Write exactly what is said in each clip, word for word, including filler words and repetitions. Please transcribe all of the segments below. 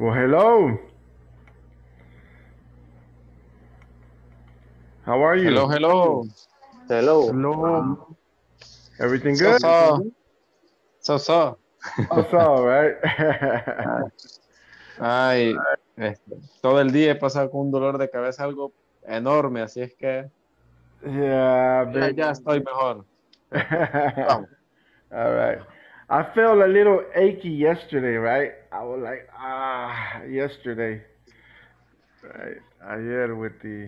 Well, hello. How are you? Hello, hello. Hello. Hello. Everything So, good? so. So, so. What's up, right? Ay, este, todo el día he pasado con un dolor de cabeza algo enorme, así es que yeah, ya, big. ya estoy mejor. Este, vamos. All right. I felt a little achy yesterday, right? I was like, ah, yesterday. Right. Ayer with the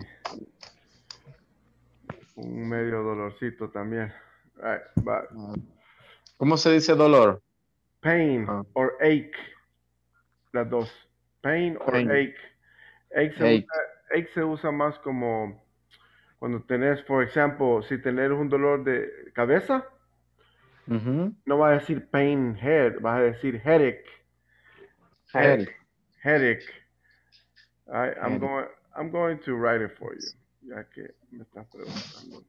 un medio dolorcito también. Right. But ¿Cómo se dice dolor? pain Ah, or ache. Las dos. Pain or pain, ache. Ache se ache. usa, ache se usa más como cuando tenés, por ejemplo, si tenés un dolor de cabeza, Ujú. no vas a decir pain head, vas a decir headache. Headache. Headache, Headache. I, I'm headache. going, I'm going to write it for you, ya que me estás preguntando.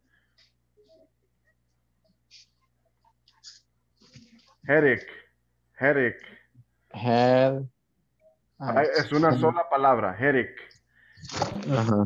Headache. Headache. Head, Ay, ay, es una head. sola palabra, headache. Ajá.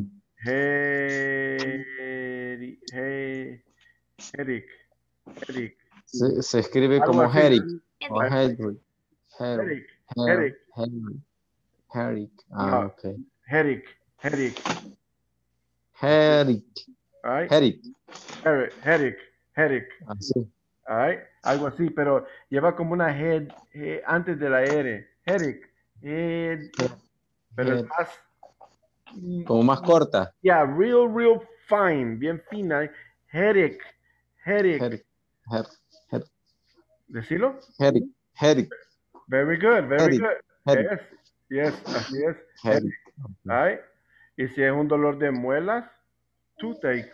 Headache. He- Headache. Headache. Se, se escribe Algo como así. headache o Ay, headache. Head, Headache. head, Headache. headache. Headache. Ah, No, ok. headache. Headache. Headache. All right. Headache. Headache. Headache. Headache. Así. All right. Algo así, pero lleva como una head, eh, antes de la R. Headache. Head. Pero es Head. más. mm, Como más corta. Yeah, real, real fine. Bien fina. Headache. Headache. Headache. Head. Head. ¿Decirlo? Headache. Headache. Very good, very Headache. good. Headache. Yes, yes, así es. Headache. Headache. All right. Y si es un dolor de muelas, toothache.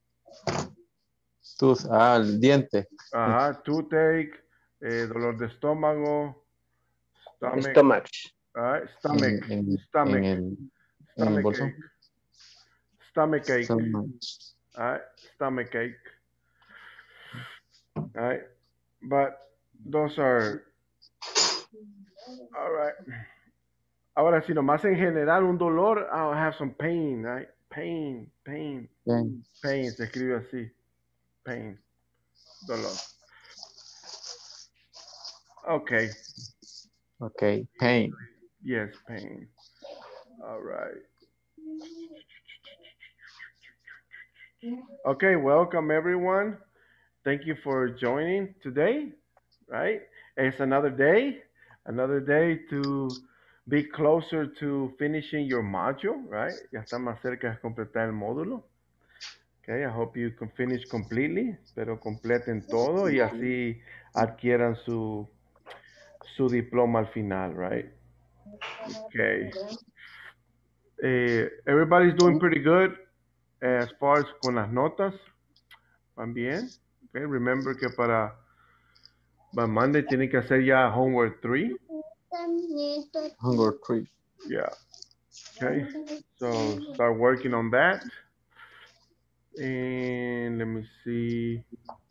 Tooth. Ah, el diente. Ajá, toothache, eh, dolor de estómago, stomach, Stomach. all right, En, stomach, en, en stomach, el, en el stomach bolso. ache, stomach ache, Stomach. all right, stomach ache, all right. But those are, all right. Ahora, si nomás en general un dolor, I'll have some pain, right? Pain, pain, Bien. pain, se escribe así, pain, dolor. Okay, Ok. Pain. yes, pain. All right. Okay, welcome everyone. Thank you for joining today, right? It's another day, another day to be closer to finishing your module, right? Ya está más cerca de completar el módulo. Okay, I hope you can finish completely, pero completen todo y así adquieran su, su diploma al final, right? Okay. Eh, everybody's doing pretty good as far as con las notas. ¿Van bien? Okay, remember que para, para Monday tienen que hacer ya homework three. Hunger tree. Yeah. Okay. So start working on that. And let me see.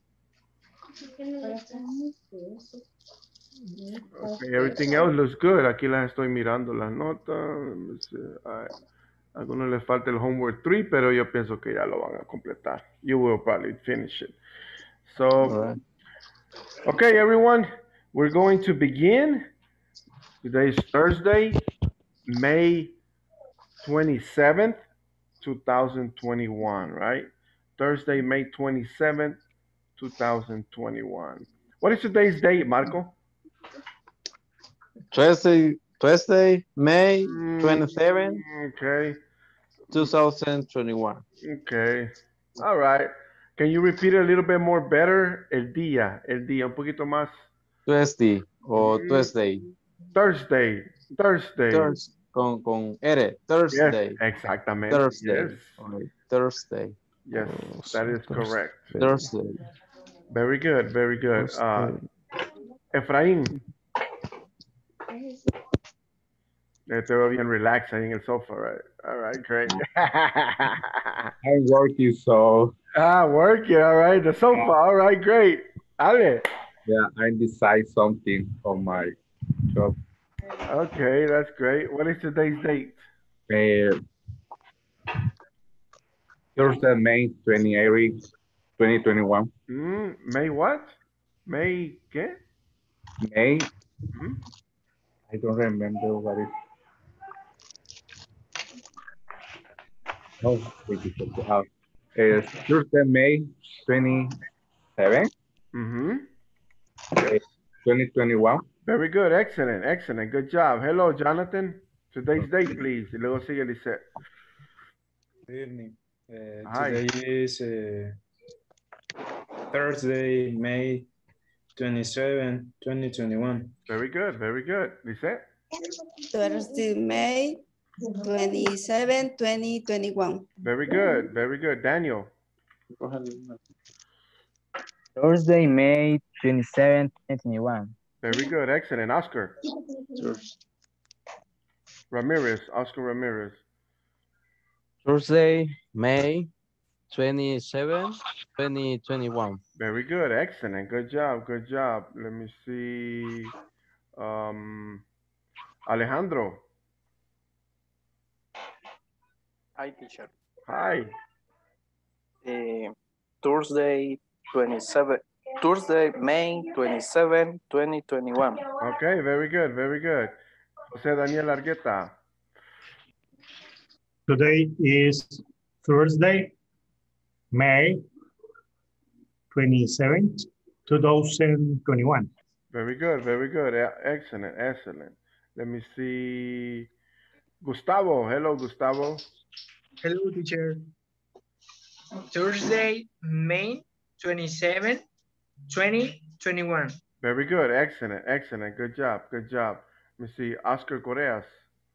Okay, everything else looks good. Aquí las estoy mirando las notas. Let me see. All right. A algunos les falta el homework three, pero yo pienso que ya lo van a completar. You will probably finish it. So, All right. okay, everyone, we're going to begin. Today is Thursday, May twenty-seventh, two thousand twenty-one, right? Thursday, May twenty-seventh, two thousand twenty-one. What is today's date, Marco? Thursday, Thursday, May Mm, twenty-seventh, okay, twenty twenty-one. okay. All right. Can you repeat it a little bit more better? El día, el día, un poquito más. Tuesday o Mm, Tuesday. Thursday, Thursday. Thursday. Con, con R. Yes, Thursday. exactamente. Thursday. Yes, Okay. Thursday. yes, Oh, that so is Thursday. correct. Thursday. Very good, very good. Uh, Thursday. Efraín, eh, te veo bien relaxed ahí en el sofá, right? All right, great. I'm working, so ah, working, all right. The sofa, all right, great. Ale. yeah, I decide something on my job. Okay, that's great. What is today's date? Uh, Thursday, May twenty-eighth, twenty twenty-one. Mm, May what? May ¿qué? May, Mhm. I don't remember what it. Oh, thank you. Uh, it's Thursday, May twenty-seventh, Mhm. uh, twenty twenty-one. Very good. Excellent. Excellent. Good job. Hello, Jonathan. Today's date, please. Y luego sigue Lisette. Good evening. Uh, Hi. today is uh, Thursday, May twenty-seventh, twenty twenty-one. Very good. Very good. Lisette. Thursday, May twenty-seventh, twenty twenty-one. Very good. Very good. Daniel. Thursday, May twenty-seventh, twenty twenty-one. Very good. Excellent. Oscar. Ramirez. Oscar Ramirez. Thursday, May twenty-seventh, twenty twenty-one. Very good. Excellent. Good job. Good job. Let me see. Um, Alejandro. Hi, teacher. Hi. Uh, Thursday, twenty-seven. Thursday, May twenty-seventh, twenty twenty-one. Okay. Very good. Very good. Jose Daniel Argueta. Today is Thursday, May twenty-seventh, two thousand twenty-one. Very good. Very good. E- Excellent. Excellent. Let me see. Gustavo. Hello, Gustavo. Hello, teacher. Thursday, May twenty-seventh, twenty twenty-one. Very good. Excellent. Excellent. Good job. Good job. Let me see. Oscar Correas.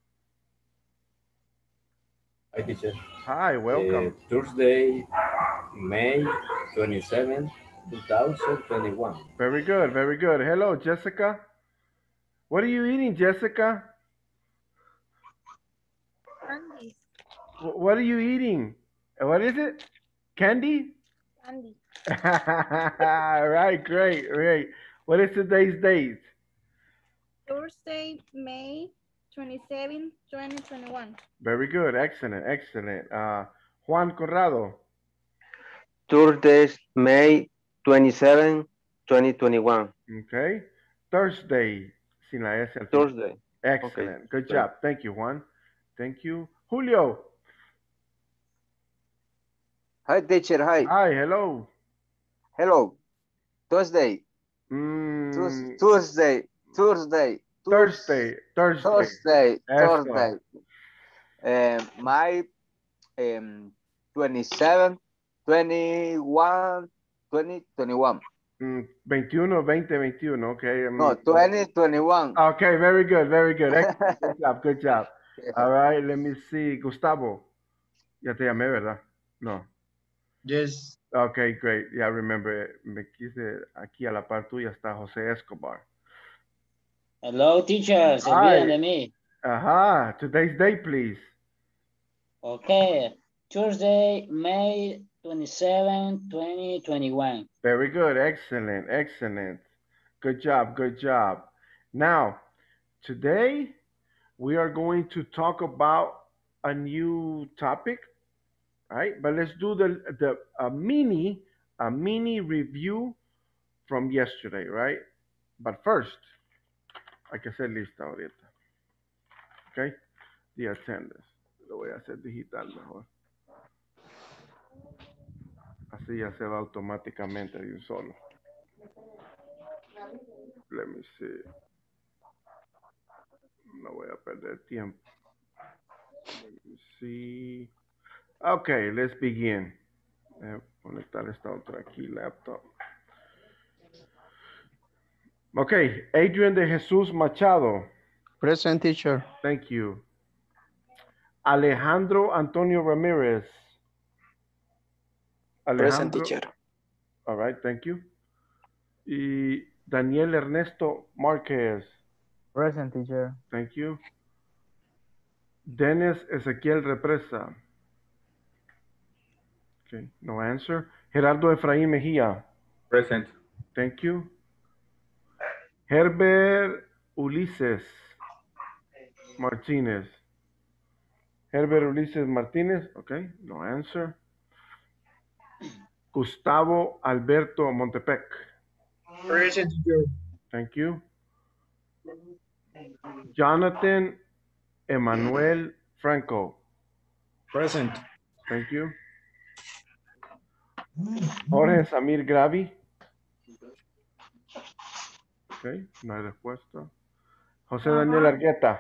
Hi, teacher. Hi. Welcome. Uh, Thursday, May twenty-seventh, two thousand twenty-one. Very good. Very good. Hello, Jessica. What are you eating, Jessica? Candy. Wh- What are you eating? Uh, What is it? Candy? Candy. Right. Great. Great. What is today's date? Thursday, May twenty-seventh, twenty twenty-one. Very good. Excellent. Excellent. Uh, Juan Corrado. Thursday, May twenty-seventh, twenty twenty-one. Okay. Thursday. Sin la S al final. Thursday. Excellent. Okay. Good job. Thank you, Juan. Thank you. Julio. Hi, teacher. Hi. Hi. Hello. Hello. Thursday. Mm, Tues- Tuesday. Tuesday. Thursday. Thursday. Thursday. Eso. Thursday. Um, my um, twenty-seven, twenty-one, twenty twenty-one. Mm, veintiuno, veinte, veintiuno. Okay. um, No, twenty twenty-one. Okay. Very good. Very good. Excellent. Good job. Good job. All right. Let me see. Gustavo. Ya te llamé, ¿verdad? No. Yes. Okay, great. Yeah, I remember. Me quise aquí a la par tuya está José Escobar. Hello, teacher. Se Hi. olvidan de mí. Ajá. Today's date, please. Okay. Tuesday, May twenty-seventh, twenty twenty-one. Very good. Excellent. Excellent. Good job. Good job. Now, today we are going to talk about a new topic, right? But let's do the the a mini a mini review from yesterday, right? But first, hay que hacer lista ahorita. Okay? The attendance. Lo voy a hacer digital mejor. Así ya se va automáticamente de un solo. Let me see. No voy a perder tiempo. Let me see. Okay, let's begin. Voy a conectar esta otra aquí, laptop. Okay, Adrian de Jesús Machado. Present, teacher. Thank you. Alejandro Antonio Ramirez. Present, Alejandro. teacher. All right, thank you. Y Daniel Ernesto Marquez. Present, teacher. Thank you. Dennis Ezequiel Represa. Okay, no answer. Gerardo Efraín Mejía. Present. Thank you. Herbert Ulises. Martinez. Herbert Ulises Martinez. Okay, no answer. Gustavo Alberto Montepec. Present, teacher. Thank you. Jonathan Emmanuel Franco. Present. Thank you. Jorge Samir Gravi. Okay, no hay respuesta. José Daniel Argueta.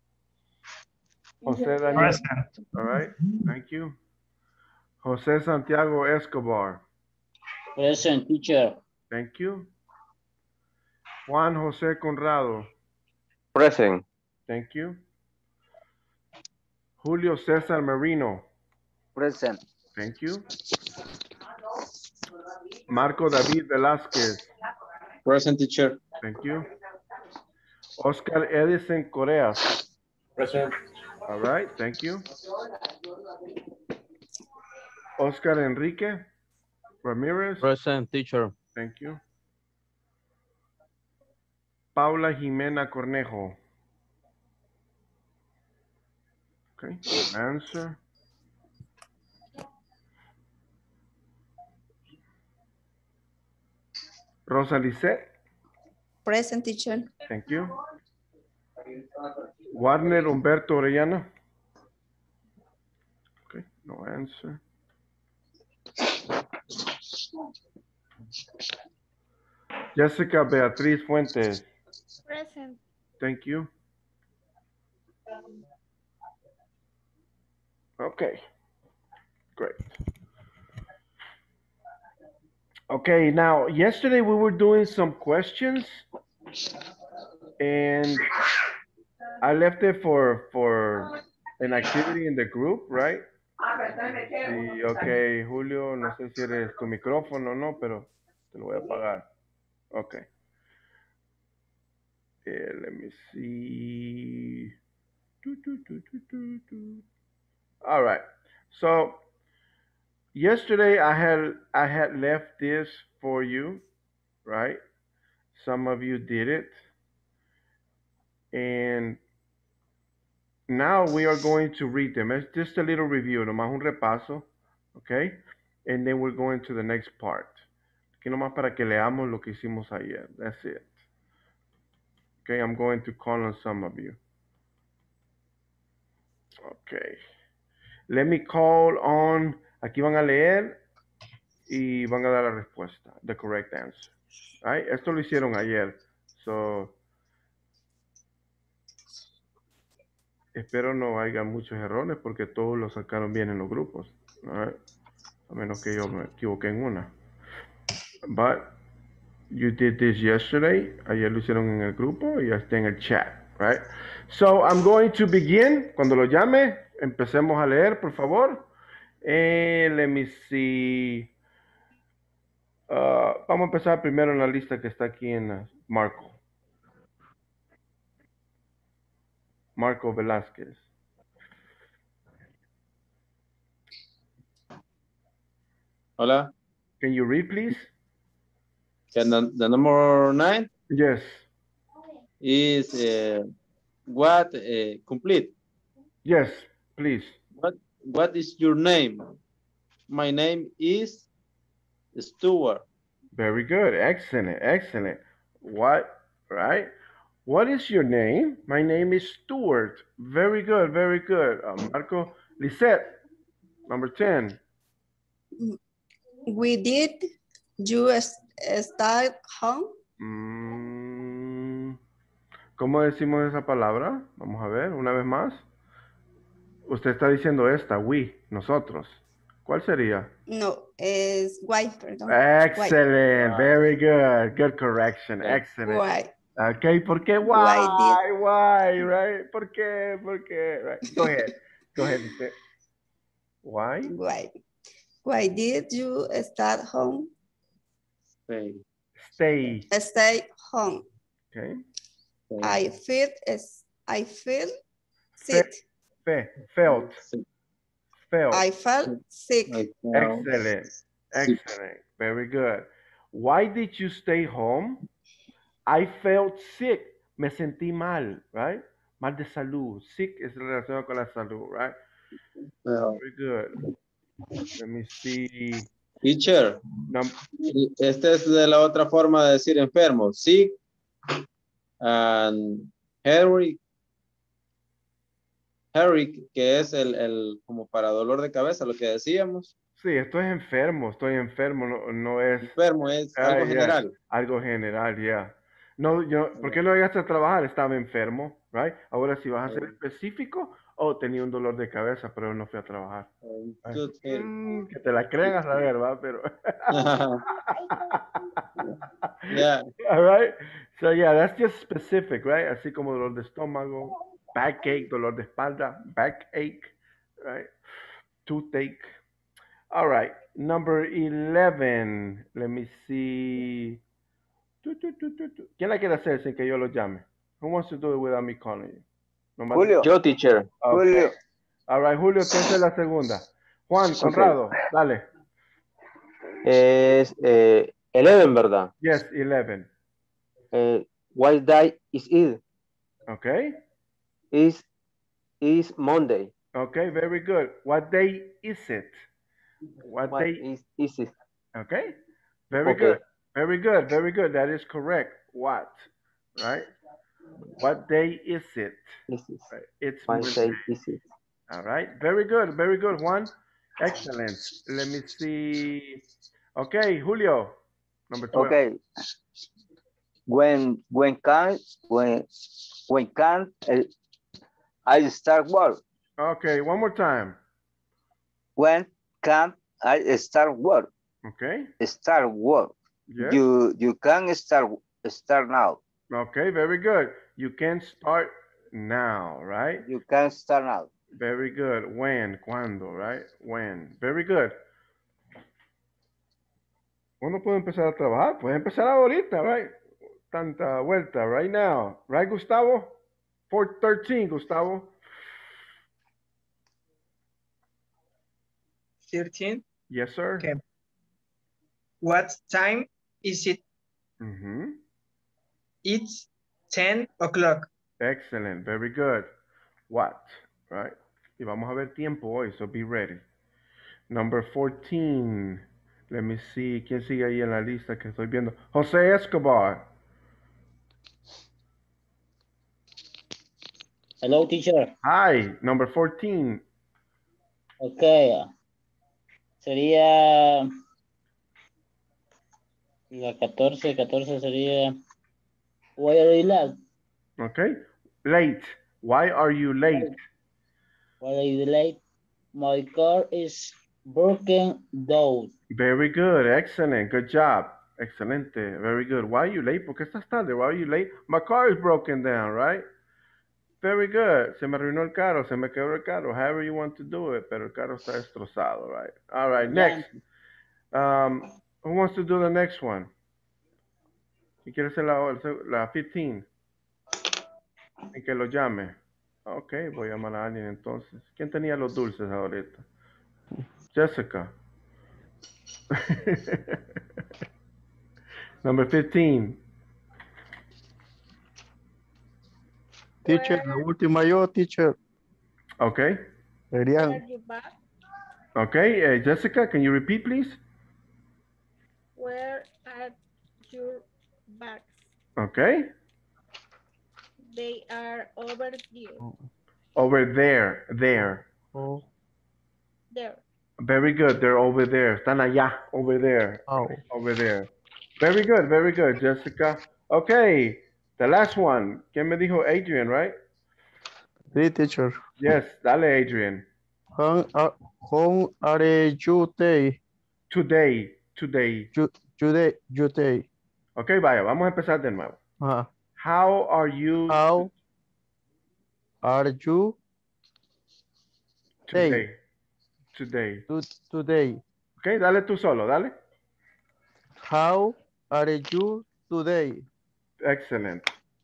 José Daniel. Present. All right, thank you. José Santiago Escobar. Present, teacher. Thank you. Juan José Conrado. Present. Thank you. Julio César Marino. Present. Thank you. Marco David Velázquez. Present, teacher. Thank you. Oscar Edison Correa. Present. All right, thank you. Oscar Enrique Ramirez. Present, teacher. Thank you. Paula Jimena Cornejo. Okay, answer. Rosa Lisette. Present, teacher. Thank you. Warner Humberto Orellana. Okay, no answer. Jessica Beatriz Fuentes. Present. Thank you. Okay, great. Okay, now yesterday we were doing some questions and I left it for for an activity in the group, right? Sí, okay, Julio, no sé si eres tu micrófono o no, pero te lo voy a apagar. Okay. Eh, let me see. Do, do, do, do, do, do. All right. So yesterday I had I had left this for you, right? Some of you did it. And now we are going to read them. It's just a little review, nomás un repaso, okay? And then we're going to the next part. Aquí nomás para que leamos lo que hicimos ayer. That's it. Okay, I'm going to call on some of you. Okay. Let me call on, aquí van a leer y van a dar la respuesta, the correct answer. Right? Esto lo hicieron ayer. So, espero no haya muchos errores porque todos lo sacaron bien en los grupos. Right? A menos que yo me equivoqué en una. But you did this yesterday. Ayer lo hicieron en el grupo y ya está en el chat. Right? So I'm going to begin. Cuando lo llame, empecemos a leer, por favor. And let me see. Uh, vamos a empezar primero en la lista que está aquí en uh, Marco. Marco Velázquez. Hola. Can you read, please? Can the, the number nine? Yes. Is uh, what uh, complete? Yes, please. What What is your name? My name is Stuart. Very good. Excellent. Excellent. What? Right? What is your name? My name is Stuart. Very good. Very good. Uh, Marco Lisette, number ten. We did you start home? Mm, ¿Cómo decimos esa palabra? Vamos a ver, una vez más. Usted está diciendo esta, we, nosotros. ¿Cuál sería? No, es why, perdón. Excellent. Why. Very good. Good correction. Excellent. Why. Okay, ¿por qué? Why? Why Why, why, right? ¿Por qué? ¿Por qué? Right. Go ahead. Go ahead. Why? Why? Why did you start home? Stay. Stay. Stay home. Okay. I feel is I feel sick. Fe, felt. Felt. I felt sick. Excellent. Excellent. Very good. Why did you stay home? I felt sick. Me sentí mal, right? Mal de salud. Sick es relacionado con la salud, right? Very good. Let me see. Teacher, Num- y esta es de la otra forma de decir enfermo. Sick and Harry, Harry, que es el, el como para dolor de cabeza, lo que decíamos. Sí, estoy enfermo, estoy enfermo, no, no es Enfermo es ah, algo yeah, general. algo general, ya. No, yo, ¿por qué no llegaste a trabajar? Estaba enfermo, right? Ahora si vas a ser específico, oh, tenía un dolor de cabeza, pero no fui a trabajar. Right? Good health. Mm, que te la crean a saber, ¿va? Pero. Yeah. All right. So yeah, that's just specific, right? Así como dolor de estómago, backache, dolor de espalda, backache, right? Toothache. All right. Number eleven. Let me see. Tu, tu, tu, tu, tu. ¿Quién la quiere hacer sin que yo lo llame? Who wants to do it without me calling you? No matter- Julio. Yo, teacher. Okay. Julio. All right, Julio, ¿quién es la segunda? Juan, Okay. Conrado, dale. Es eh, eleven, ¿verdad? Yes, eleven. Eh, what day is it? Okay. Is is Monday. Okay, very good. What day is it? What, What day? is is it? Okay. Very Okay. good. Very good. Very good. That is correct. What? Right? What day is it? Is it? Right. It's What Monday. day is it? All right. Very good. Very good, Juan. Excellent. Let me see. Okay, Julio. Number twelve. Okay. When when can when when can uh, I start work? Okay, one more time. When can I start work? Okay. Start work. Yes. You you can start start now. Okay, very good. You can start now, right? You can start now. Very good. When, cuando, right? When. Very good. ¿Cuándo puedo empezar a trabajar? Puedes empezar ahorita, right? Tanta vuelta, right now. Right, Gustavo? four thirteen, Gustavo. thirteen. Yes, sir. Okay. What time is it? Mm-hmm. It's ten o'clock. Excellent. Very good. What? Right? Y vamos a ver tiempo hoy, so be ready. Number fourteen. Let me see. ¿Quién sigue ahí en la lista que estoy viendo? José Escobar. Hello, teacher. Hi. Number fourteen. Okay. Sería la catorce, catorce sería why are you late? Okay. Late. Why are you late? Why are you late? My car is broken down. Very good. Excellent. Good job. Excelente. Very good. Why are you late? ¿Por qué estás tarde? Why are you late? My car is broken down, right? Very good. Se me arruinó el carro, se me quebró el carro. However you want to do it, pero el carro está destrozado, right? All right, next. Um, who wants to do the next one? ¿Quién quiere hacer la, la fifteen? Y que lo llame. Ok, voy a llamar a alguien entonces. ¿Quién tenía los dulces ahorita? Jessica. Number fifteen. Teacher, la última yo, teacher. Okay. Serían, Where you back? Okay, uh, Jessica, can you repeat, please? Where are your bags? Okay. They are over there. Over there, there. oh, There. Very good. They're over there. Están allá, over there. oh. Over there. Very good, very good, Jessica. Okay, the last one. ¿Quién me dijo? Adrian, right? Sí, teacher. Yes, dale, Adrian. How are, how are you today? Today, today. You, today, today. Okay, vaya, vamos a empezar de nuevo. Ajá. How are you How are you today? Today. to, today? Okay, dale tú solo, dale. How are you today? Excellent.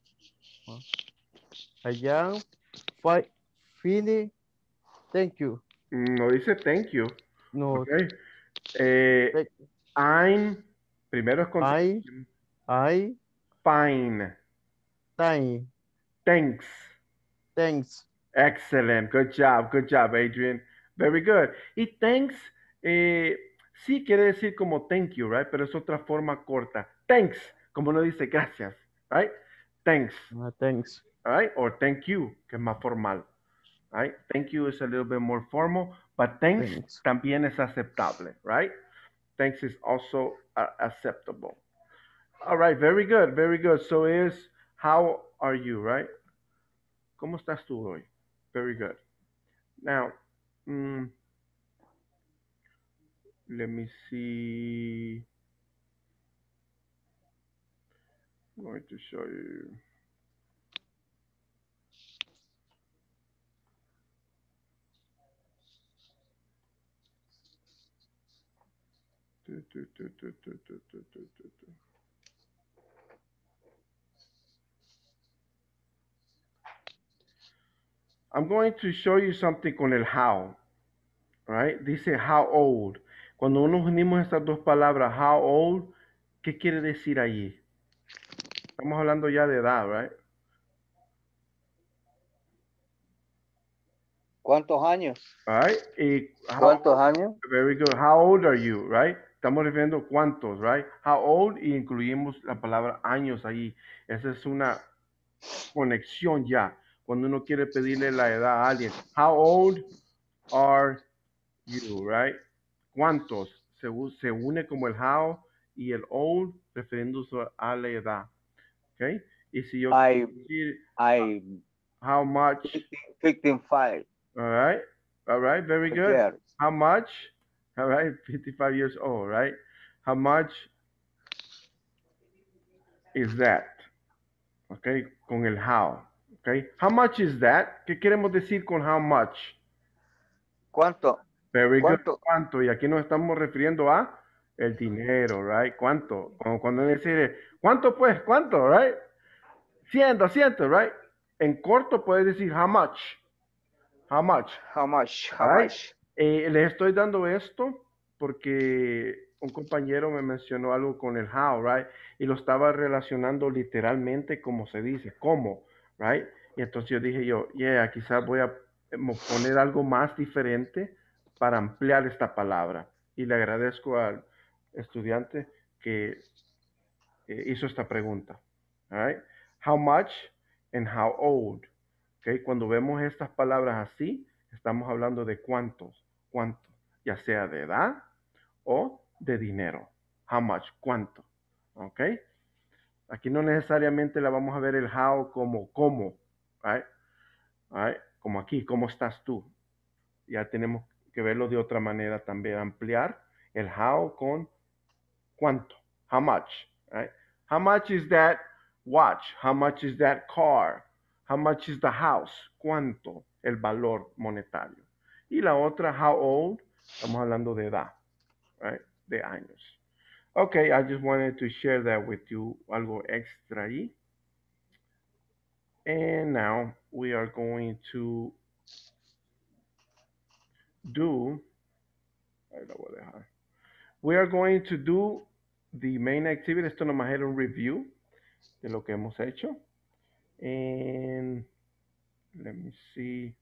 I am fi fine. Thank you. No dice thank you. No. Okay. Eh, Thank- I'm, primero es con I, I, fine. time. Thanks. Thanks. Excellent. Good job. Good job, Adrian. Very good. Y thanks, eh, sí quiere decir como thank you, right? Pero es otra forma corta. Thanks, como uno dice gracias, right? Thanks. Uh, thanks. All right? Or thank you, que es más formal. Right? Thank you is a little bit more formal, but thanks, Thanks. también es aceptable, right? Thanks is also uh, acceptable. All right, very good, very good. So is, how are you, right? ¿Cómo estás tú hoy? Very good. Now, mm, let me see. I'm going to show you. Tu, tu, tu, tu, tu, tu, tu, tu, tu, tu. I'm going to show you something con el how, right? Dice how old. Cuando uno unimos estas dos palabras, how old, ¿qué quiere decir allí? Estamos hablando ya de edad, right? ¿Cuántos años? All right? Y how, ¿Cuántos años? very good. How old are you, right? Estamos refiriendo cuántos, right? How old y incluimos la palabra años ahí. Esa es una conexión ya. Cuando uno quiere pedirle la edad a alguien. How old are you, right? ¿Cuántos? Se, se une como el how y el old refiriéndose a la edad. ¿Ok? Y si yo I, decir I, how much? fifty-five. All right. All right. Very good. Years. How much? All right. fifty-five years old, right? How much is that? Okay. Con el how. Okay. How much is that? ¿Qué queremos decir con how much? ¿Cuánto? Very good. ¿Cuánto? ¿Cuánto? Y aquí nos estamos refiriendo a el dinero, right? ¿Cuánto? Como cuando decir, ¿cuánto pues? ¿Cuánto, right? cien, doscientos, right? En corto puedes decir how much. How much? How much? How Right? much? Eh, les estoy dando esto porque un compañero me mencionó algo con el how, right? Y lo estaba relacionando literalmente como se dice, cómo, right? Y entonces yo dije yo, yeah, quizás voy a poner algo más diferente para ampliar esta palabra. Y le agradezco al estudiante que eh, hizo esta pregunta, all right? How much and how old. Okay, cuando vemos estas palabras así, estamos hablando de cuántos, cuánto, ya sea de edad o de dinero. How much, cuánto. Ok. Aquí no necesariamente la vamos a ver el how como cómo. Right? Right? Como aquí, ¿cómo estás tú? Ya tenemos que verlo de otra manera también, ampliar el how con cuánto. How much. Right? How much is that watch? How much is that car? How much is the house? ¿Cuánto? El valor monetario. Y la otra, how old? Estamos hablando de edad, right? De años. Okay, I just wanted to share that with you, algo extra ahí. And now we are going to do, ahí la voy a dejar. We are going to do the main activity. Esto nomás era un review de lo que hemos hecho. And let me see.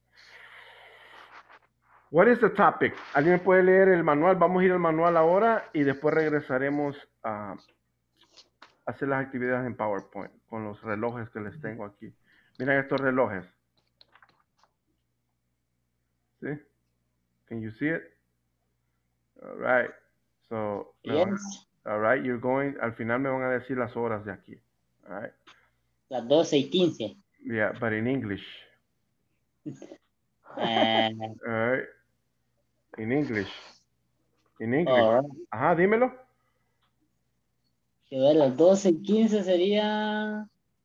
What is the topic? ¿Alguien puede leer el manual? Vamos a ir al manual ahora y después regresaremos a hacer las actividades en PowerPoint con los relojes que les tengo aquí. Miren estos relojes. ¿Sí? Can you see it? All right. So, Yes. all right, you're going, al final me van a decir las horas de aquí. All right. Las doce y quince. Yeah, but in English. Uh, All right. In English. In English. All right. Ajá, dímelo. A ver, las doce y quince sería...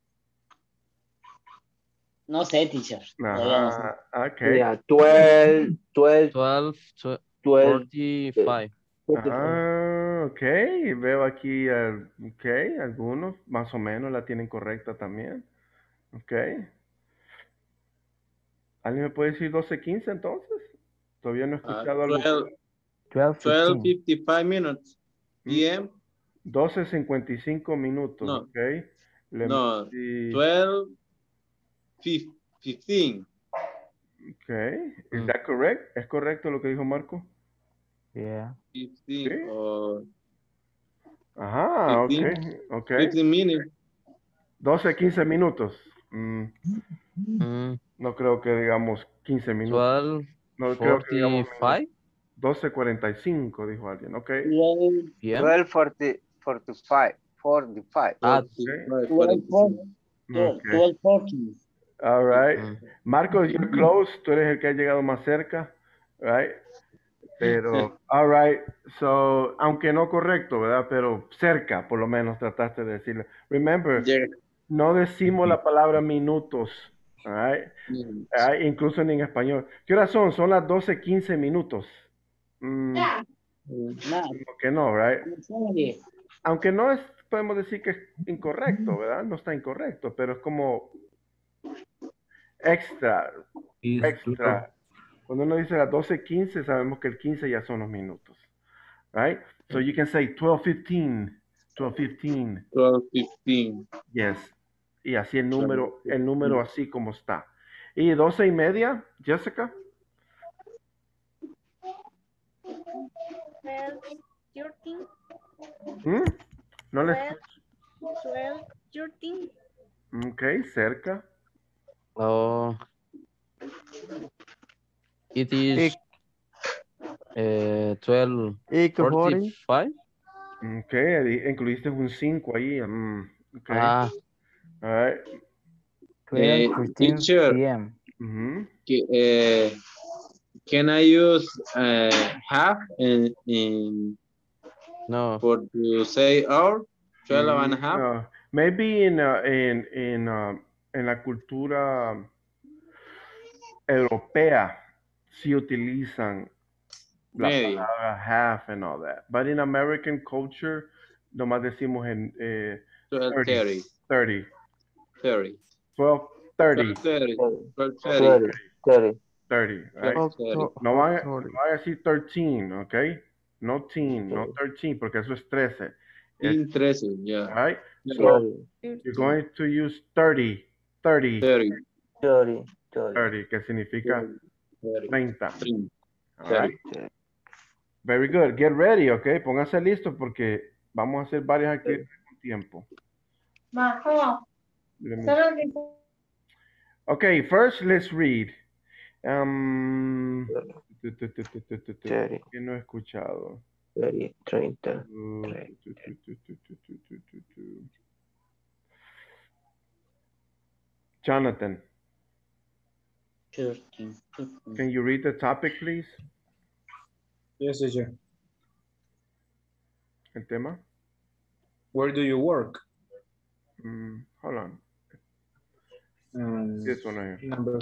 No sé, teacher. Todavía no sé. Ajá, okay. Yeah, twelve, twelve, twelve, tw- twelve. forty-five. Ah, ok, veo aquí, uh, ok, algunos más o menos la tienen correcta también. Ok. ¿Alguien me puede decir doce quince entonces? Todavía no he escuchado algo. twelve, twelve fifty-five minutes. P M. doce cincuenta y cinco minutos, No. ok. Let No, me see. twelve fifteen. Okay. Is Mm. that correct? ¿Es correcto lo que dijo Marco? Yeah. fifteen Sí. or Ajá, ok. fifteen, Ok. fifteen minutes. doce, quince minutos. Mm, Mm, no creo que digamos quince minutos. twelve No creo que digamos minutos. forty-five doce cuarenta y cinco, dijo alguien. Ok. twelve, p m. twelve forty, forty-five, forty-five. Ah, Okay. twelve, forty, twelve, Okay. twelve, forty. All right. mm. Marcos, you're close. Tú eres el que ha llegado más cerca. Right. Pero, all right. So, aunque no correcto, ¿verdad? Pero cerca, por lo menos trataste de decirlo. Remember, Yeah. no decimos la palabra minutos. All right. Mm. All right, incluso en español. ¿Qué horas son? Son las doce quince minutos. Mm, No, como que no, right? sorry. Aunque no es, podemos decir que es incorrecto, ¿verdad? No está incorrecto, pero es como extra, extra. Cuando uno dice las doce quince, sabemos que el quince ya son los minutos, right? So you can say twelve fifteen, twelve fifteen, twelve fifteen. yes. Y así el número, el número así como está. Y doce y media, Jessica. twelve, thirteen, ¿Mm? No le twelve, twelve, thirteen, Ok, cerca. Oh, it is uh, twelve forty-five. Ok, ahí incluiste un cinco ahí. mm, ok. Ah, All right. Eh, twelve fifteen teacher, p m. Mhm. que, eh, can I use uh, half in, in No. for to say hour? twelve and a Mm, half? no. Maybe in, uh, in, in, uh, en la cultura europea sí utilizan la Medio. palabra half and all that. But in American culture, nomás decimos en eh, twelve thirty. thirty. thirty. thirty. twelve thirty. twelve thirty. twelve thirty. thirty, thirty. thirty, right? twelve thirty. No van, no van a decir thirteen, ¿ok? No teen, no thirteen, porque eso es trece. Es, In thirteen, yeah. right? So thirty, you're going to use thirty, thirty, thirty. thirty, thirty. thirty, que significa thirty. treinta. Three. All right? Very good. Get ready, ¿ok? Pónganse listos porque vamos a hacer varias actividades con tiempo. Okay, first let's read. Um, tu, tu, tu, tu, tu, tu, tu, thirty, que no he escuchado. thirty, thirty. Uh, tu, tu, tu, tu, tu, tu, tu, tu, tu. Jonathan, thirteen, can you read the topic, please? Yes, teacher. El tema. Where do you work? Mm, hold on. Um, This one right here. number.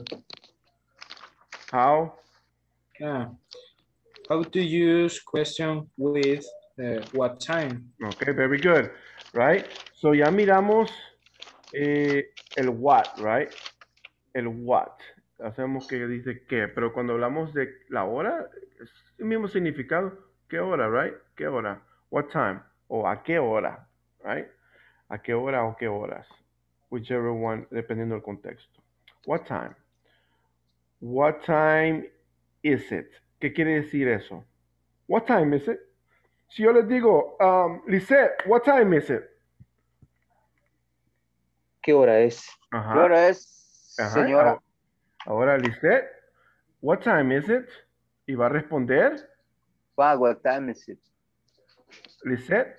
How? Ah, how to use question with uh, what time? Okay, very good. Right? So ya miramos eh, el what, right? El what. Hacemos que dice qué, pero cuando hablamos de la hora, es el mismo significado. ¿Qué hora, right? ¿Qué hora? What time? O a qué hora, right? ¿A qué hora o qué horas? Whichever one, dependiendo del contexto. What time? What time is it? ¿Qué quiere decir eso? What time is it? Si yo les digo, um, Lisette, what time is it? ¿Qué hora es? Ajá. ¿Qué hora es, Ajá. señora? Ahora, Lisette, what time is it? Y va a responder, Wow, what time is it? Lisette,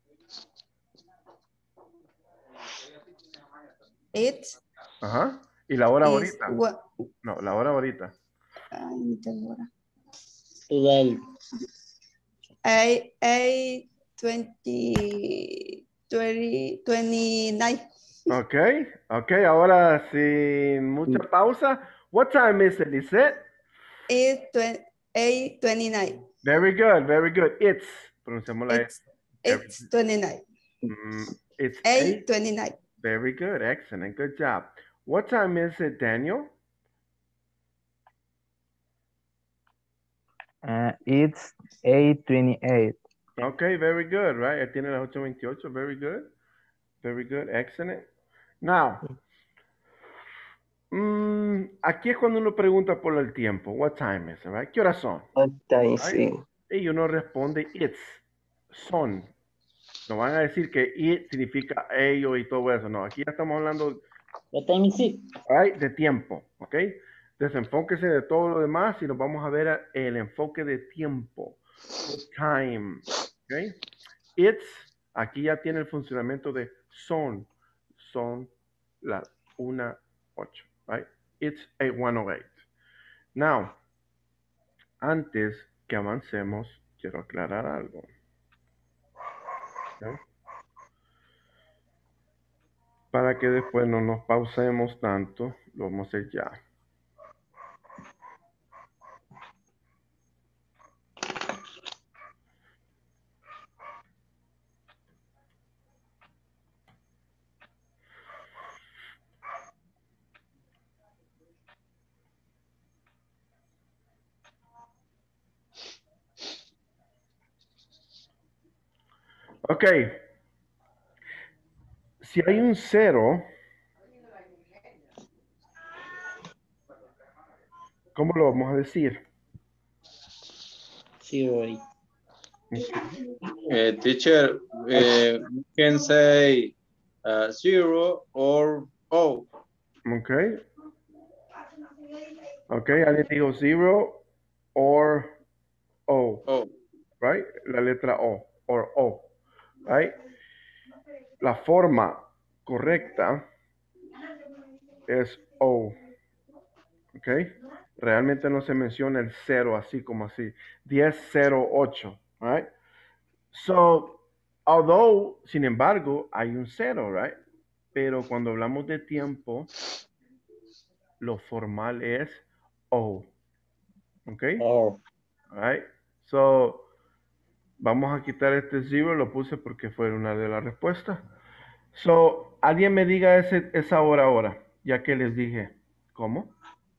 It ajá. Y la hora is ahorita. what? No, la hora ahorita. Ay, no tengo hora. twelve. Eight, eight, twenty, twenty, twenty-nine. Ok, ok, ahora sin mucha pausa. What time is it, Lisette? It's twenty, eight, twenty-nine. Very good, very good. It's, pronunciamos la It's, it's twenty-nine. Mm, it's Eight, eight. twenty-nine. Very good, excellent, good job. What time is it, Daniel? Uh, it's eight twenty-eight. Okay, very good, right? Él tiene las ocho veintiocho, very good. Very good, excellent. Now, mm, Um, aquí es cuando uno pregunta por el tiempo. What time is it, right? ¿Qué horas son? What time, Right? sí. Y uno responde it's. Son. No van a decir que it significa ellos y todo eso. No, aquí ya estamos hablando What time is it? right, de tiempo. ¿Ok? Desenfóquese de todo lo demás y nos vamos a ver a- el enfoque de tiempo. Time. ¿Ok? It's. Aquí ya tiene el funcionamiento de son. Son las una ocho. Right? It's eight one oh eight. Now, antes que avancemos, quiero aclarar algo. ¿Ok? Para que después no nos pausemos tanto, lo vamos a hacer ya. Ok. Si hay un cero, ¿cómo lo vamos a decir? Zero eight. Uh, teacher, uh, you can say uh, zero or O. Ok. Ok, alguien dijo zero or O. O. Right? La letra O. Or O. Right? La forma correcta es O. Ok. Realmente no se menciona el cero así como así. diez cero ocho. Right? So, although, sin embargo, hay un cero, right? Pero cuando hablamos de tiempo, lo formal es O. ¿Ok? Oh. Right? So, vamos a quitar este zero, lo puse porque fue una de las respuestas. So, alguien me diga ese, esa hora ahora, ya que les dije. ¿Cómo?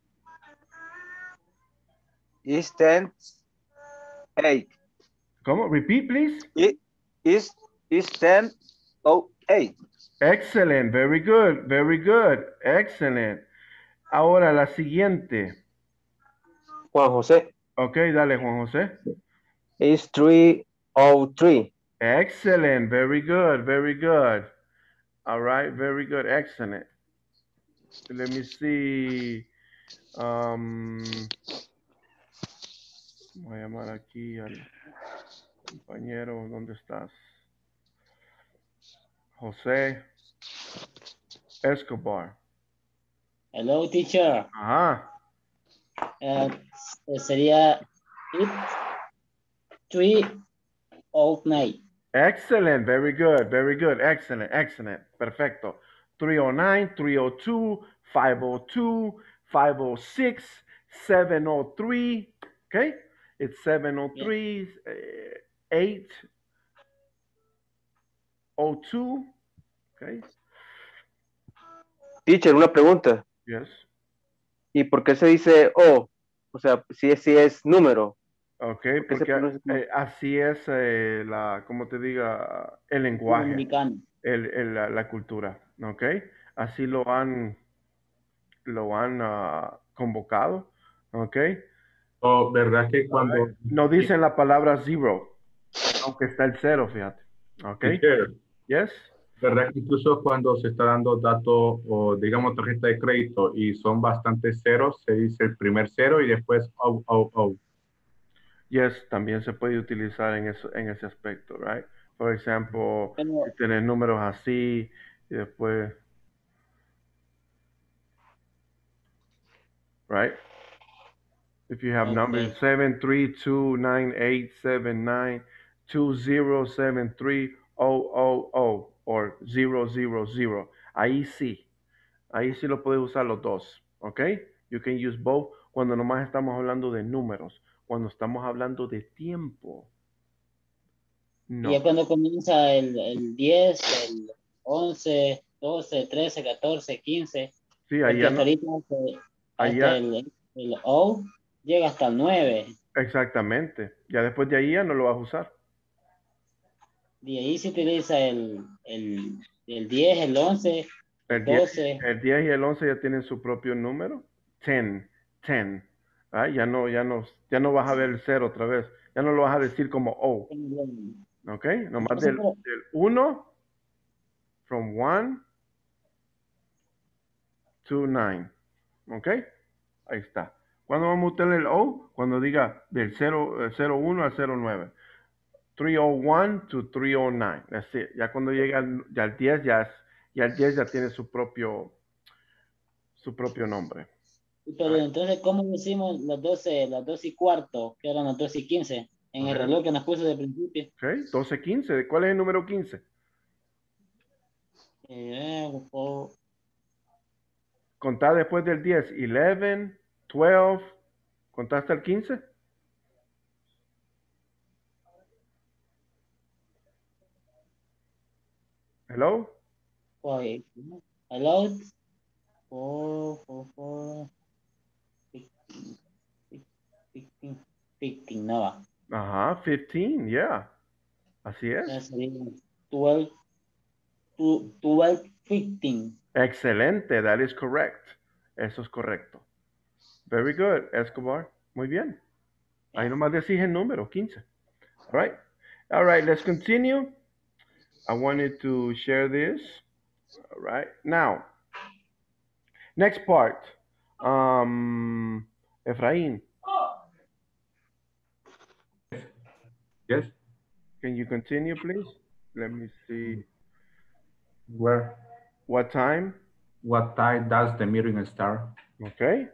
It's ten eight. ¿Cómo? Repeat, please. It is is ten oh eight. Excellent, very good, very good, excellent. Ahora la siguiente. Juan José. Ok, dale, Juan José. It's three oh three. Excellent, very good, very good. All right, very good, excellent. Let me see. Um, voy a llamar aquí al compañero. ¿Dónde estás? José Escobar. Hello, teacher. Ajá. Uh, sería it three oh nine. Excellent, very good, very good, excellent, excellent, perfecto. three oh nine, three oh two, five oh two, five oh six, seven oh three, okay? It's seven oh three, uh, eight oh two, okay? Teacher, una pregunta. Yes. ¿Y por qué se dice O? O sea, si es, si es número. Ok, ¿Por qué se porque pronuncia como- eh, así es eh, la, como te diga, el lenguaje, Dominicano. el, el- la, la cultura, ok. Así lo han, lo han ah, convocado, ok. O, ¿verdad que cuando... Alright. No dicen la palabra zero, aunque está el cero, fíjate, ok. Teacher, Yes. ¿verdad que incluso cuando se está dando datos o digamos tarjeta de crédito y son bastantes ceros, se dice el primer cero y después O, O, O? Yes, también se puede utilizar en, eso, en ese aspecto, right? Por ejemplo, Pero- si tienes números así y después, right? If you have Okay. numbers seven three two nine eight seven nine two zero seven three zero zero zero or zero zero zero, ahí sí, ahí sí lo puedes usar los dos, ¿ok? You can use both cuando nomás estamos hablando de números. Cuando estamos hablando de tiempo, no. Y ya cuando comienza el, el diez, el once, doce, trece, catorce, quince, Sí, porque allá hasta no, ahorita hasta, hasta allá, el, el O llega hasta el nueve. exactamente. Ya después de ahí ya no lo vas a usar. Y ahí se utiliza el, el, el diez, el once, El el diez, doce. el diez y el once ya tienen su propio número. ten, ten. Right? Ya no, ya no, ya no vas a ver el cero otra vez. Ya no lo vas a decir como O. ¿Ok? Nomás del, del uno, from one to nine. ¿Ok? Ahí está. ¿Cuándo vamos a tener el O? Cuando diga del cero, cero uno al cero nueve. three oh one to three oh nine. That's it. Ya cuando llega al, ya al diez, ya, es, ya el diez ya tiene su propio, su propio nombre. Pero entonces, ¿cómo decimos las doce, las doce y cuarto, que eran las doce y quince, en el Okay. reloj que nos puso de principio? Ok, doce, quince. ¿Cuál es el número quince? Eh, oh, Contá después del diez. eleven, twelve. ¿Contaste el quince? Hello? wait, hello? Four, four, four, fifteen, fifteen, fifteen, no va. Ajá, fifteen, yeah. Así es. Ya sería twelve, tu- twelve, fifteen. Excelente, that is correct. Eso es correcto. Very good, Escobar. Muy bien. Ahí nomás decís el número, quince. All right. All right, let's continue. I wanted to share this. All right. Now, next part. Um, Efraín. Yes. Can you continue, please? Let me see. Where? What time? What time does the meeting start? Okay.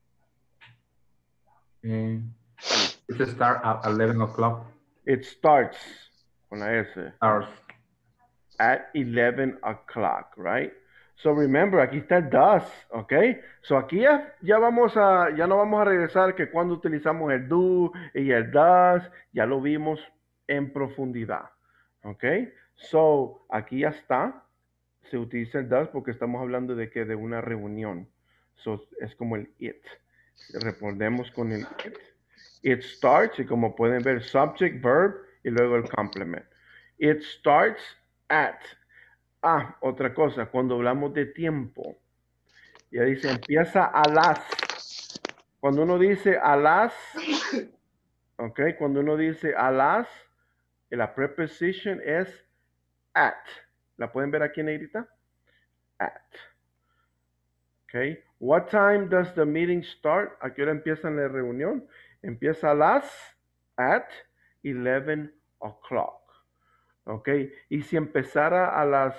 Uh, it starts at eleven o'clock. It starts con la S. Starts. At eleven o'clock, right? So remember, aquí está el does, ¿ok? So aquí ya, ya vamos a, ya no vamos a regresar que cuando utilizamos el do y el does, ya lo vimos en profundidad, ¿ok? So aquí ya está, se utiliza el does porque estamos hablando de que de una reunión. So es como el it. Respondemos con el it. It starts, y como pueden ver, subject, verb, y luego el complement. It starts at. Ah, otra cosa, cuando hablamos de tiempo, ya dice, empieza a las. Cuando uno dice a las, ok, cuando uno dice a las, la preposition es at. ¿La pueden ver aquí en negrita? At. Ok. What time does the meeting start? ¿A qué hora empieza la reunión? Empieza a las, at eleven o'clock. Ok. Y si empezara a las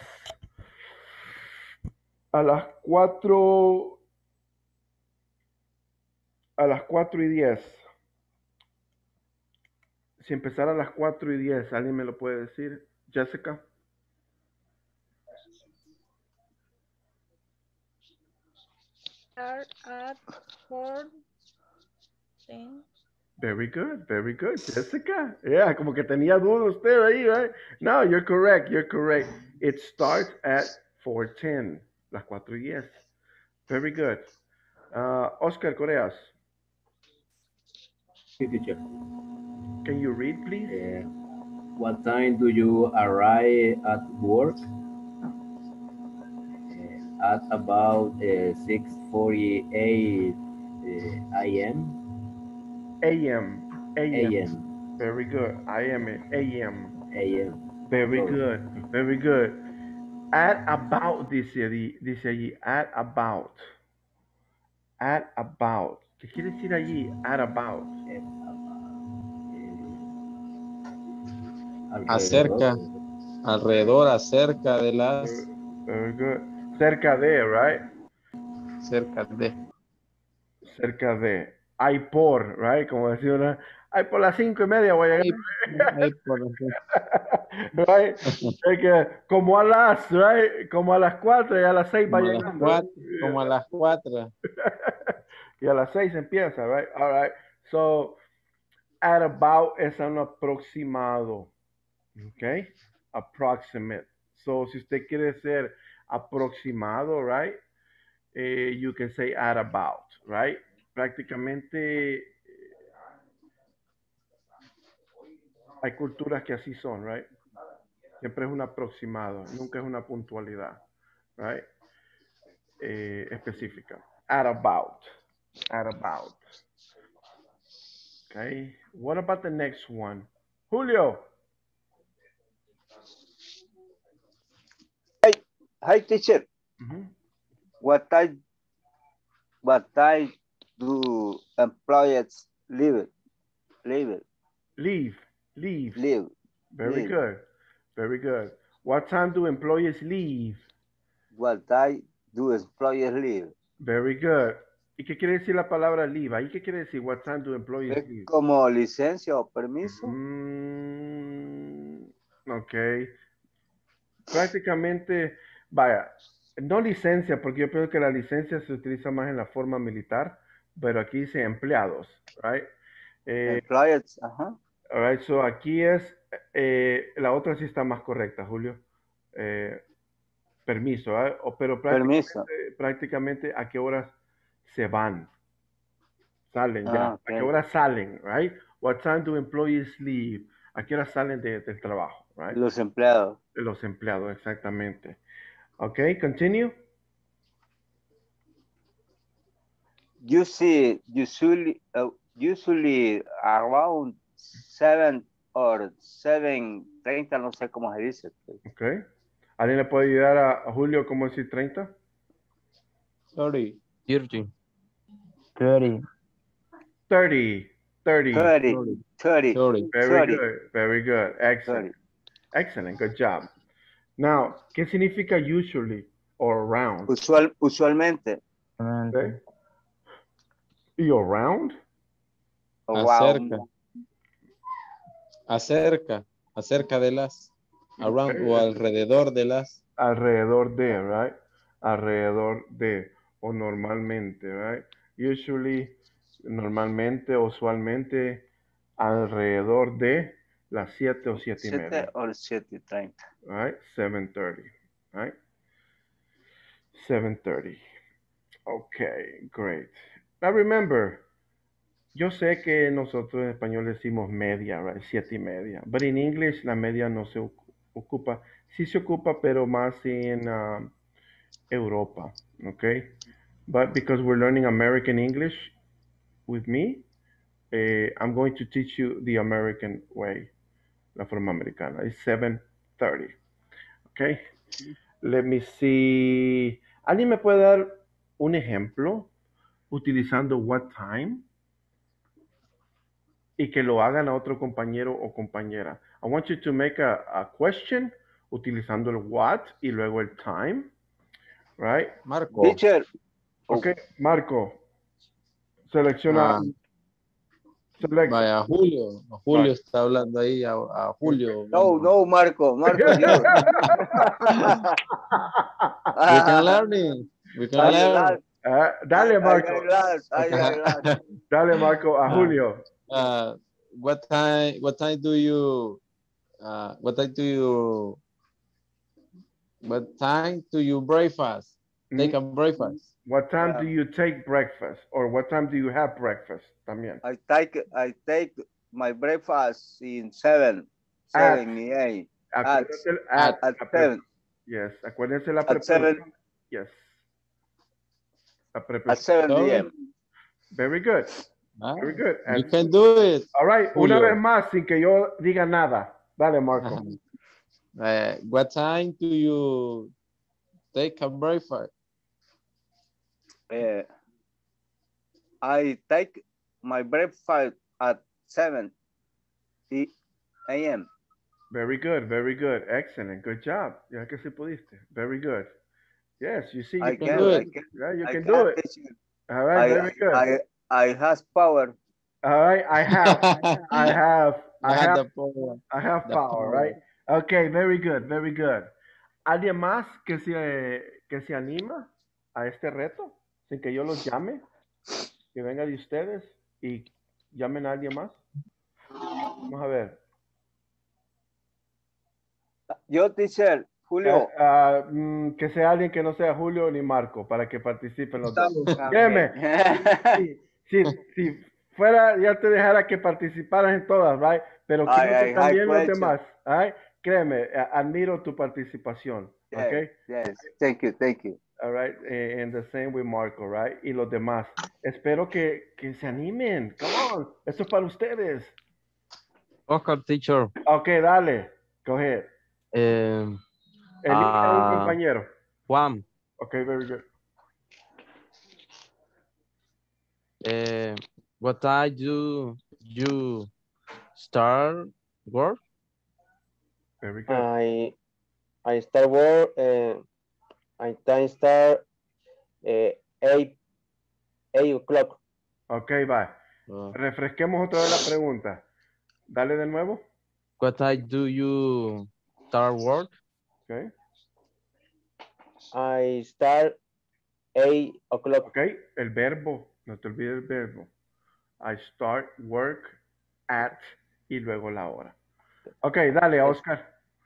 a las cuatro a las cuatro y diez. Si empezara a las cuatro y diez, ¿alguien me lo puede decir? Jessica. Start at four ten. Very good, very good, Jessica. Yeah, como que tenía duda usted ahí, right? No, you're correct, you're correct. It starts at four ten, las cuatro y diez. Very good. Uh, Oscar Coreas. Sí, teacher. Can you read, please? Uh, what time do you arrive at work? Uh, at about uh, six forty-eight uh, A M A M. A M. A M. Very good. I am it. A M. A M. Very Sorry. good. Very good. At about, dice, allí- dice allí. At about. At about. ¿Qué quiere decir allí? At about. Acerca, alrededor, acerca de las, Very good. Cerca de, right? cerca de. Cerca de. Hay por, right? Como decía una. Hay por las cinco y media voy a llegar. Ahí por Right? Es que como a las, right? Como a las cuatro y a las seis va como a las llegando. cuatro, como a las cuatro. Y a las seis empieza, right? All right. So, at about es un aproximado. Okay? Approximate. So, si usted quiere ser aproximado, right? Eh, you can say at about, right? Prácticamente hay culturas que así son, right? Siempre es un aproximado, nunca es una puntualidad, right? Eh, específica. At about. At about. Okay. What about the next one? Julio. Hi, hi teacher. Mhm. What time, what time do employees leave? Leave, Leave. Leave. leave, Very leave. good. Very good. What time do employees leave? What time do employees leave? Very good. ¿Y qué quiere decir la palabra leave? ¿Ahí qué quiere decir? What time do employees ¿Es leave? como licencia o permiso? Mm, ok. Prácticamente, vaya, no licencia, porque yo creo que la licencia se utiliza más en la forma militar, pero aquí dice empleados, right? Eh, Employees, ajá. all right, so aquí es, eh, la otra sí está más correcta, Julio. Eh, permiso, ¿eh? O- pero prácticamente, Permiso. prácticamente a qué horas se van, salen ya, Ah, a qué ok. horas salen, right? What time do employees leave? ¿A qué horas salen de- del trabajo, right? Los empleados. Los empleados, exactamente. Okay, continue. Usually, usually, uh, usually around seven or seven treinta, no sé cómo se dice. Okay. ¿Alguien le puede ayudar a, a Julio cómo decir treinta? Sorry. thirty. thirty. thirty. thirty. thirty, Sorry. thirty, Sorry. Very thirty, good. Very good. Excellent. thirty. Excellent. Good job. Now, ¿qué significa usually or around? Usual, usualmente. Okay. ¿Y around? Around. Acerca. Acerca. Acerca de las. Around Okay. o alrededor de las. Alrededor de, right? Alrededor de. O normalmente, right? Usually, normalmente, usualmente, alrededor de las siete o siete y Siete media. o siete treinta. Right? seven thirty. Right? seven thirty. Okay, great. Now remember, yo sé que nosotros en español decimos media, right? Siete y media. But in English la media no se ocu- ocupa. Sí se ocupa, pero más en um, Europa. Okay? But because we're learning American English with me, eh, I'm going to teach you the American way. La forma americana. It's seven thirty. Okay? Let me see. ¿Alguien me puede dar un ejemplo utilizando what time y que lo hagan a otro compañero o compañera? I want you to make a, a question utilizando el what y luego el time, right? Marco. Teacher. Okay, Marco. Selecciona. Ah, select. vaya, Julio. Julio Vale. está hablando ahí a, a Julio. No, Vamos. no, Marco. Marco, yo. We can learn it. We can learn. Ah, dale, Marco. Ay, ay, ay. Dale, Marco, a Ah. Julio. Uh, what time? What time do you? Uh, what time do you? What time do you breakfast? Take a breakfast. What time Yeah. do you take breakfast? Or what time do you have breakfast? También. I take I take my breakfast in seven, At. seven a.m. At, Acuérdense, at, at la pre- seven, Yes, acuérdense la at seven, preposición. Yes. La at preposición. seven Sorry. p.m. Very good. Ah, Very good. you And- can do it. all right, una Julio. vez más sin que yo diga nada. Dale, Marco. Uh, what time do you take a breakfast? Uh, I take my breakfast at seven a.m. Very good, very good. Excellent. Good job. Ya que sí pudiste. Very good. Yes, you see, you I can, can, do I it. can, Yeah, you I can can do it. teach you. All right, I, very good. I, I has power. All right, I have, I have, I I had have, the power. I have the power, power. right? Okay, very good, very good. ¿Alguien más que se, que se anima a este reto sin que yo los llame? Que venga de ustedes y llamen a alguien más. Vamos a ver. Yo, teacher, Julio. Eh, ah, mm, que sea alguien que no sea Julio ni Marco para que participen los dos. Gustavo. Créeme, si, si, si fuera, ya te dejara que participaras en todas, right? Pero Ay, creo que ay, también high los question. demás, right? Créeme, a- admiro tu participación, Yes, ¿ok? yes. Thank you, thank you. All right, eh, and the same with Marco, right? Y los demás. Espero que, que se animen. Come on, esto es para ustedes. Oscar, teacher. Ok, dale. Go ahead. Um, Elige a un uh, compañero. Juan. Okay, very good. Uh, what time do you start work? Very good. I I start work. Uh, I time start uh, eight eight o'clock. Ok, bye. Uh, Refresquemos otra vez la pregunta. Dale de nuevo. what time do you start work? Okay. I start eight o'clock. Ok, el verbo. No te olvides el verbo. I start work at y luego la hora. Ok, dale, Oscar.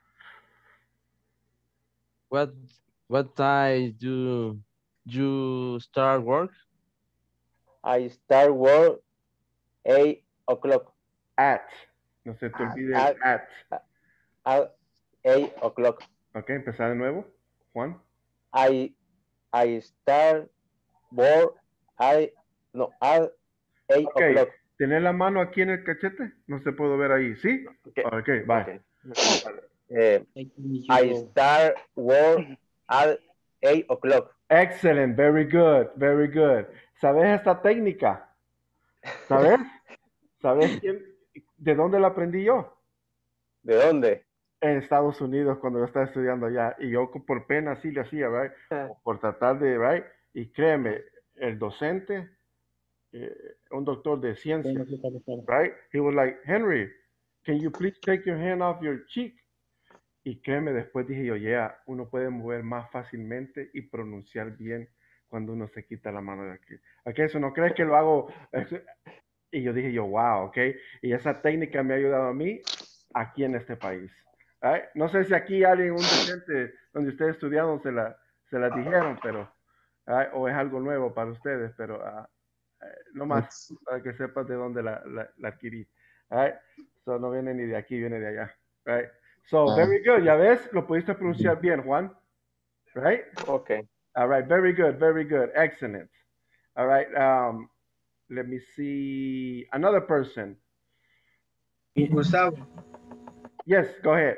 What what time do you start work? I start work eight o'clock. At. No se te olvide el at. At eight o'clock. Ok, empezar de nuevo. Juan. I I start work I no at eight Ok, o'clock. ¿tenés la mano aquí en el cachete? No se puede ver ahí, ¿sí? Okay. Ok, bye. Uh, I start work at eight o'clock. Excellent, very good, very good. ¿Sabes esta técnica? ¿Sabes? ¿Sabes quién, de dónde la aprendí yo? ¿De dónde? En Estados Unidos, cuando yo estaba estudiando allá. Y yo por pena sí le hacía, right? Por tratar de, right? Y créeme, el docente, eh, un doctor de ciencias, right? He was like, Henry, can you please take your hand off your cheek? Y créeme, después dije yo, yeah, uno puede mover más fácilmente y pronunciar bien cuando uno se quita la mano de aquí. ¿Ok? Eso no crees que lo hago. Y yo dije yo, wow, ok. Y esa técnica me ha ayudado a mí aquí en este país. Right? No sé si aquí alguien, un docente donde ustedes estudiaron, se la, se la dijeron, pero, right? O es algo nuevo para ustedes, pero uh, no más para que sepas de dónde la, la, la adquirí. Right? So, no viene ni de aquí, viene de allá. Right? So, very good. Ya ves, lo pudiste pronunciar bien, Juan. Right? Okay. All right. Very good. Very good. Excellent. All right. Um, let me see. Another person. Gustavo. Yes, go ahead.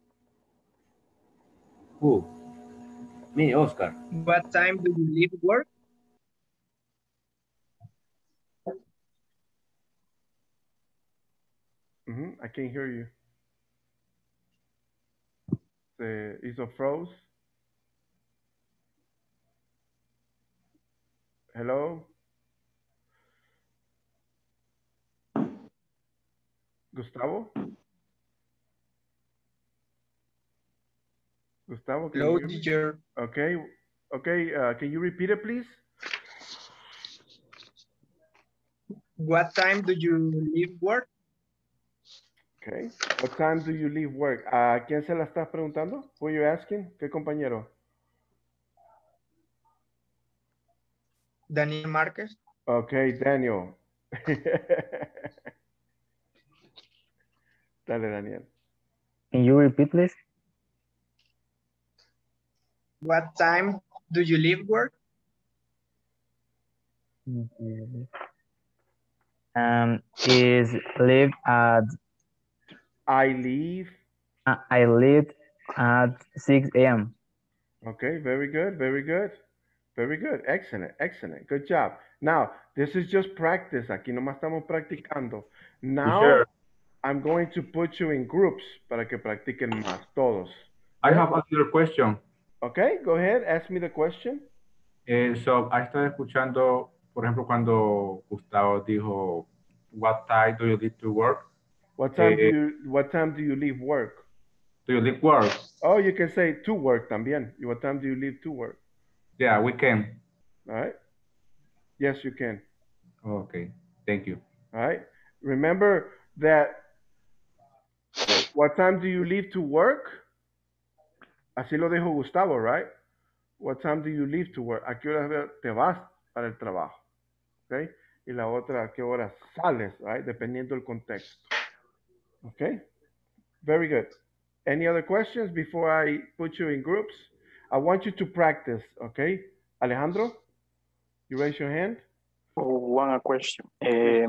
Who? Me, Oscar. What time do you leave work? Mm-hmm. I can't hear you. The, is it froze? Hello? Gustavo? Gustavo, can Hello, you hear me? teacher. Okay, okay, uh, can you repeat it, please? What time do you leave work? Okay, what time do you leave work? ¿A quién se la estás preguntando? Who are you asking? ¿Qué compañero? Daniel Márquez. Okay, Daniel. Dale, Daniel. Can you repeat, please? What time do you leave work? Um, is live at. I leave. Uh, I leave at six A M Okay, very good, very good. Very good, excellent, excellent, good job. Now, this is just practice. Aquí nomás estamos practicando. Now, Sure. I'm going to put you in groups para que practiquen más, todos. I have another question. Okay, go ahead, ask me the question. Eh, so, I estaba escuchando, por ejemplo, cuando Gustavo dijo, what time do you leave to work? What time do Eh, you What time do you leave work? Do you leave work? Oh, you can say to work también. What time do you leave to work? Yeah, we can. All right. Yes, you can. Okay, thank you. All right. Remember that. What time do you leave to work? Así lo dijo Gustavo, right? What time do you leave to work? ¿A qué hora te vas para el trabajo? Okay. Y la otra, ¿a qué hora sales? Right? Dependiendo del contexto. Okay. Very good. Any other questions before I put you in groups? I want you to practice, okay? Alejandro, you raise your hand. One question. Eh,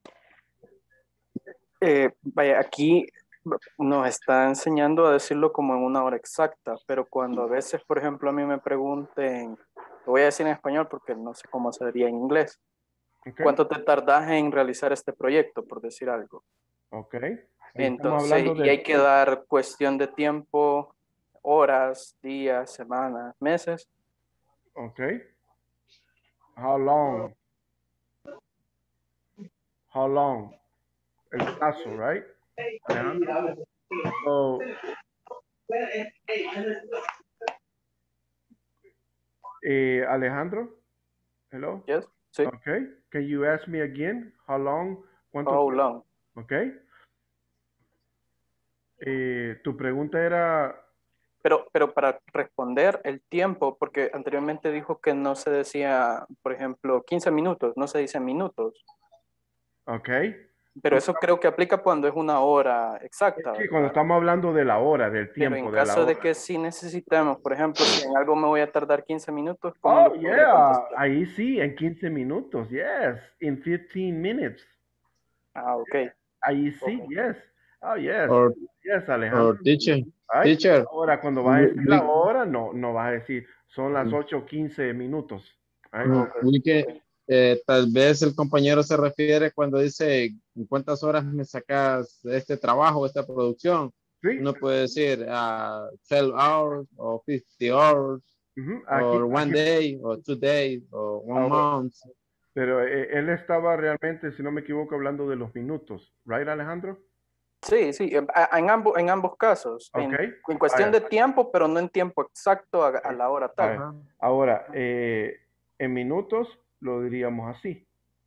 eh, vaya, aquí nos está enseñando a decirlo como en una hora exacta, pero cuando a veces, por ejemplo, a mí me pregunten, lo voy a decir en español porque no sé cómo sería en inglés. Okay. ¿Cuánto te tardas en realizar este proyecto, por decir algo? Ok. Ahí estamos Entonces, hablando y de... hay que dar cuestión de tiempo, horas, días, semanas, meses. Okay. How long? How long? El plazo, right? Alejandro? So, eh, Alejandro? Hello? Yes, sí. Okay. Can you ask me again? How long? ¿Cuánto How tiempo? long? Okay. Eh, tu pregunta era... Pero, pero para responder el tiempo, porque anteriormente dijo que no se decía, por ejemplo, quince minutos, no se dice minutos. Okay. Pero eso creo que aplica cuando es una hora exacta, Sí, cuando ¿verdad? estamos hablando de la hora, del Pero tiempo, en de la caso de hora. que sí necesitemos, por ejemplo, si en algo me voy a tardar quince minutos, ¿cómo Oh, lo podría yeah. contestar? Ahí sí, en quince minutos. Yes. In fifteen minutes. Ah, ok. Ahí sí, Ok. yes. Oh, yes. Or, Yes, or Alejandro. teacher, Ay, teacher, ahora cuando vas a we, decir la we, hora, no, no vas a decir, son las ocho quince minutos. Right? we can- eh, tal vez el compañero se refiere cuando dice ¿en cuántas horas me sacas este trabajo, esta producción? Sí. Uno puede decir ah, twelve hours o fifty hours Ujú, Aquí, or one aquí, day or two days or one ahora, month. pero eh, él estaba realmente, si no me equivoco, hablando de los minutos. Right, Alejandro? Sí, sí, en, a- en ambos, en ambos casos. En, Ok. en cuestión Vaya, de tiempo, pero no en tiempo exacto a, a la hora tal. vaya. Ahora, eh, en minutos lo diríamos así.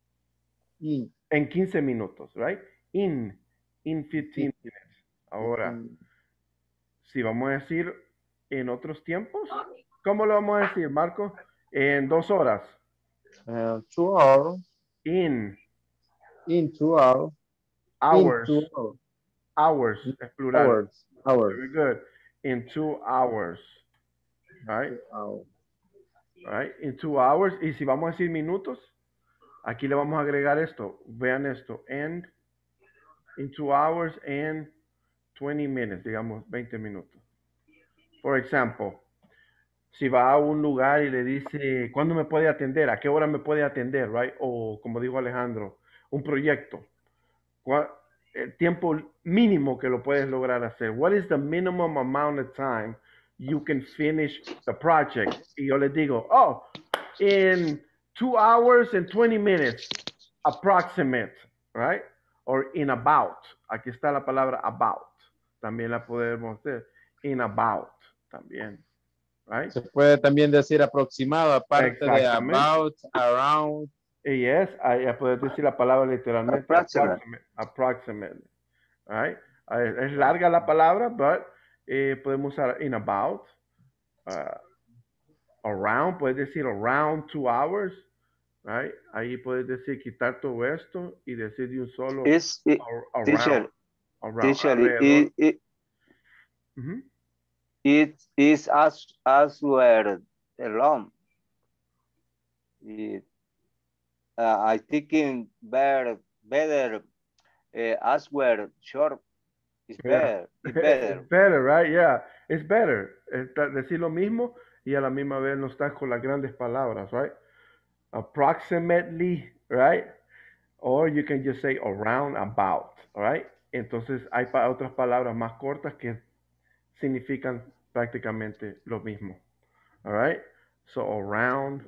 Y, En quince minutos, right? In, in fifteen minutes. Ahora, si vamos a decir en otros tiempos, ¿cómo lo vamos a decir, Marco? En dos horas. uh, two hours, In, in two hours, hours, in two hours, hours, es plural. hours, hours, Very good. In two hours, right? hours. Right? In two hours. Y si vamos a decir minutos, aquí le vamos a agregar esto. Vean esto. And in two hours and twenty minutes, digamos veinte minutos. For example, si va a un lugar y le dice, ¿cuándo me puede atender? ¿A qué hora me puede atender? Right? O como dijo Alejandro, un proyecto. ¿Cuál- el tiempo mínimo que lo puedes lograr hacer? What is the minimum amount of time you can finish the project? Y yo les digo, oh, in two hours and twenty minutes, approximate, right? Or in about. Aquí está la palabra about. También la podemos hacer. In about, también. Right? Se puede también decir aproximado, aparte de Exactamente. about, around. Yes, ahí puedes decir la palabra literalmente. Approximate. Approximate. Right? Eh, Es larga la palabra, but eh, podemos usar in about, uh, around, puedes decir around two hours, right? Ahí puedes decir quitar todo esto y decir de un solo Is it, ar- teacher, around, around, teacher, alrededor. it, it, Ujú. it is as as were alone. It, uh, I thinking better better uh, as were short is Yeah. better. It's better. It's better, right? Yeah, it's better. Es ta- decir lo mismo y a la misma vez no estás con las grandes palabras, right? Approximately, right? Or you can just say around, about, right? Entonces hay pa- otras palabras más cortas que significan prácticamente lo mismo. All right? So around,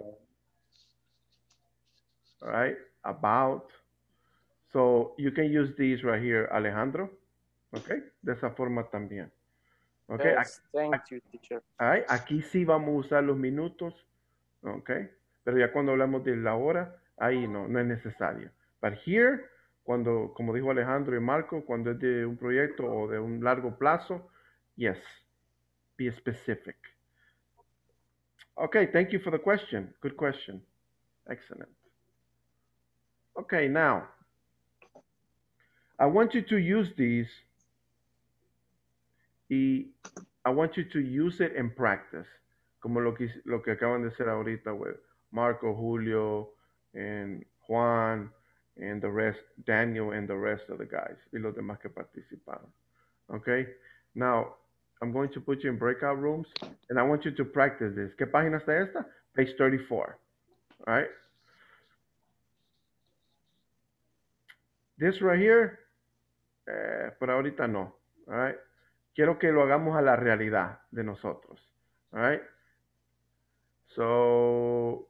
all right? About. So you can use these right here, Alejandro. Okay? De esa forma también. Okay? Yes, thank you, teacher. All right? Aquí sí vamos a usar los minutos. Okay? Pero ya cuando hablamos de la hora, ahí no, no es necesario. But here, cuando, como dijo Alejandro y Marco, cuando es de un proyecto o de un largo plazo, yes, be specific. Okay, thank you for the question. Good question. Excellent. Okay, now, I want you to use these. Y I want you to use it in practice. como lo que, lo que acaban de hacer ahorita, with Marco, Julio, and Juan, and the rest, Daniel, and the rest of the guys, y los demás que participaron. Okay? Now, I'm going to put you in breakout rooms, and I want you to practice this. ¿Qué página está esta? Page thirty-four. All right? This right here, eh, por ahorita no. All right? Quiero que lo hagamos a la realidad de nosotros. All right? So,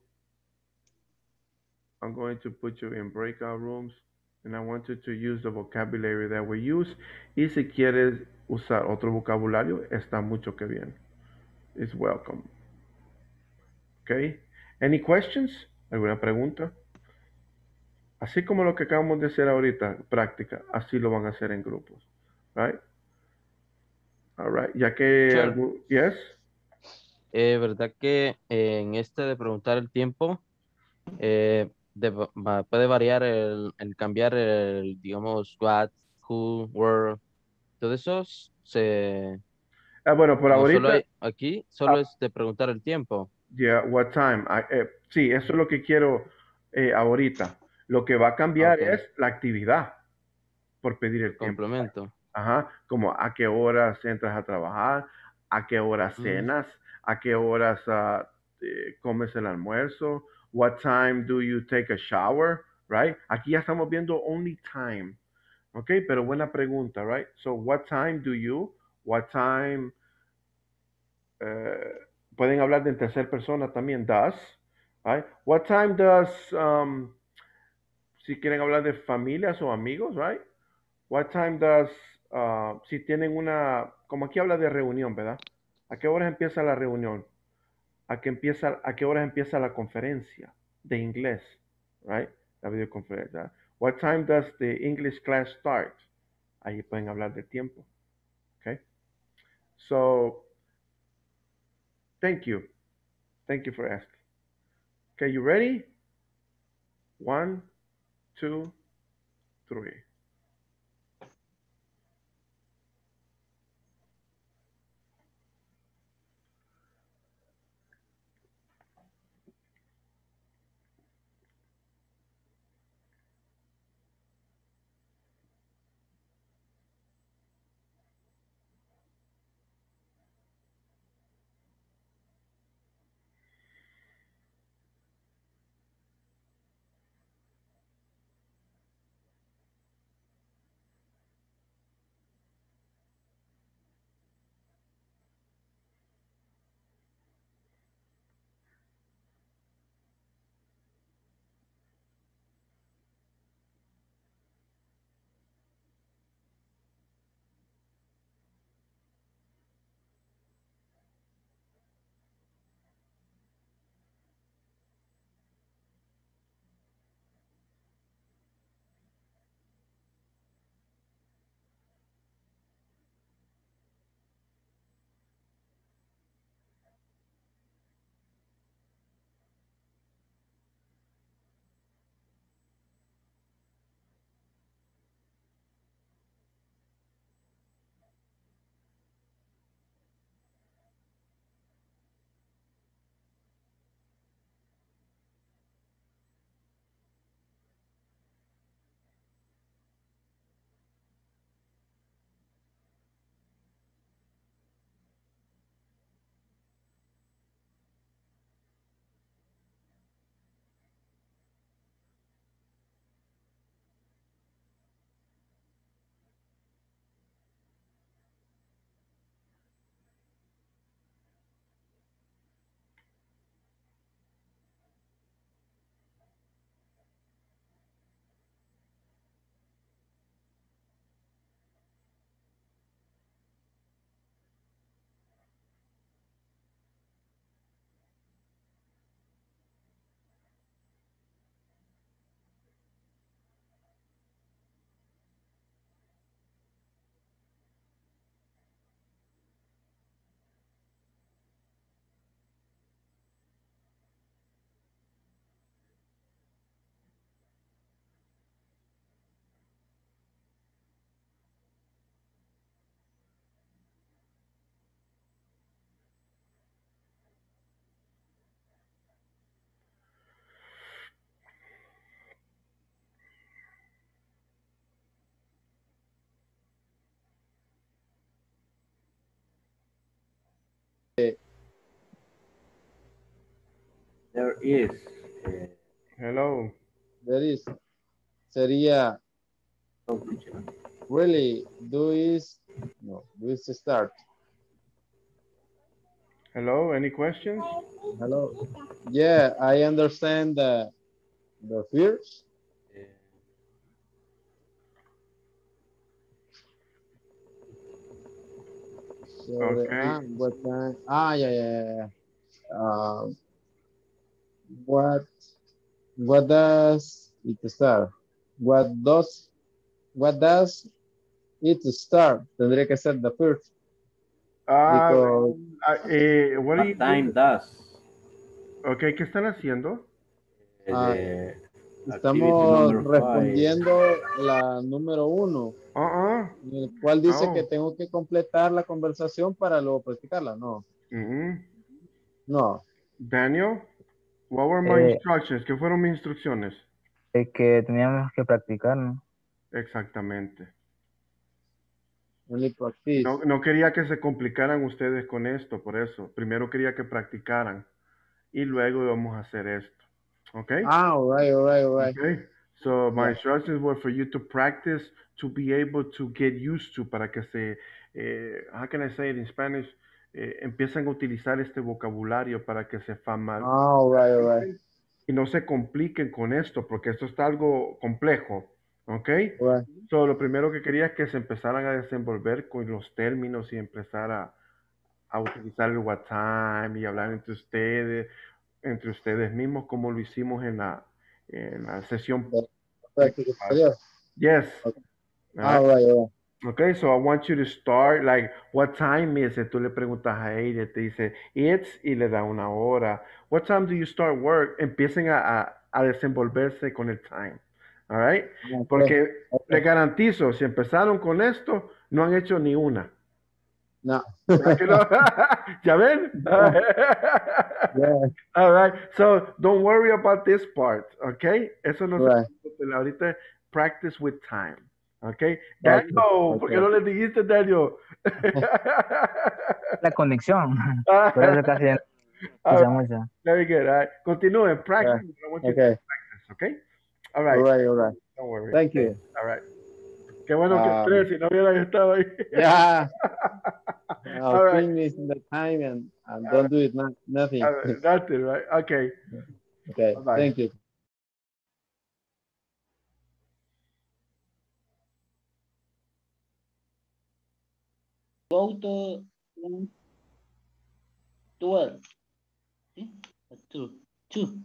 I'm going to put you in breakout rooms, and I want you to use the vocabulary that we use. Y si quieres usar otro vocabulario, está mucho que bien. It's welcome. Okay? Any questions? ¿Alguna pregunta? Así como lo que acabamos de hacer ahorita, práctica, así lo van a hacer en grupos. Right? All right. Ya que Sure. algún, yes. Eh, ¿verdad que eh, en este de preguntar el tiempo eh, de- va- puede variar el, el cambiar el, digamos, what, who, where, todo eso se, Ah, bueno, por como solo ahorita, hay aquí, solo es de preguntar el tiempo. yeah, what time? I- eh, sí, eso es lo que quiero eh, ahorita. Lo que va a cambiar Ok, es la actividad por pedir el tiempo. complemento. Ajá, como a qué horas entras a trabajar, a qué horas Mm, cenas, a qué horas ah, eh, comes el almuerzo, what time do you take a shower, right? Aquí ya estamos viendo only time, ok, pero buena pregunta, right? So, what time do you, what time, eh, pueden hablar de en tercera persona también, does, right? What time does, um, si quieren hablar de familias o amigos, right? What time does, uh, si tienen una, como aquí habla de reunión, ¿verdad? ¿A qué horas empieza la reunión? ¿A qué empieza, a qué horas empieza la conferencia de inglés? Right? La videoconferencia. What time does the English class start? Ahí pueden hablar de tiempo. Okay? So, thank you. Thank you for asking. Okay, you ready? One, two, three. There is. Uh, Hello. There is. Sería, no, teacher. really, do is, no, do is start. Hello, any questions? Hello. Yeah, I understand the, the fears. So the, Okay. ah, what time? Ah, yeah, yeah, yeah. Um, what, what does it start? What does, what does it start? Tendría que ser the first. Ah, Because ah, eh, what are you What time doing? does? Okay, ¿qué están haciendo? ah, The activity estamos number five. respondiendo la número uno, Uh-uh. en el cual dice que No. tengo que completar la conversación para luego practicarla. No, Mm-mm. no. Daniel, what were my Eh, instructions? ¿Qué fueron mis instrucciones? es que teníamos que practicar, ¿no? Exactamente. Only practice. No, no quería que se complicaran ustedes con esto, por eso. Primero quería que practicaran y luego íbamos a hacer esto. Okay? Ah, all right, all right, all right. Okay. So my Yeah. instructions were for you to practice, to be able to get used to, para que se, eh, how can I say it in Spanish? Eh, empiezan a utilizar este vocabulario para que se fama, Ah, all right, all right. y no se compliquen con esto, porque esto está algo complejo. ¿Ok? All right. So, lo primero que quería es que se empezaran a desenvolver con los términos y empezar a, a utilizar el what time y hablar entre ustedes, entre ustedes mismos, como lo hicimos en la, en la sesión. Practice exterior. Yes. Okay. All Ah, right. all right, all right. Okay, so I want you to start, like, what time is it? Tú le preguntas a ella, te dice, it's, y le da una hora. What time do you start work? Empiecen a, a, a desenvolverse con el time. All right? Okay. Porque Okay. les garantizo, si empezaron con esto, no han hecho ni una. No. ¿Verdad que no? ¿Ya ven? Yeah. All right, so don't worry about this part, okay? Eso no Right. se ahorita, practice with time. Okay, Okay, Daniel, ¿por qué okay. no le dijiste, Daniel? La conexión. Por eso casi no All escucha right, mucho. very good. All right, continúen, practice. Yeah. I want you to Okay. practice, okay? All All right, right, all right. don't worry. Thank you. All right. Qué bueno que Um, entré, si no hubiera yo estado ahí. Yeah. All I'll right. finish the time and, and All don't right. do it, not, nothing. All right, nothing, right? Okay. Okay, Bye-bye. thank you. Go to twelve. ¿Sí? Two. Two.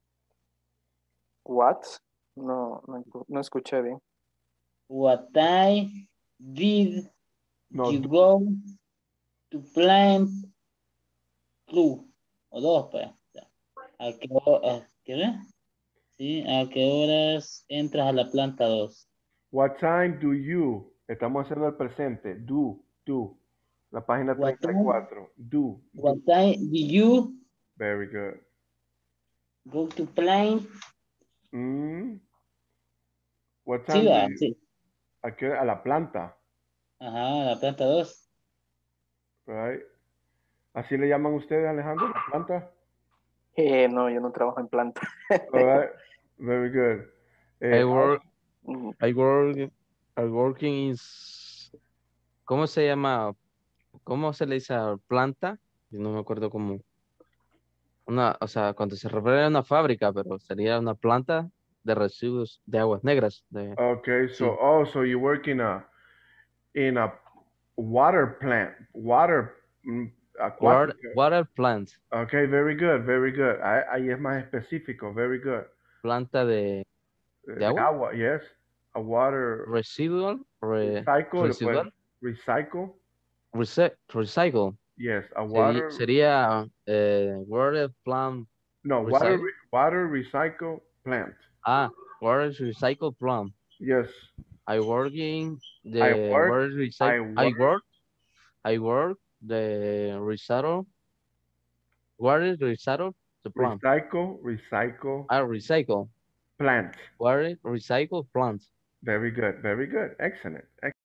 What? No, no, no escuché bien. What time did No, you tú- go to plant two? O dos, pues. ¿A qué hora? ¿Qué hora? Sí, ¿a qué horas entras a la planta dos? What time do you? Estamos haciendo el presente. Do, do. La página What treinta y cuatro. Do, What do. time did you Very good. go to plant? Mm. What Sí, time do va, you? sí. ¿A qué? A la planta, Ajá, la planta dos. right? ¿Así le llaman ustedes, Alejandro? La planta. Eh, no, yo no trabajo en planta. All right. Very good. Eh, I work, Mm, I work, I working is, ¿cómo se llama? ¿Cómo se le dice a planta? Yo no me acuerdo cómo. Una, o sea, cuando se refiere a una fábrica, pero sería una planta de residuos de aguas negras. De, okay, so sí. oh, so you work in a in a water plant, water mm, aquatic. Water, water plant, Okay, very good, very good. Ahí, ahí es más específico. Very good. planta de, Eh, de De agua, agua, yes. A water residual, re- recycle, le puedes residual, recycle. rece- recycle. Yes, a Sería, water. sería eh, water plant No, water recycle. re- water recycle plant. Ah, water recycle plant. Yes. I working the I work. water I recycle. I work. work. I work the recycle. Water recycle the plant. Recycle, recycle Ah, recycle. plant. Water recycle plant. Very good, very good. Excellent. Ex-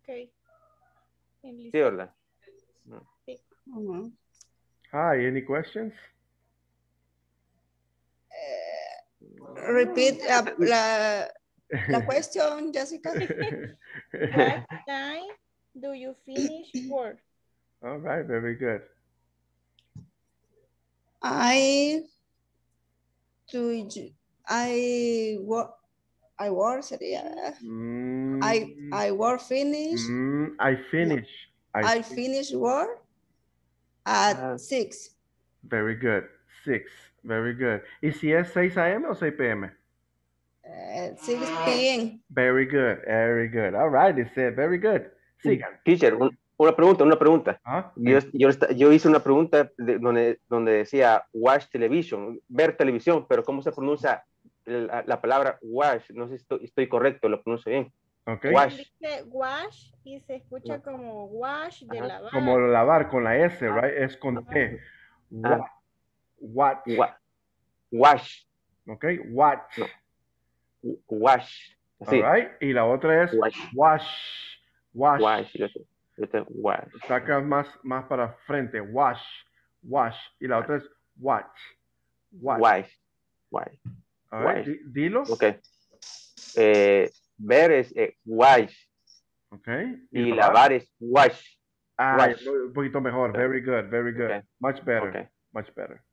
Ok. En Sí, listo. ¿verdad? Sí. Ujú. Hi, any questions? Repeat la, la, la question, Jessica. What time do you finish work? All right, very good. I do I work I work sería I Mm, I work finish mm, I finish. I I fin- finish work at Ah, six. Very good. Six. Very good. ¿Y si es seis a m o seis p m? Uh, six p m Very good. Very good. All right, it said very good. Sigan. teacher, un- una pregunta, una pregunta. Ah, Yo, yo, esta- yo hice una pregunta de- donde, donde decía watch television, ver televisión, pero ¿cómo se pronuncia la, la palabra watch? No sé si estoy, estoy correcto, lo pronuncio bien. Okay. Wash. Dice wash y se escucha como wash de Ajá. lavar. Como lavar con la S, right? Es con T. What? Ah, What? wa- wash. Okay. Watch. No. Wash. All Así. right. Y la otra es Wash. wash. Wash. Wash. Yo te- yo te- wash. Sacas más, más para frente. Wash. Wash. Y la otra es watch. Watch. Wash. Wash. All right. Wash. Di- Dilo. Ok. Eh, ver es eh, wash. Okay. Y lavar es wash. Ah, Wash. un poquito mejor. Very good. Very good. Okay. Much better. Okay. Much better.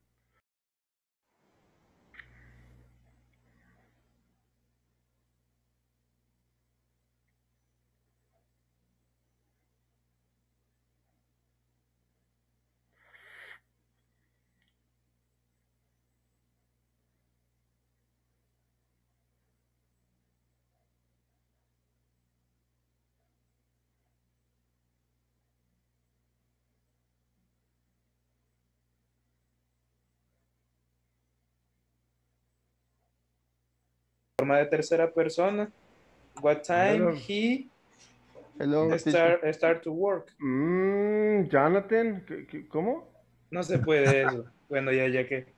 Forma de tercera persona. What time Hello. he Hello, start, start to work. Mm, Jonathan, ¿qué- qué- ¿cómo? No se puede eso. Bueno, ya, ya que.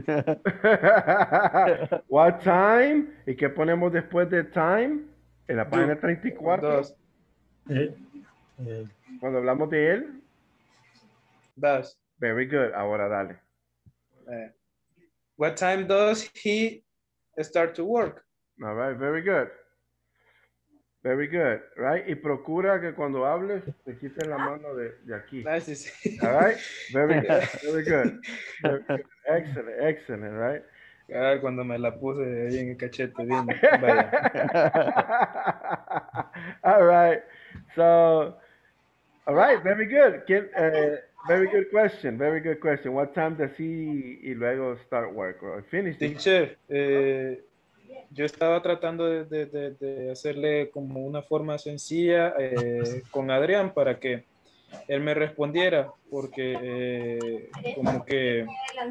What time? ¿Y qué ponemos después de time? En la página treinta y cuatro. Dos. Eh, eh, Cuando hablamos de él. Das. Very good. Ahora dale. Eh, What time does he start to work? All right, very good. Very good, right? Y procura que cuando hables te quites la mano de, de aquí. Ah, sí, sí. All right? Very good. Very good. Very good. Excellent, excellent, right? Ah, cuando me la puse ahí en el cachete, bien. Vaya. All right. So, all right, very good. ¿Quién, eh, very good question. Very good question. What time does he y luego start work or finish? it? Teacher, eh, yo estaba tratando de, de- de- de hacerle como una forma sencilla eh, con Adrián para que él me respondiera, porque eh, como que,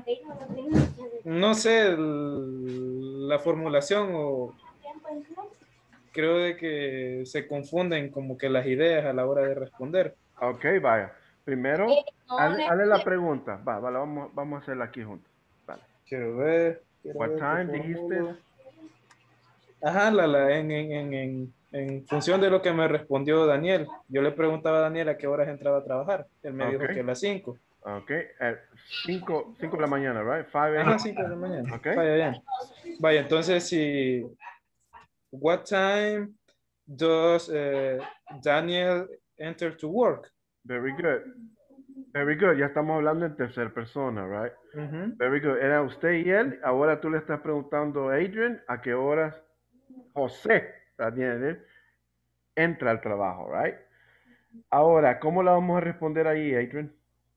no sé, el- la formulación o creo de que se confunden como que las ideas a la hora de responder. Ok, vaya. Primero, hazle, hazle la pregunta. Va, vale, vamos, vamos a hacerla aquí juntos. Vale. Quiero ver. quiero What ver qué time formulo. dijiste? Ajá, la, la, en, en, en, en, en función de lo que me respondió Daniel. Yo le preguntaba a Daniel a qué horas entraba a trabajar. Él me dijo Ok. que a las cinco. Ok, at cinco de la mañana, right? five a m Ajá, cinco de la mañana. Ok. Vaya bien. Vaya, entonces si... What time does eh, Daniel enter to work? Very good. Very good. Ya estamos hablando en tercera persona, right? Ujú. Very good. Era usted y él. Ahora tú le estás preguntando a Adrian a qué horas José Daniel entra al trabajo, right? Ahora, ¿cómo la vamos a responder ahí, Adrian?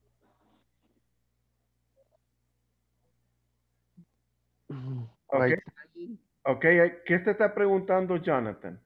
Ok. Right. Ok, ¿qué te está preguntando Jonathan?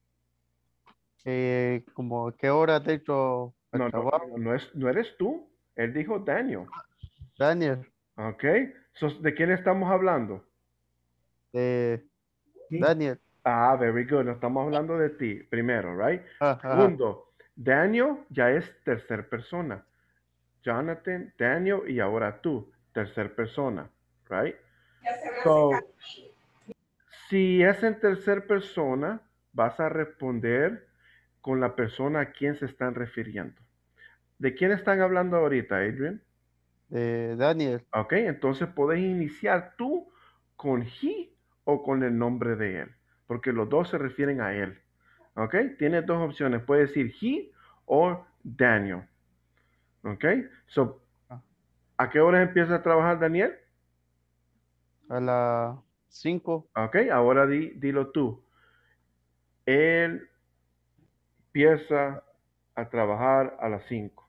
Eh, como qué hora dentro al No, no, trabajo. no, no es, no eres tú. Él dijo Daniel. Daniel, Ok. So, ¿de quién estamos hablando? eh, Daniel. Ah, very good. No estamos hablando de ti, primero, right? Ajá. Segundo, Daniel ya es tercer persona. Jonathan, Daniel y ahora tú, tercer persona, right? So, si es en tercer persona, vas a responder con la persona a quien se están refiriendo. ¿De quién están hablando ahorita, Adrian? De Daniel. Ok, entonces puedes iniciar tú con he o con el nombre de él, porque los dos se refieren a él. Ok, tienes dos opciones, puedes decir he o Daniel. Ok, so, ¿a qué hora empieza a trabajar Daniel? A las cinco. Ok, ahora di, dilo tú. Él empieza a trabajar a las cinco.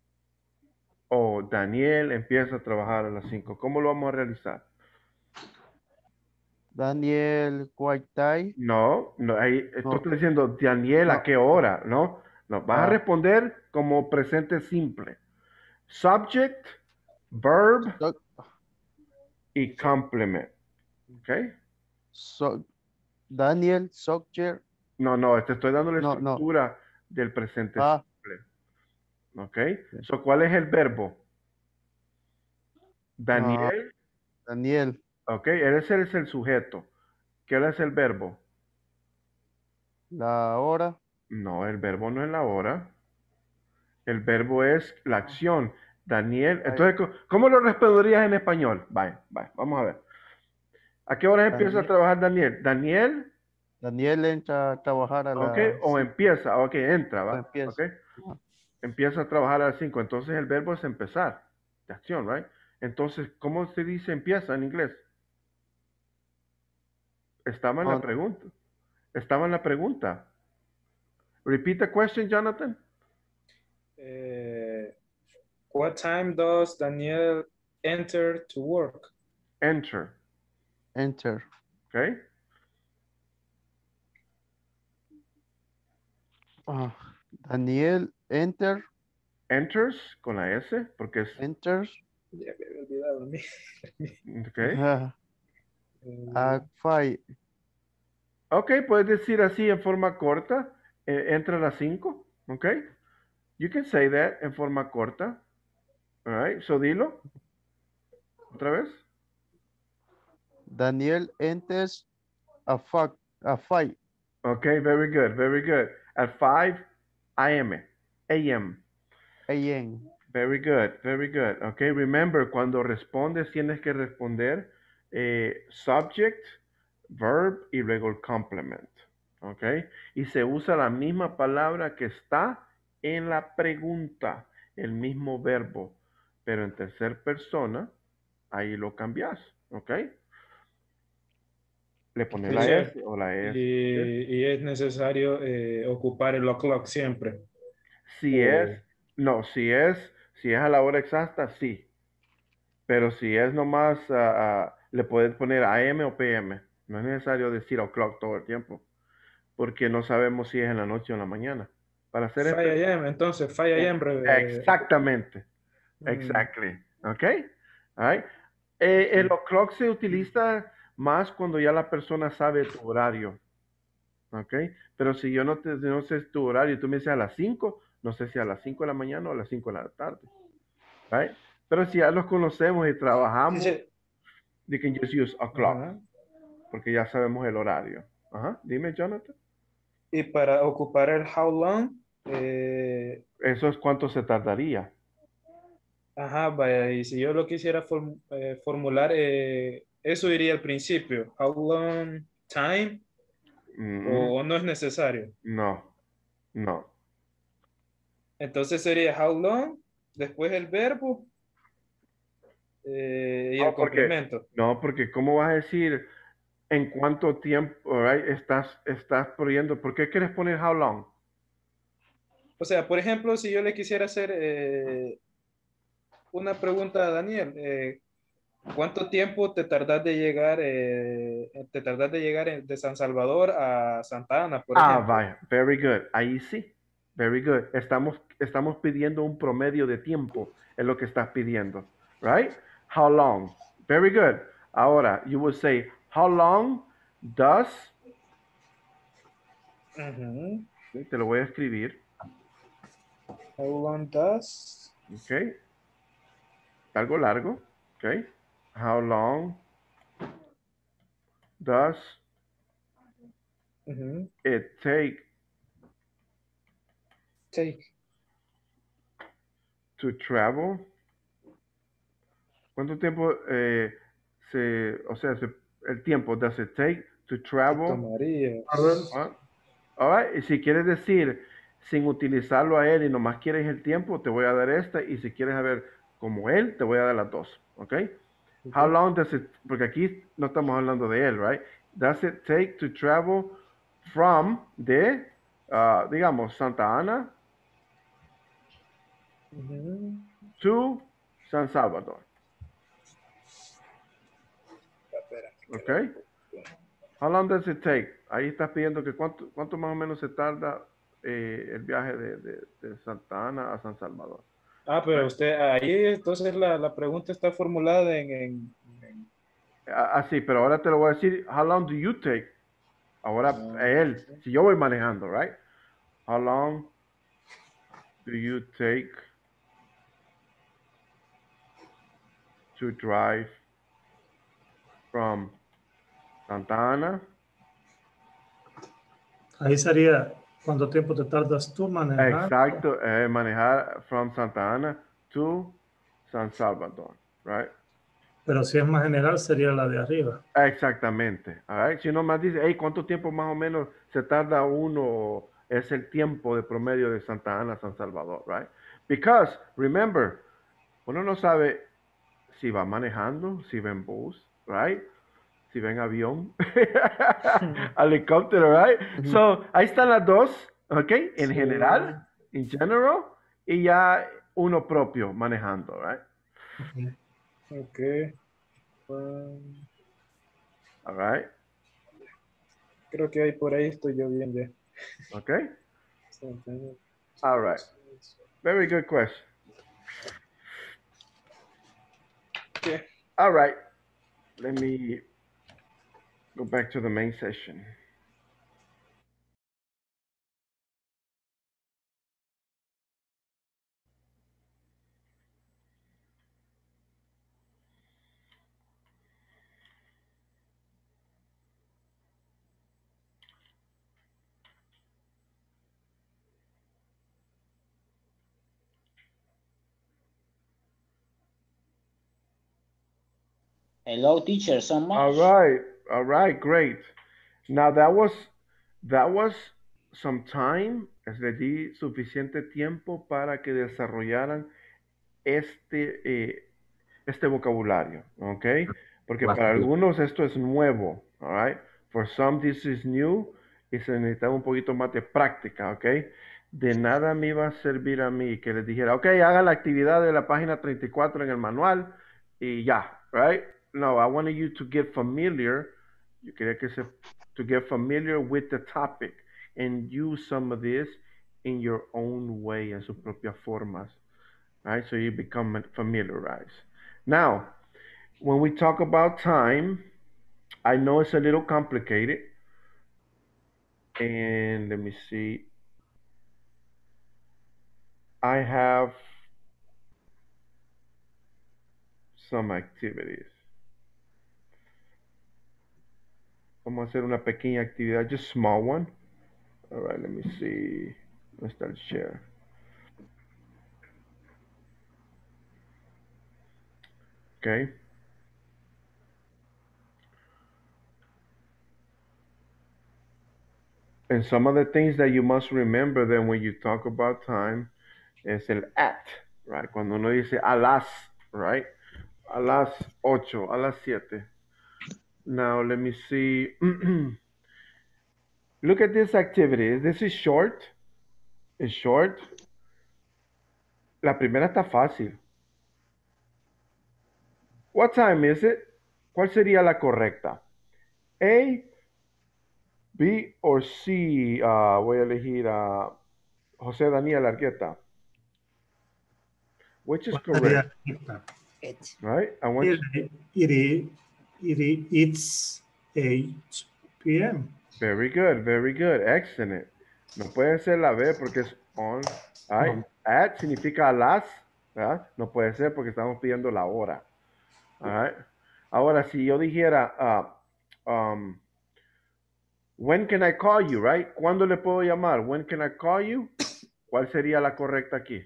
O Daniel empieza a trabajar a las cinco. ¿Cómo lo vamos a realizar? Daniel White Tie. No, no, ahí No. tú estás diciendo Daniel a No. qué hora, ¿no? No, vas a Ah. responder como presente simple. Subject, verb So- y complement. ¿Ok? so- Daniel Soccer. No, no, te estoy dando la No, no. estructura del presente Ah. simple. ¿Ok? So, ¿cuál es el verbo? Ah, Daniel. Daniel. Ok, ese es el sujeto. ¿Qué es el verbo? La hora. No, el verbo no es la hora. El verbo es la acción. Daniel, entonces, ¿cómo- ¿cómo lo responderías en español? Vaya, vaya, vamos a ver. ¿A qué hora empieza a Daniel. trabajar Daniel? Daniel, Daniel entra a trabajar a ok, las o cinco. empieza, ok, entra, O ¿va? empieza. Ok, empieza a trabajar a las cinco. Entonces el verbo es empezar, de acción, ¿right? Entonces, ¿cómo se dice empieza en inglés? Estaba en la On. pregunta. Estaba en la pregunta. Repeat the question, Jonathan. Eh, what time does Daniel enter to work? Enter, Enter. ok. Ah, Daniel enter. Enters con la S, porque es, Enters. Ya me había olvidado a mí. ok. Ah, at five. Ok, puedes decir así en forma corta, eh, entra a las cinco, ok. You can say that en forma corta. All right, so dilo. Otra vez. Daniel enters a fuck a five. Okay, very good, very good. At five A M. A M. A M. Very good, very good. Okay, remember, cuando respondes tienes que responder eh, subject, verb y luego el complement. Okay, y se usa la misma palabra que está en la pregunta, el mismo verbo, pero en tercera persona, ahí lo cambias. Okay, le pones la Teacher, S o la S. y, y es necesario eh, ocupar el o'clock siempre. Si O- es, no, si es, si es a la hora exacta, sí. Pero si es nomás, ah, ah, le puedes poner A M o P M. No es necesario decir o'clock todo el tiempo, porque no sabemos si es en la noche o en la mañana. Para hacer five esto, a m, entonces five a m. eh, exactamente, mm, exactly, ¿ok? All right. Eh, el o'clock se utiliza más cuando ya la persona sabe tu horario, ¿ok? Pero si yo no, te, no sé tu horario, tú me dices a las cinco, no sé si a las cinco de la mañana o a las cinco de la tarde, right? Pero si ya los conocemos y trabajamos, Teacher, you can just use o'clock, ajá. porque ya sabemos el horario. Ajá, dime, Jonathan. Y para ocupar el how long, eh, Eso es cuánto se tardaría. ajá, vaya, y si yo lo quisiera form- eh, formular, eh, eso iría al principio. How long time, Mm, o, o no es necesario. no, no. Entonces sería how long, después el verbo eh, y el No, porque, complemento. no, porque ¿cómo vas a decir en cuánto tiempo, right, estás, estás poniendo? ¿Por qué quieres poner how long? O sea, por ejemplo, si yo le quisiera hacer eh, una pregunta a Daniel, eh, ¿cuánto tiempo te tardas de llegar, eh, te tardas de llegar en- de San Salvador a Santa Ana, por Ah, ejemplo? vaya, very good. Ahí sí, very good. Estamos, estamos pidiendo un promedio de tiempo, es lo que estás pidiendo, right? How long? Very good. Ahora, you would say, how long does, Ujú. ¿sí? Te lo voy a escribir, How long does ok, algo largo, ok, how long does ujú, it take take. To travel. ¿Cuánto tiempo eh, se, o sea, se, el tiempo does it take to travel? Tomaría. Ah, all right. Y si quieres decir sin utilizarlo a él y nomás quieres el tiempo, te voy a dar esta. Y si quieres saber como él, te voy a dar las dos. ¿Ok? How long does it, porque aquí no estamos hablando de él, right? Does it take to travel from de, uh, digamos, Santa Ana Ujú. to San Salvador? Okay. How long does it take? Ahí estás pidiendo que cuánto, cuánto más o menos se tarda eh, el viaje de, de, de Santa Ana a San Salvador. Ah, pero usted, ahí entonces la, la pregunta está formulada en, en, en- Ah, ah, sí, pero ahora te lo voy a decir. How long do you take? Ahora Ah, él, si yo voy manejando, right? How long do you take to drive from Santa Ana? Ahí sería cuánto tiempo te tardas tú manejando. Exacto, eh, manejar from Santa Ana to San Salvador, right? Pero si es más general sería la de arriba. Exactamente. All right. Si uno más dice, hey, ¿cuánto tiempo más o menos se tarda uno? Es el tiempo de promedio de Santa Ana a San Salvador, right? Because, remember, uno no sabe si va manejando, si va en bus, right? Si va en avión, helicóptero, right? So, ahí están las dos, ¿ok? En Sí. general, in general, y ya uno propio manejando, right? Ok. Um, All right, creo que ahí por ahí estoy yo bien ya. okay? All right. Very good question. Okay. All right. Let me go back to the main session. Hello, teacher, so much. All right. All right. Great. Now that was that was some time. Les di suficiente tiempo para que desarrollaran este eh, este vocabulario, ¿ok? Porque para algunos esto es nuevo, all right? For some this is new y se necesita un poquito más de práctica, ¿ok? De nada me iba a servir a mí que les dijera, ok, haga la actividad de la página treinta y cuatro en el manual y ya, right? No, I wanted you to get familiar, yo quería que se, to get familiar with the topic and use some of this in your own way, en sus propias formas, right? So you become familiarized. Now, when we talk about time, I know it's a little complicated. And let me see. I have some activities. Vamos a hacer una pequeña actividad, just small one. All right, let me see. Let's start share. Okay. And some of the things that you must remember then when you talk about time es el at, right? Cuando uno dice a las, right? A las ocho, a las siete. Now let me see. Look at this activity. This is short. It's short. La primera está fácil. What time is it? ¿Cuál sería la correcta? A, B or C. Uh, voy a elegir a José Daniel Argueta. Which is correct? Right? I want It, it, it, it, it's eight p m Very good, very good. Excellent. No puede ser la B porque es on. Right? On. At significa a las. ¿Verdad? No puede ser porque estamos pidiendo la hora. All right? Ahora, si yo dijera, uh, um, when can I call you, right? ¿Cuándo le puedo llamar? When can I call you? ¿Cuál sería la correcta aquí?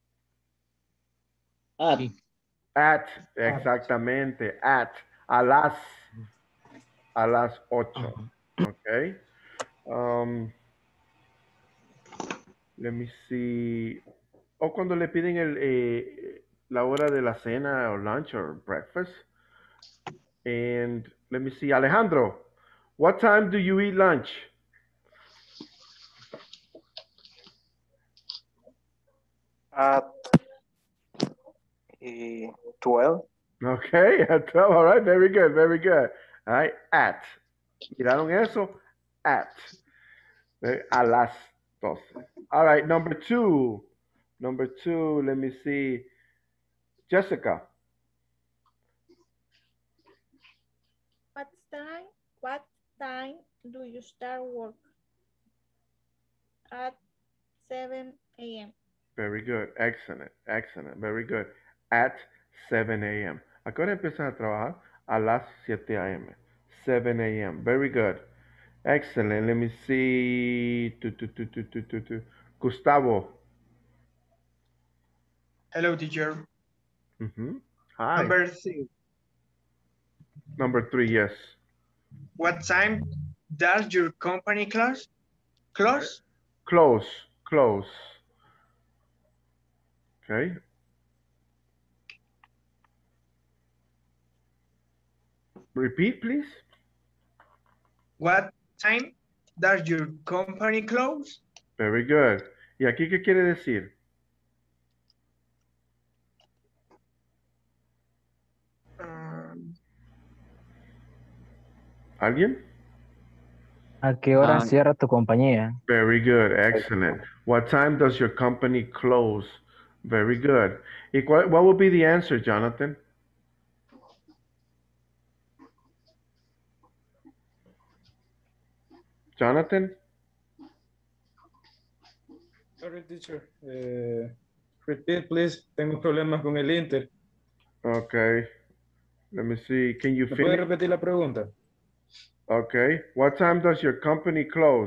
At. At, exactamente, at, a las, a las ocho. Ok. Um, let me see. O cuando le piden el, eh, la hora de la cena o lunch or breakfast. And let me see, Alejandro, what time do you eat lunch? At eh, twelve. Okay, at twelve, all right, very good, very good. All right, at. ¿Miraron eso? At. Eh, A las doce. All right, number two. Number two, let me see. Jessica. What time? What time do you start work? At seven A M Very good, excellent, excellent, very good. At seven A M ¿A qué hora empiezan a trabajar? A las siete A M seven A M Very good. Excellent. Let me see. Tu, tu, tu, tu, tu, tu, tu. Gustavo. Hello, teacher. Mhm. Hi. Number three. Number three, yes. What time does your company close? Close? Close, close. Okay. Repeat, please. What time does your company close? Very good. ¿Y aquí qué quiere decir? Um, ¿Alguien? ¿A qué hora Ah, cierra tu compañía? Very good, excellent. What time does your company close? Very good. ¿Y cuál, what would be the answer, Jonathan? Jonathan? Sorry, teacher. Eh, repeat, please. Tengo problemas con el Inter. Okay. Let me see. Can you ¿Me puede finish? repetir la pregunta? Okay. What time does your company close?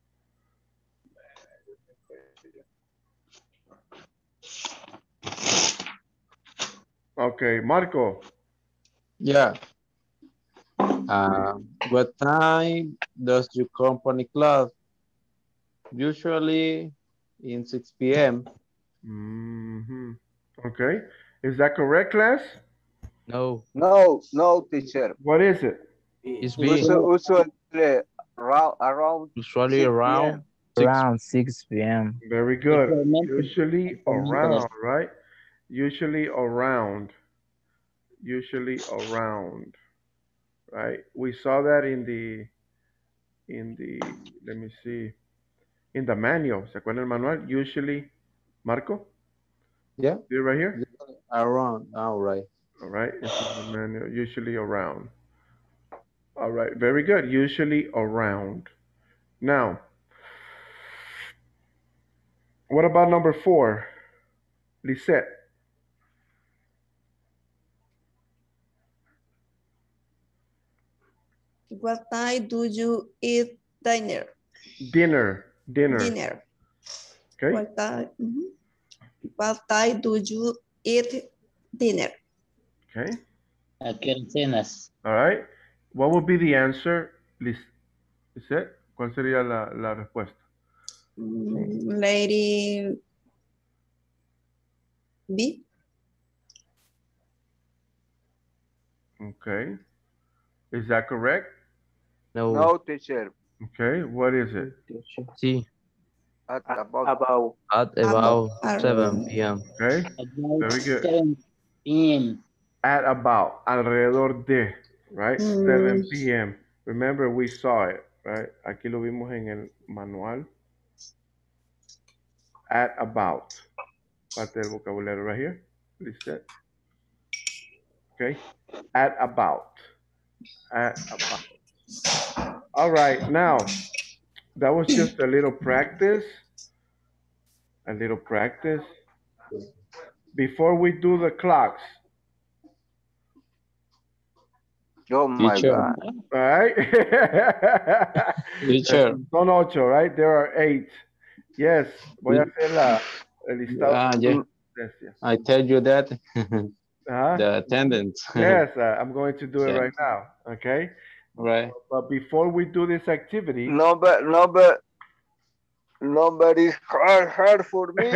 Okay, Marco. Yeah. Uh, what time does your company close? Usually in six P M hmm Okay. Is that correct, class? no, No, no, teacher. What is it? it's B. Usu- Usually around, around Usually six P M around six. Around six P M Very good. Usualmente- Usually usualmente- around, right? Usually around. Usually around. Right? We saw that in the in the let me see. In the manual. ¿Se acuerdan el manual? Usually, Marco? Yeah. See it right here? Around. All right. All right. It's in the manual. Usually around. All right. Very good. Usually around. Now, what about number four? Lisette. What time do you eat dinner? Dinner. Dinner. Dinner. Okay. What time? Mhm. What time do you eat dinner? Okay. ¿A qué hora cenas? All right. What would be the answer, Lis- Lisette? ¿Cuál sería la, la respuesta? Mm, Lady B. Okay. Is that correct? No, No, teacher. Okay. What is it? sí, At At about about. at about seven P M Okay. About Very good. seven P M At about, alrededor de, right? Mm. seven P M Remember, we saw it, right? Aquí lo vimos en el manual. At about. Parte del vocabulario right here. Lisette. Okay. At about. At about. All right. Now, that was just a little practice. A little practice. Before we do the clocks, Oh my Teacher. God. all right? Teacher. Son ocho, right? There are eight. Yes, voy a hacer la, el listado Ah, de yeah. asistencias. I tell you that. Uh-huh. The attendance. Yes, uh, I'm going to do it Yeah. right now. Okay. Right. But before we do this activity, Number, number, number is hard, hard for me.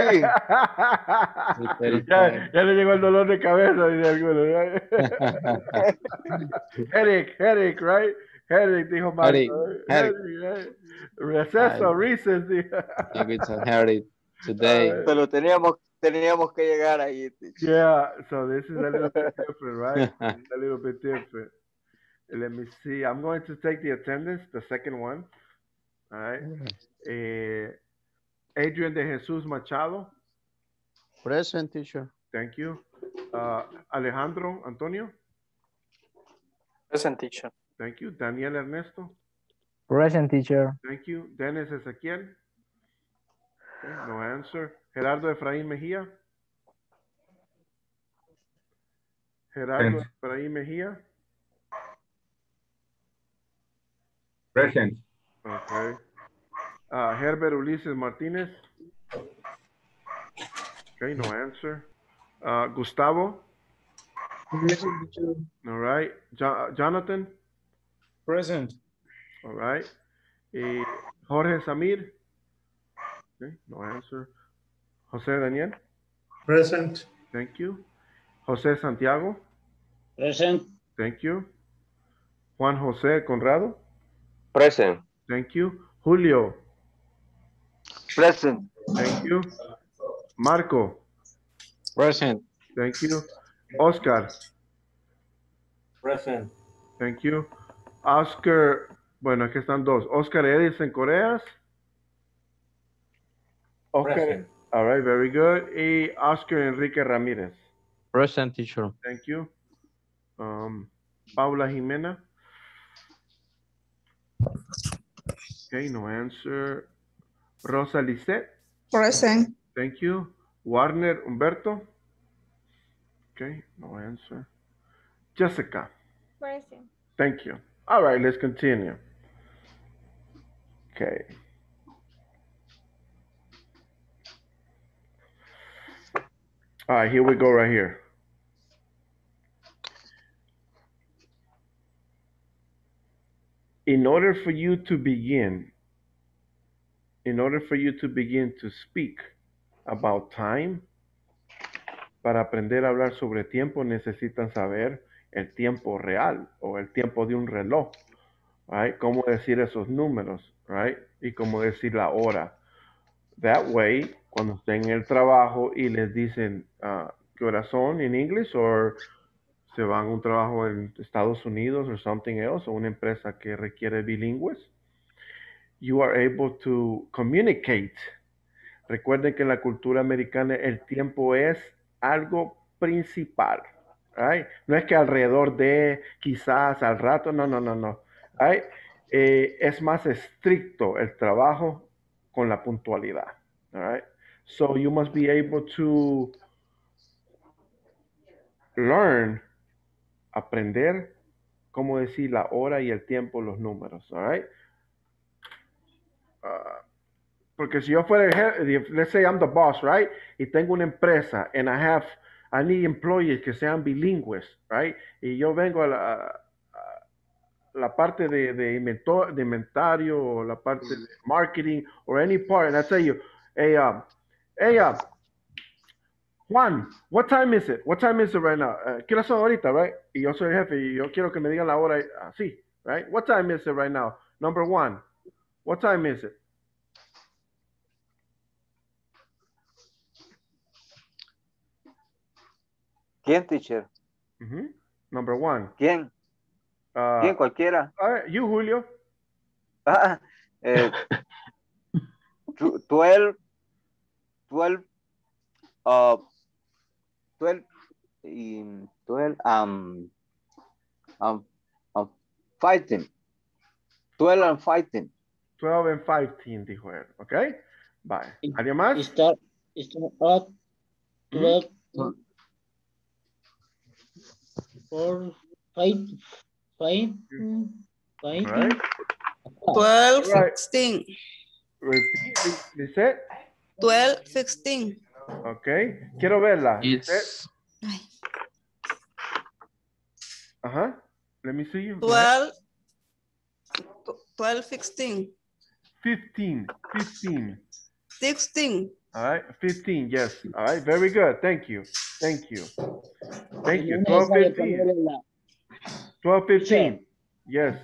ya, ya le llegó el dolor de cabeza, dice alguno, right? Headache, headache, right? Headache, dijo Marco. Headache, right? headache. Headache, right? Receso, recess, dijo. Maybe it's a hairy today. Pero teníamos, teníamos que llegar ahí. Yeah, so this is a little bit different, right? It's a little bit different. Let me see. I'm going to take the attendance, the second one. All right. Eh, Adrian de Jesus Machado. Present, teacher. Thank you. Uh, Alejandro Antonio. Present, teacher. Thank you. Daniel Ernesto. Present, teacher. Thank you. Dennis Ezequiel. Okay, no answer. Gerardo Efraín Mejía. Gerardo Present. Efraín Mejía. Present. Okay. Uh, Herbert Ulises Martinez. Okay, no answer. Uh, Gustavo. Present, teacher. All right. Jo Jonathan. Present. All right. Eh, Jorge Samir. Okay, no answer. Jose Daniel. Present. Thank you. Jose Santiago. Present. Thank you. Juan Jose Conrado. Present. Thank you. Julio. Present. Thank you. Marco. Present. Thank you. Oscar. Present. Thank you. Oscar. Bueno, aquí están dos. Oscar Edison Coreas. Oscar. Present. All right, very good. Y Oscar Enrique Ramírez. Present, teacher. Thank you. Um, Paula Jimena. Okay, no answer. Rosa Lisette. Present. Thank you. Warner Humberto. Okay, no answer. Jessica. Present. Thank you. All right, let's continue. Okay. All right, here we go right here. In order for you to begin, in order for you to begin to speak about time, para aprender a hablar sobre tiempo necesitan saber el tiempo real o el tiempo de un reloj, right? Cómo decir esos números, right? Y cómo decir la hora. That way, cuando estén en el trabajo y les dicen uh, qué horas son en inglés o se van a un trabajo en Estados Unidos or something else, o una empresa que requiere bilingües, you are able to communicate. Recuerden que en la cultura americana el tiempo es algo principal, right? No es que alrededor de, quizás al rato, no, no, no, no. Right? Eh, es más estricto el trabajo con la puntualidad. All right? So you must be able to learn, aprender cómo decir la hora y el tiempo, los números. All right? Uh, porque si yo fuera el jefe, let's say I'm the boss, right? Y tengo una empresa and I have, I need employees que sean bilingües, right? Y yo vengo a la, a la parte de, de, invento, de inventario o la parte de marketing or any part, and I tell you, hey, uh, hey, uh, Juan, what time is it? What time is it right now? Uh, ¿Qué hora son ahorita, right? Y yo soy el jefe y yo quiero que me digan la hora así, right? What time is it right now? Number one, what time is it? ¿Quién, teacher? Mm-hmm. Number one. ¿Quién? Uh, ¿Quién? Cualquiera. Uh, you, Julio. Ah, eh, twelve, twelve, uh, twelve, twelve, um, um, um, fighting. twelve and fighting. twelve and fifteen, dijo él. ¿Ok? Bye. ¿Alguien más? Start, start at twelve. Mm-hmm. Four, five, five, five. Right. twelve, right. sixteen. Repeat, Lisette. twelve fifteen. Ok, quiero verla. It's Ajá. Let me see you. Go twelve, ahead. twelve fifteen. fifteen, fifteen. sixteen. All right, fifteen, yes. All right, very good. Thank you. Thank you. Thank you. twelve fifteen. twelve fifteen. Yes.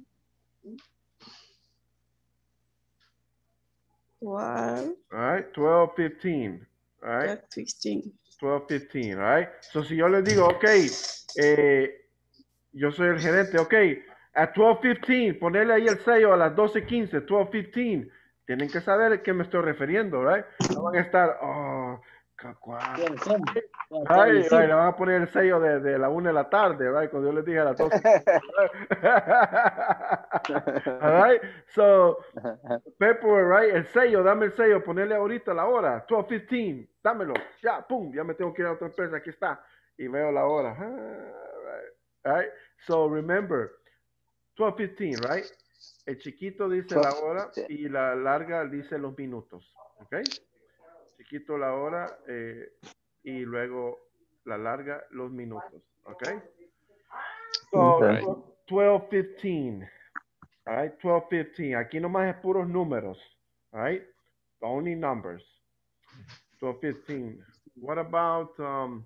One. All right, twelve fifteen. All right. fifteen. twelve fifteen, all right? So si yo les digo, ok, eh, yo soy el gerente, ok, a twelve fifteen, ponerle ahí el sello a las doce quince, twelve fifteen, tienen que saber a qué me estoy refiriendo, right? No van a estar, oh, Ay, ay, le van a poner el sello de, de la una de la tarde, right? Cuando yo les dije a las doce. All right, so, Pepper, right? El sello, dame el sello, ponerle ahorita la hora, twelve fifteen, dámelo, ya, pum, ya me tengo que ir a otra empresa, aquí está, y veo la hora. All right, so remember, twelve fifteen, right? El chiquito dice la hora y la larga dice los minutos, ¿ok? Chiquito la hora eh, y luego la larga los minutos, ¿ok? So, Okay. twelve fifteen, all right, twelve fifteen. Aquí nomás es puros números, all right? Only numbers. twelve fifteen. What about um,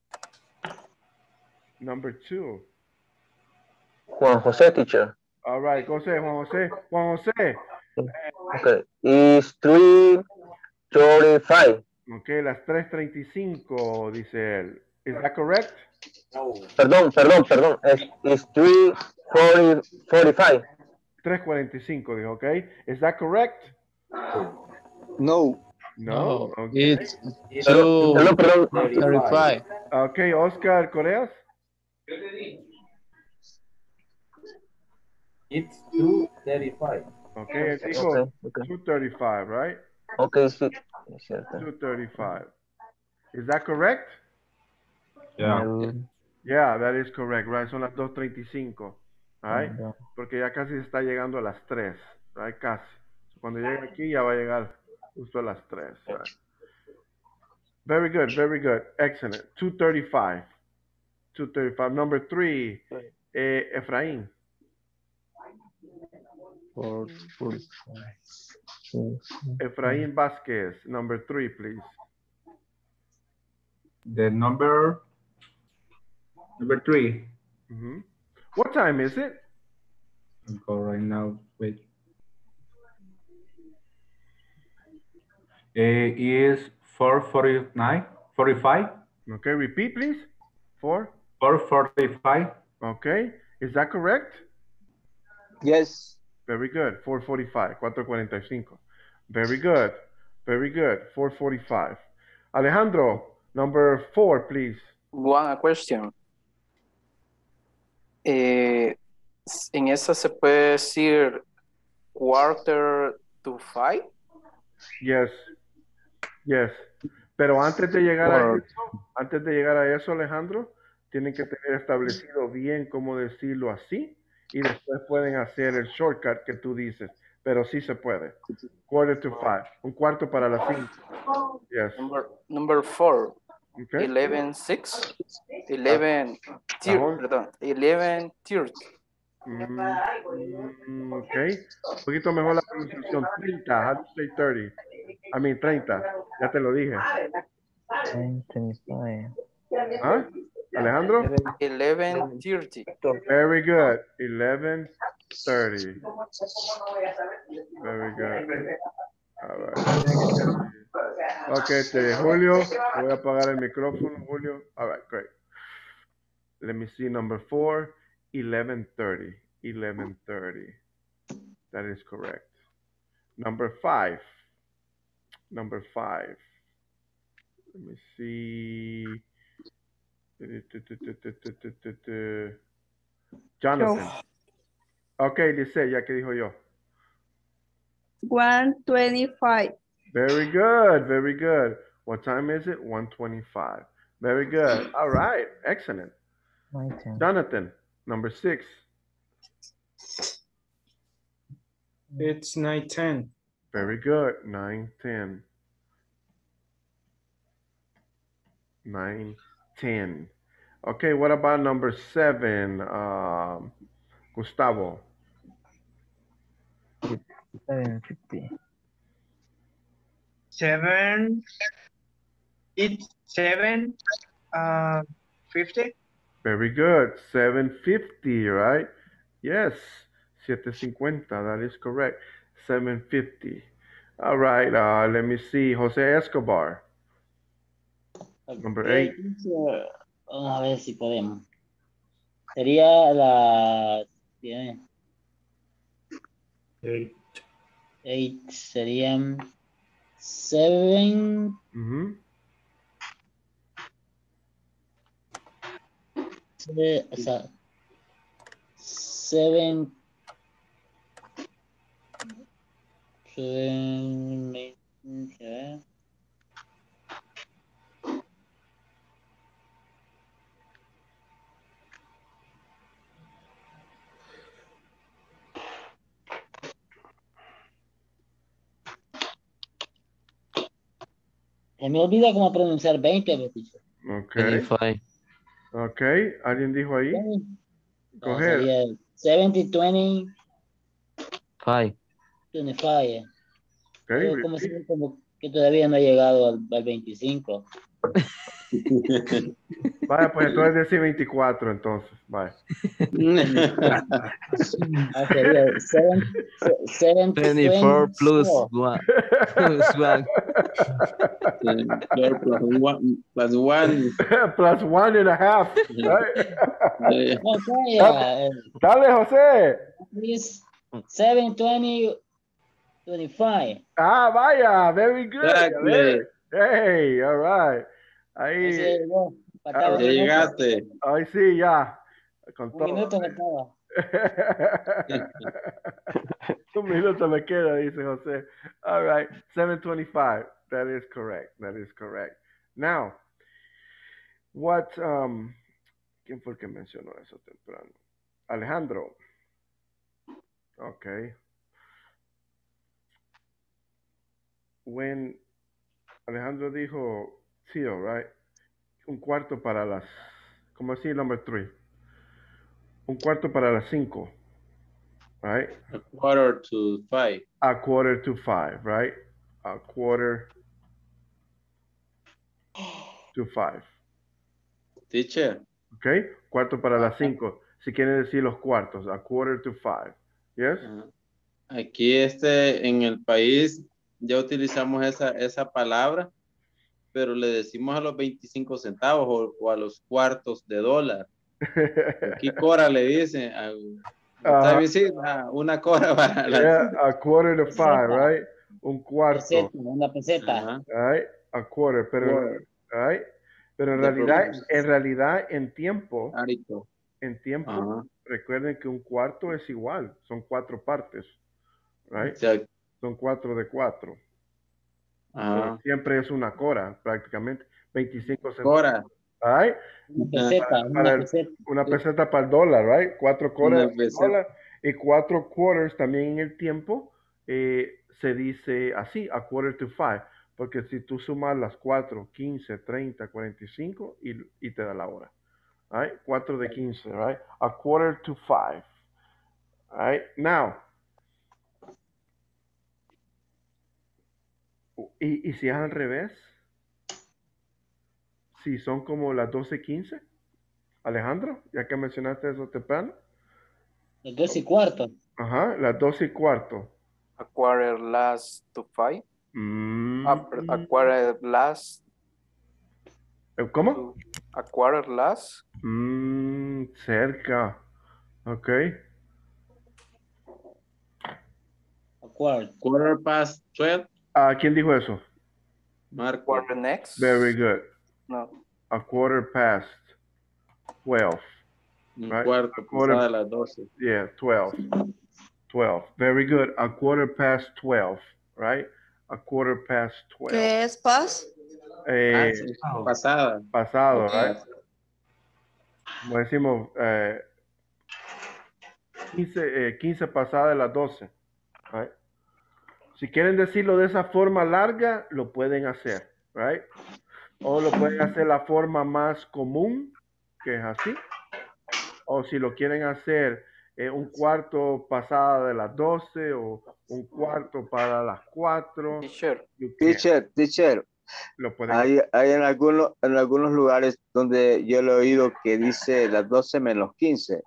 number two? Juan José, teacher. All right, José, Juan José. Juan José. Okay. Is three thirty-five. Ok, las tres treinta y cinco, dice él. Is that correct? Perdón, perdón, perdón. Es is three forty-five. tres cuarenta y cinco, dijo, ok. Is that correct? No. No. Okay. It's two Perdón, perdón. thirty-five. Ok, Oscar Coreas. It's two thirty-five. Ok, él dijo Okay, okay. two thirty-five, right? Okay, sí. Es cierto. two thirty-five. Is that correct? Yeah. Yeah, that is correct, right? Son las dos treinta y cinco, right? Porque ya casi se está llegando a las tres, right? Casi. Cuando llegue aquí ya va a llegar justo a las tres, right? Very good, very good. Excellent. two thirty-five. two thirty-five. Number three, eh, Efraín. Four, four, Efraín Vázquez, number three, please. The number number three. Mm-hmm. What time is it? I'll go right now. Wait. It is four forty-nine, forty-five. Okay, repeat, please. Four. four forty-five. Okay, is that correct? Yes. Very good. four forty-five. four forty-five. Very good. Very good. four forty-five. Alejandro, number four, please. One question. Eh, en esa se puede decir quarter to five. Yes. Yes. Pero antes de llegar a eso, antes de llegar a eso, Alejandro, tienen que tener establecido bien cómo decirlo así y después pueden hacer el shortcut que tú dices. Pero sí se puede. Quarter to five. Un cuarto para las cinco. Yes. Number, number four. Okay. eleven six. eleven thirty. Perdón. eleven thirty. Mm, ok. Un poquito mejor la pronunciación. treinta. How do you say thirty? I mean treinta. Ya te lo dije. twenty-five. ¿Ah? Alejandro? eleven thirty. Very good. eleven thirty. Very good. All right. Okay, este, Julio, voy a apagar el micrófono, Julio. All right, great. Let me see number four, eleven thirty. eleven thirty. That is correct. Number five. Number five. Let me see. Jonathan. Okay, dice, ya que dijo yo. one twenty-five. Very good, very good. What time is it? one twenty-five. Very good. All right, excellent. Jonathan, number six. It's nine ten. Very good. Nine, ten. Nine, ten. Okay, what about number seven? Um, Gustavo. seven fifty. Seven. It's seven. Uh, fifty. Very good. seven fifty, right? Yes. siete cincuenta. That is correct. seven fifty. All right. Uh, let me see. Jose Escobar. Number Okay, eight. teacher. Vamos a ver si podemos. Sería la ¿tiene? Eight. Eight serían seven. Mhm. se- o sea, seven. Seven. a ver. Se me olvida cómo pronunciar veinte, teacher. Okay. twenty-five. Okay. ¿Alguien dijo ahí? Go No, ahead. sería seventy, twenty, Five. twenty-five. Okay. Pero como, si- como que todavía no ha llegado al, al veinticinco. Vaya, pues entonces decir veinticuatro, entonces. Vaya. Ah, sería seven, seven, twenty-four plus twenty-four. one. Plus one. Four plus one, plus one. Plus one and a half. Right? Okay, uh, Dale, José. please, seven, twenty, twenty-five. Ah, vaya. Very good. Exactly. Hey, all right. Ahí. Ese llegó. Faltaba Ah, Ya un minuto. llegaste. Ahí sí, ya. Con Un todo. minuto faltaba. Un minuto me queda, dice José. All right, seven twenty-five. That is correct. That is correct. Now, what, um, ¿quién fue el que mencionó eso temprano? Alejandro. Okay. When Alejandro dijo, Tio, right? Un cuarto para las, ¿cómo así? Number three. Un cuarto para las cinco. Right? A quarter to five. A quarter to five, right? A quarter to five. Teacher. Okay? Cuarto para las cinco. Si quieren decir los cuartos, a quarter to five. Yes? Aquí este, en el país ya utilizamos esa, esa palabra, pero le decimos a los veinticinco centavos o, o a los cuartos de dólar. Aquí cora le dicen. A, ¿está Uh, bien? Sí, ah, una cora para la... yeah, a quarter to five, Peseta. right? Un cuarto. Peseta, una peseta. Ajá. Right? A quarter, pero, Quarter. right? Pero en De realidad, propósito. en realidad, en tiempo, Arito. en tiempo, Ajá. recuerden que un cuarto es igual, son cuatro partes, right? Exacto. Son cuatro de cuatro. Ajá. Siempre es una cora, prácticamente. veinticinco centavos. Cora. Right? Una peseta, Para, una para el- peseta. una peseta para el dólar, right? Cuatro coras Una para el peseta. dólar y cuatro quarters también en el tiempo eh, se dice así, a quarter to five, porque si tú sumas las cuatro, quince, treinta, cuarenta y cinco y, y te da la hora, right? cuatro de quince, right? A quarter to five, right? Now, y, y si es al revés, si son como las doce quince, Alejandro, ya que mencionaste eso temprano. Las dos y cuarto. Ajá, las doce y cuarto. A quarter last to five. Mm. A, a quarter last. ¿Cómo? A quarter last. Mm, cerca. Ok. A quarter. Quarter past twelve. Ah, ¿quién dijo eso? Marco. Quarter next. Very good. No. A quarter past twelve. Un Right? cuarto A quarter- pasada las doce. Yeah, twelve. twelve. Very good. A quarter past twelve, right? A quarter past twelve. ¿Qué es paz? Eh, Ah, sí. Pasada. pasado, Ok. right? Como decimos, eh, quince, eh, quince pasada de las doce, right? Si quieren decirlo de esa forma larga, lo pueden hacer, right? O lo pueden hacer la forma más común, que es así. O si lo quieren hacer eh, un cuarto pasada de las doce o un cuarto para las cuatro. Teacher. you can. Teacher, teacher. Lo pueden Hay, hay en, algunos, en algunos lugares donde yo lo he oído que dice las doce menos quince.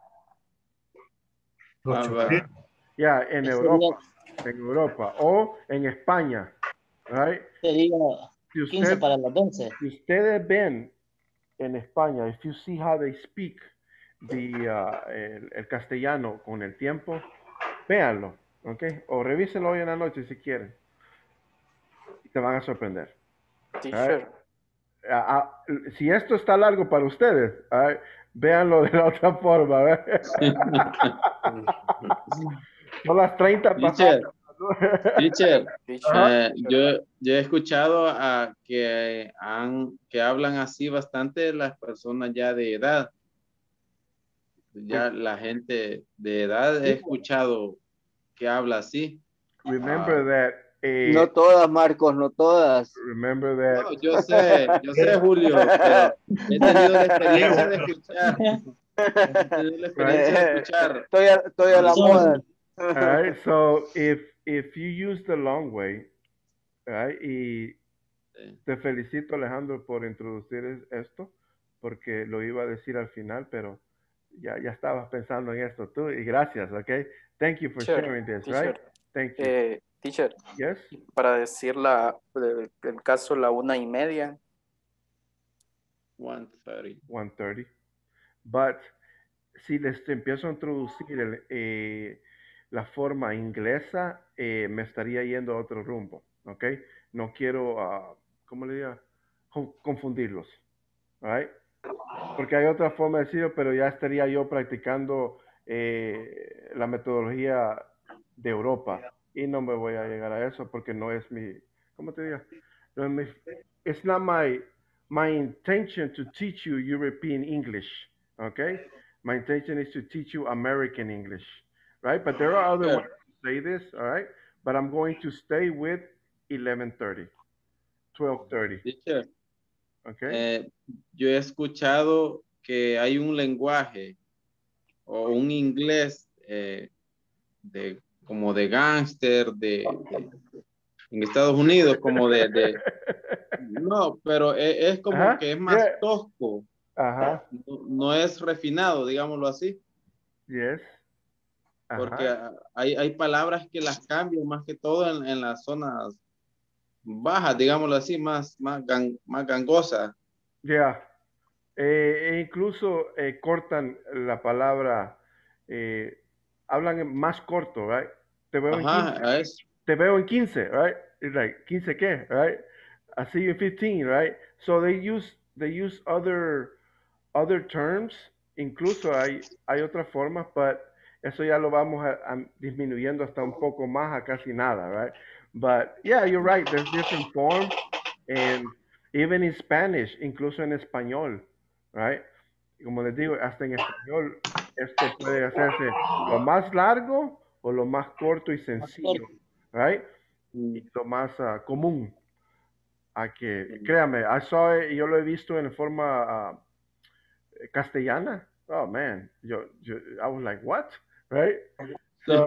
Ah, va. Ya, yeah, en Sería, Europa. En Europa. O en España. Right? sería Si, quince usted, para las once. si ustedes ven en España, if you see how they speak the, uh, el, el castellano con el tiempo, véanlo, ¿ok? O revísenlo hoy en la noche si quieren. Te van a sorprender. Teacher. Ah, ah, si esto está largo para ustedes, ah, véanlo de la otra forma. ¿Ve? Son las treinta Teacher, pasadas. teacher, Ajá. eh, yo, yo he escuchado a que, han, que hablan así bastante las personas ya de edad. Ya la gente de edad he escuchado que habla así. Remember Ah, that. Eh, No todas, Marcos, no todas. remember that. no, yo sé, yo sé, Julio, pero he tenido la experiencia de escuchar. He tenido la experiencia de escuchar. Estoy a, estoy a la moda. All right, so if if you use the long way, right, y te felicito, Alejandro, por introducir es- esto, porque lo iba a decir al final, pero ya ya estabas pensando en esto tú, y gracias, okay? Thank you for Teacher, sharing this, teacher, right? Thank you. eh, teacher, Yes, para decir la, el, el caso la una y media. one thirty. one thirty. But si les empiezo a introducir el, eh, la forma inglesa, eh, me estaría yendo a otro rumbo, ¿ok? No quiero, ah, ¿cómo le digo? Con- Confundirlos, ¿right? Porque hay otra forma de decirlo, pero ya estaría yo practicando eh, la metodología de Europa y no me voy a llegar a eso porque no es mi, ¿cómo te digo? No es mi, it's not my, my intention to teach you European English, okay? My intention is to teach you American English, right? But there are other Yeah. ways to say this, all right? But I'm going to stay with eleven thirty, twelve thirty, Teacher, okay? eh, yo he escuchado que hay un lenguaje o un inglés eh, de, como de gángster de, de- en Estados Unidos, como de, de- no, pero e- es, como Ajá, que es más yeah. tosco, Ajá, no, no es refinado, digámoslo así, yes. porque Ajá. ah, hay, hay palabras que las cambian más que todo en, en las zonas bajas, digámoslo así, más, más, gan- más gangosas. Ya. Eh, e incluso eh, cortan la palabra, eh, hablan más corto, right? Te veo en Ajá, quince. a eso. Te veo en quince, right? It's like, quince qué, right? I see you in fifteen, right? So they use, they use other, other terms. Incluso hay, hay otras formas, but eso ya lo vamos a, a disminuyendo hasta un poco más a casi nada, right? But yeah, you're right. There's different forms, and even in Spanish, incluso en español, right? Como les digo, hasta en español esto puede hacerse lo más largo o lo más corto y sencillo, right? Y lo más ah, común. A que, créame, I saw it, yo lo he visto en forma ah, castellana. Oh man, yo, yo, I was like, what? Right? So,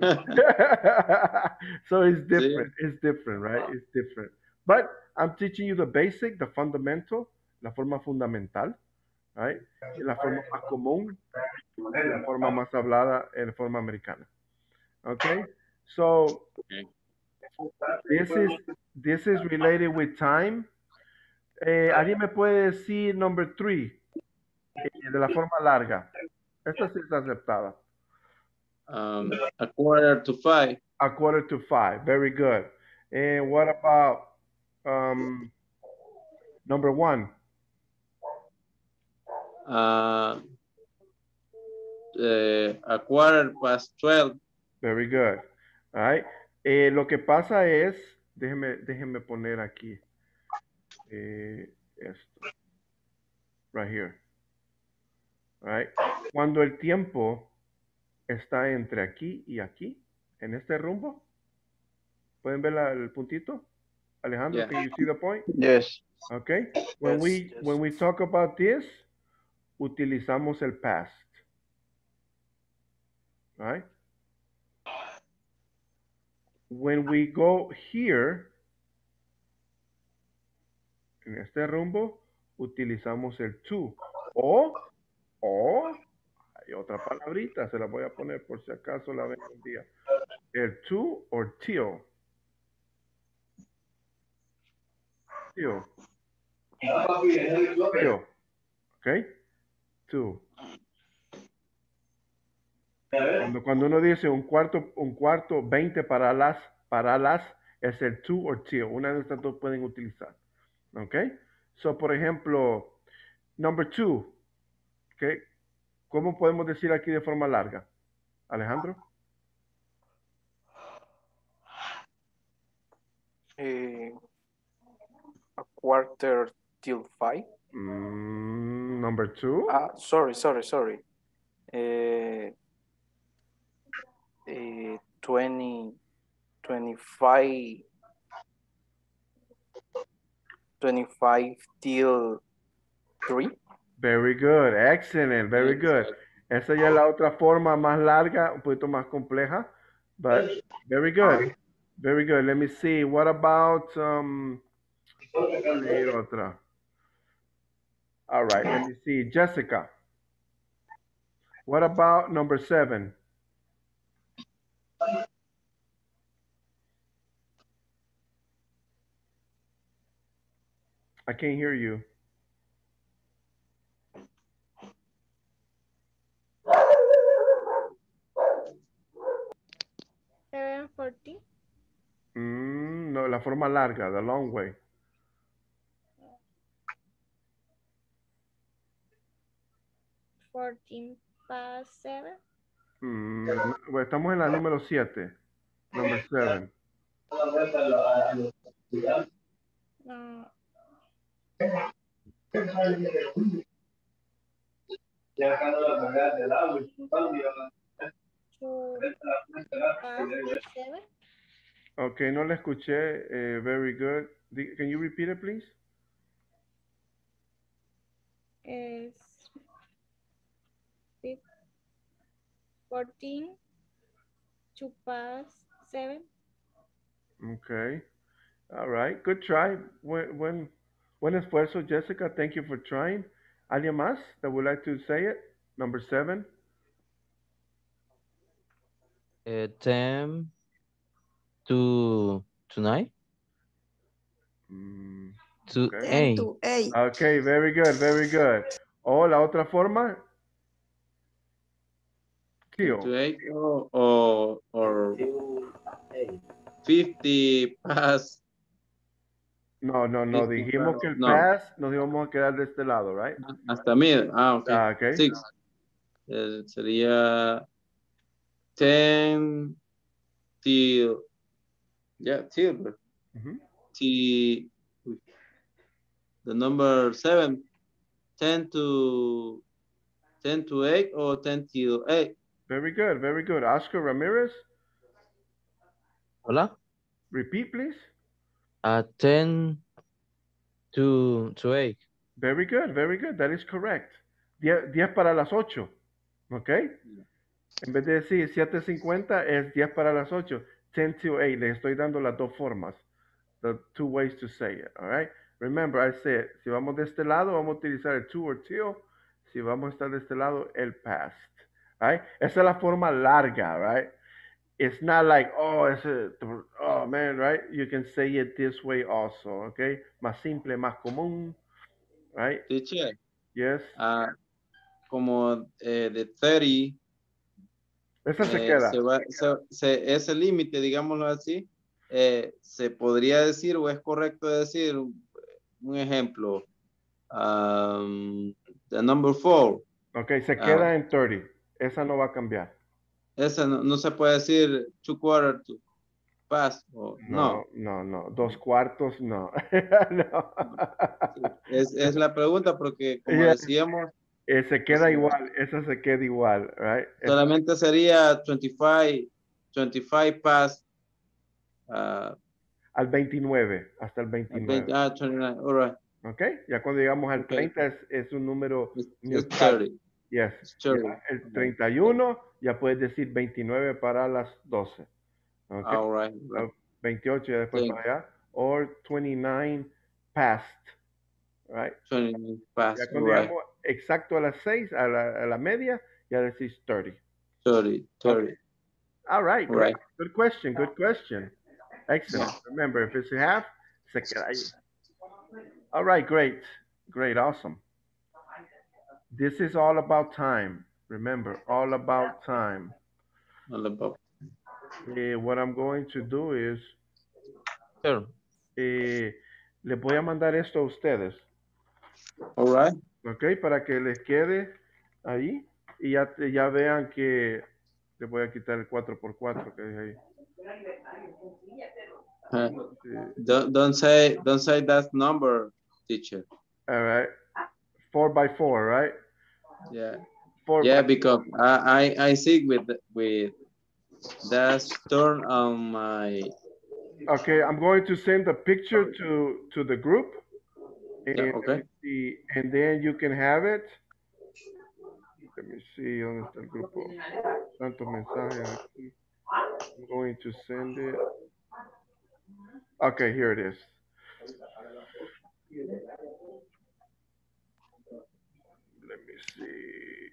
so it's different. It's different, right? It's different. But I'm teaching you the basic, the fundamental, la forma fundamental, right? Y la forma más común, y la forma más hablada en forma americana. Okay? So this is this is related with time. Eh, ¿Alguien me puede decir number three eh, de la forma larga? Esta sí está aceptada. Um, a quarter to five. A quarter to five. Very good. And what about um, number one? Uh, eh, a quarter past twelve. Very good. All right. Eh, lo que pasa es, déjeme, déjeme poner aquí eh, esto. Right here. All right. Cuando el tiempo está entre aquí y aquí, en este rumbo, ¿Pueden ver la- el puntito? Alejandro, Yeah. can you see the point? Yes. Okay. When Yes, we yes. when we talk about this, utilizamos el past. Right? When we go here, en este rumbo, utilizamos el to. O, o, hay otra palabrita, se la voy a poner por si acaso la ven un día. El to or till. Till. Till. Okay? To. Cuando, cuando uno dice un cuarto, un cuarto, veinte para las, para las, es el to or till. Una de estas dos pueden utilizar. ¿Ok? So, por ejemplo, number two. ¿Ok? ¿Cómo podemos decir aquí de forma larga? Alejandro. Eh, a quarter till five. Mm, number two. Ah, sorry, sorry, sorry. Eh, eh, twenty, twenty-five, twenty-five till three. Very good. Excellent. Very good. Esa ya es la otra forma más larga, un poquito más compleja. But very good. Very good. Let me see. What about um leer otra? All right, let me see. Jessica. What about number seven? I can't hear you. seven forty. Mm, no, la forma larga, the long way. fourteen past seven. Mm, bueno, estamos en la número siete. Number seven. No. Two past seven. Okay, no la escuché. Eh, very good. Di- Can you repeat it, please? Es fif- fourteen, two past seven. Okay. All right. Good try. Buen, buen, buen esfuerzo, Jessica. Thank you for trying. ¿Alguien más that would like to say it? Number seven. Eh, ten to tonight. Mm, To okay. ten eight. to eight. Okay, very good, very good. O la otra forma. Tío. To eight or, or, or fifty past. No, no, no. fifty Dijimos past- que el no, pass nos íbamos a quedar de este lado, right? hasta mil. Ah, ok. Ah, okay. Six. Eh, sería ten till, yeah, till, Mhm. till, the number seven, ten to, ten to eight or ten till eight. Very good, very good. Oscar Ramirez, Hola. repeat, please. Uh, ten to to eight. Very good, very good. That is correct. diez, diez para las ocho. ¿Ok? En vez de decir siete cincuenta es diez para las ocho. ten to eight. Les estoy dando las dos formas. The two ways to say it. All right? Remember, I said, si vamos de este lado, vamos a utilizar el to or till. Si vamos a estar de este lado, el past. Right? Esa es la forma larga, right? It's not like, oh, it's a, oh, man, right? You can say it this way also, okay? Más simple, más común, right? Teacher, Yes. ah, como eh, de thirty, Esa se eh, queda. se va, se- se- ese límite, digámoslo así, eh, se podría decir o es correcto decir, un ejemplo, um, the number four. Ok, se Ah, queda en thirty. Esa no va a cambiar. esa no, no se puede decir two quarter to past, o no. No, no, no. Dos cuartos, no. no. Es, es la pregunta porque, como Yeah. decíamos, Eh, se queda o sea, igual. Esa se queda igual, right? Es- solamente sería twenty-five, twenty-five past uh, Al veintinueve, hasta el I veintinueve. think, ah, twenty-nine, all right. ¿Ok? Ya cuando llegamos al Okay. treinta es, es un número It's, it's neutral. thirty. Yes. It's thirty. Ya el treinta y uno ya puedes decir veintinueve para las doce. ¿Ok? All right. Right. Uh, veintiocho ya después Thank- para allá. Or twenty-nine past. Right? twenty-nine past, Ya cuando right. llegamos exacto a las seis, a la, a la media, ya decís thirty. thirty, thirty. Okay. All right, great. Right. Good question, good question. Excellent. Remember, if it's a half, se queda ahí. All right, great. Great, awesome. This is all about time. Remember, all about time. All about. Eh, what I'm going to do is, Sure. eh, les voy a mandar esto a ustedes. All right. Ok, para que les quede ahí y ya, ya vean que les voy a quitar el cuatro por cuatro que es ahí. Uh, don't, don't say don't say that number, teacher. All right. Four by four, right? Yeah. Four Yeah, by because I, I I see with with that turn on my. Okay, I'm going to send a picture to to the group. And, Yeah, okay. let me see, and then you can have it. Let me see, ¿dónde está el grupo? Tantos mensajes aquí. I'm going to send it. Okay, here it is. Let me see.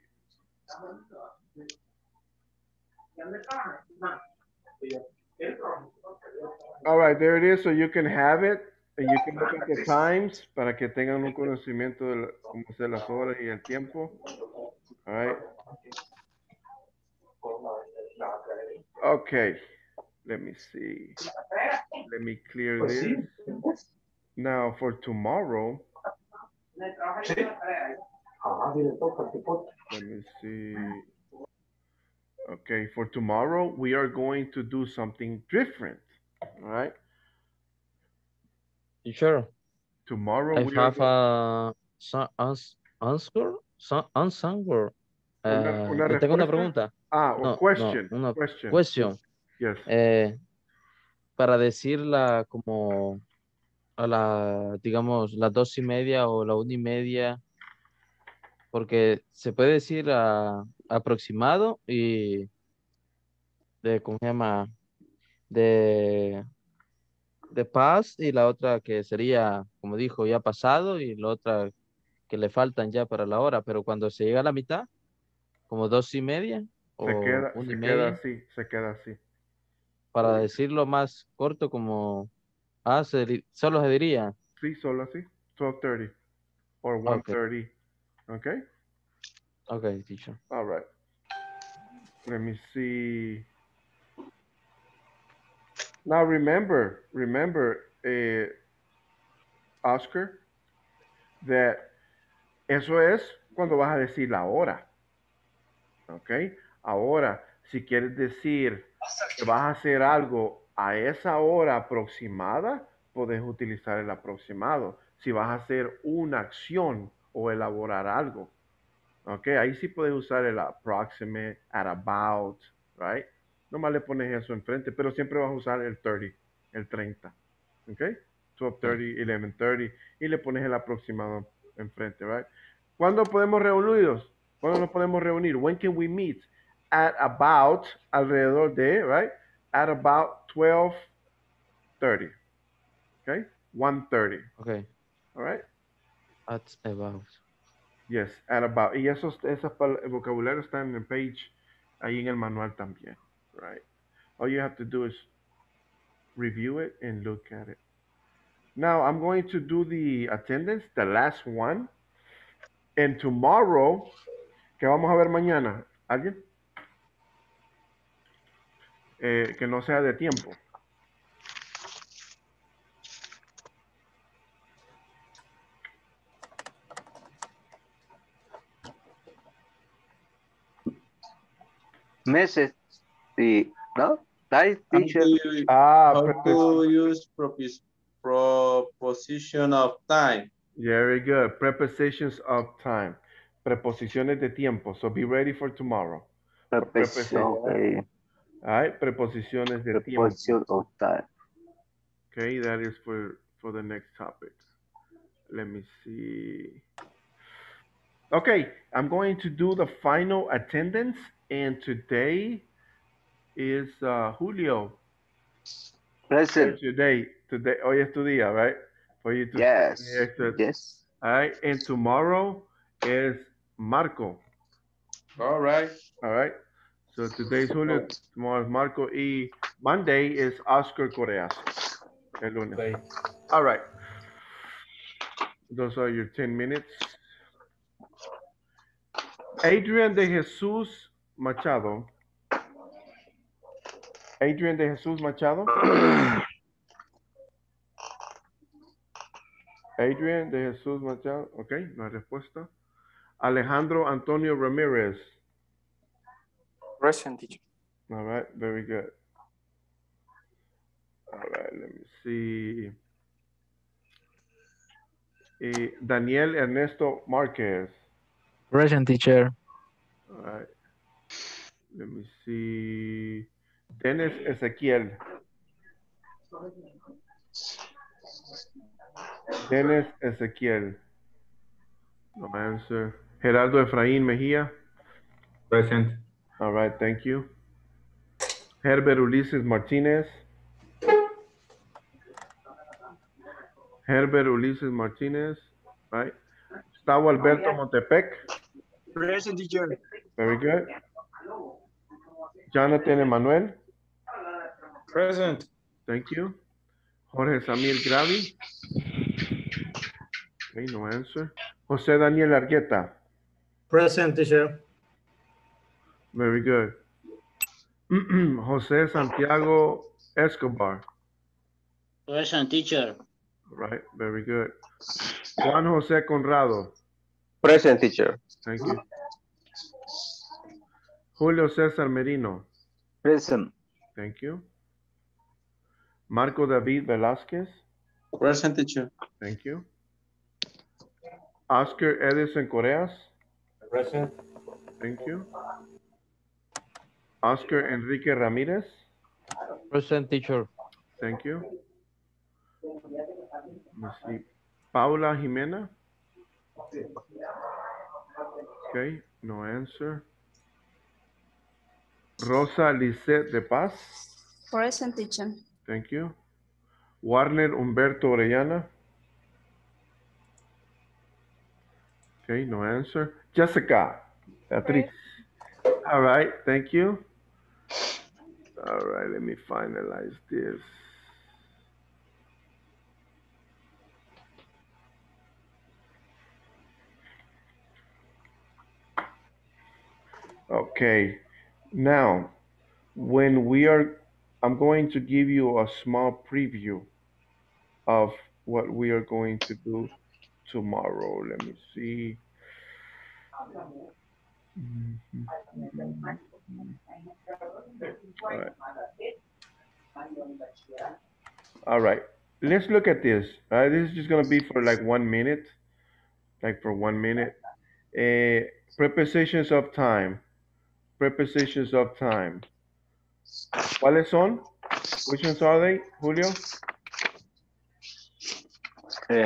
All right, there it is, so you can have it, and you can look at the times para que tengan un conocimiento de la- cómo hacer las horas y el tiempo. All right. Okay, let me see. Let me clear this. Now for tomorrow, let me see. Okay, for tomorrow, we are going to do something different. All right. Sure. Tomorrow I we are have a some ans- answer, some answer. Una- una Eh, tengo una respuesta? pregunta. Ah, No, o question. no, una Question. question. Yes. Eh, para decirla como a la, digamos, las dos y media o la una y media, porque se puede decir a- aproximado y de, ¿cómo se llama? De, de past y la otra que sería, como dijo, ya pasado y la otra que le faltan ya para la hora, pero cuando se llega a la mitad, como dos y media o Se queda, una y se queda media, así, se queda así. para decirlo más corto como, ah, se di- solo se diría, Sí, solo así. twelve thirty or one thirty. Okay. ok, teacher. All right. Let me see. Now remember, remember, eh, Oscar, that eso es cuando vas a decir la hora. ¿Ok? Ahora, si quieres decir que vas a hacer algo a esa hora aproximada, puedes utilizar el aproximado. Si vas a hacer una acción o elaborar algo. ¿Ok? Ahí sí puedes usar el approximate, at about, right? Nomás le pones eso enfrente, pero siempre vas a usar el thirty, el treinta. ¿Ok? twelve thirty, eleven thirty, y le pones el aproximado enfrente, right? ¿Cuándo podemos reunirnos? ¿Cuándo nos podemos reunir? When can we meet? At about, alrededor de, right? At about twelve thirty. Okay? one thirty. Ok. All right? At about. Yes, at about. Y esos, esos pal- el vocabulario está en el page, ahí en el manual también, right? All you have to do is review it and look at it. Now, I'm going to do the attendance, the last one. And tomorrow, ¿qué vamos a ver mañana? ¿Alguien? Eh, que no sea de tiempo. Meses. Sí, ¿no? Nice, How teacher. do you, Ah, how prepos- to use propos proposition of time? Very good. Prepositions of time. Preposiciones de tiempo. So be ready for tomorrow. Preposition, okay. All right, preposiciones de tiempo. Preposition of time. Okay, that is for, for the next topic. Let me see. Okay, I'm going to do the final attendance, and today is uh, Julio. Present. Today, today, hoy es tu día, right? For you to say any Yes. extra. Yes. All right, and tomorrow is Marco. All right. All right. So today's Julio, tomorrow is Marco, y Monday is Oscar Correas. El lunes. Okay. All right. Those are your ten minutes. Adrian de Jesus Machado. Adrian de Jesus Machado. Adrian de Jesus Machado. Ok, no hay respuesta. Alejandro Antonio Ramirez. Present, teacher. All right, very good. All right, let me see. Eh, Daniel Ernesto Marquez. Present, teacher. All right. Let me see. Dennis Ezequiel. Dennis Ezequiel. No answer. Gerardo Efraín Mejía. Present. All right, thank you. Herbert Ulises Martinez. Herbert Ulises Martinez. Right. Gustavo Alberto Montepec. Present, teacher. Very good. Jonathan Emanuel. Present. Thank you. Jorge Samir Gravi. Okay, no answer. José Daniel Argueta. Present, teacher. Very good. José Santiago Escobar. Present, teacher. Right, very good. Juan José Conrado. Present, teacher. Thank you. Julio César Merino. Present. Thank you. Marco David Velázquez. Present, teacher. Thank you. Oscar Edison Correas. Present. Thank you. Oscar Enrique Ramirez. Present, teacher. Thank you. Let's see. Paula Jimena. Okay, no answer. Rosa Lisette de Paz. Present, teacher. Thank you. Warner Humberto Orellana. Okay, no answer. Jessica. Beatriz. All right, thank you. All right, let me finalize this. Okay, now when we are, I'm going to give you a small preview of what we are going to do tomorrow. Let me see. All right. All right. Let's look at this. All right, this is just gonna be for like one minute, like for one minute. Uh, prepositions of time. Prepositions of time. ¿Cuáles son? Which ones are they, Julio? Eh,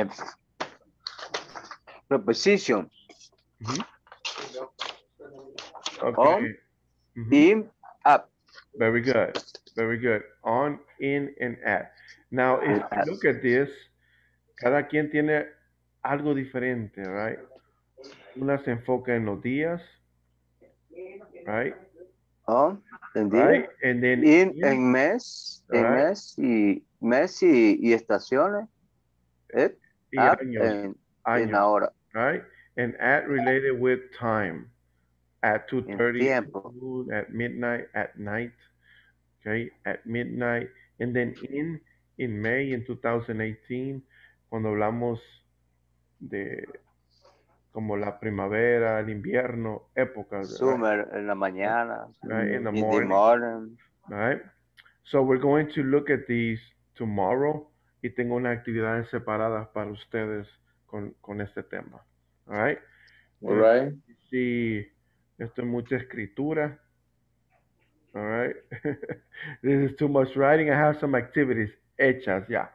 preposition. Mm-hmm. Okay. On, mm-hmm. in, up. Very good. Very good. On, in, and at. Now, if you look at this, cada quien tiene algo diferente, right? Una se enfoca en los días, right? On, en Right? día. And then In, in, en mes, en right? mes y mes y, y estaciones. It, Y up, años, en, en años, ahora. right? And at related with time. At two thirty, tiempo. at midnight, at night, okay? At midnight. And then in, in May in two thousand eighteen, cuando hablamos de como la primavera, el invierno, épocas, right? Summer en la mañana. Right, in the In morning. the morning. Right? So we're going to look at these tomorrow y tengo unas actividades separadas para ustedes con, con este tema. All right? All right. Sí, esto es mucha escritura. All right? This is too much writing. I have some activities hechas, yeah.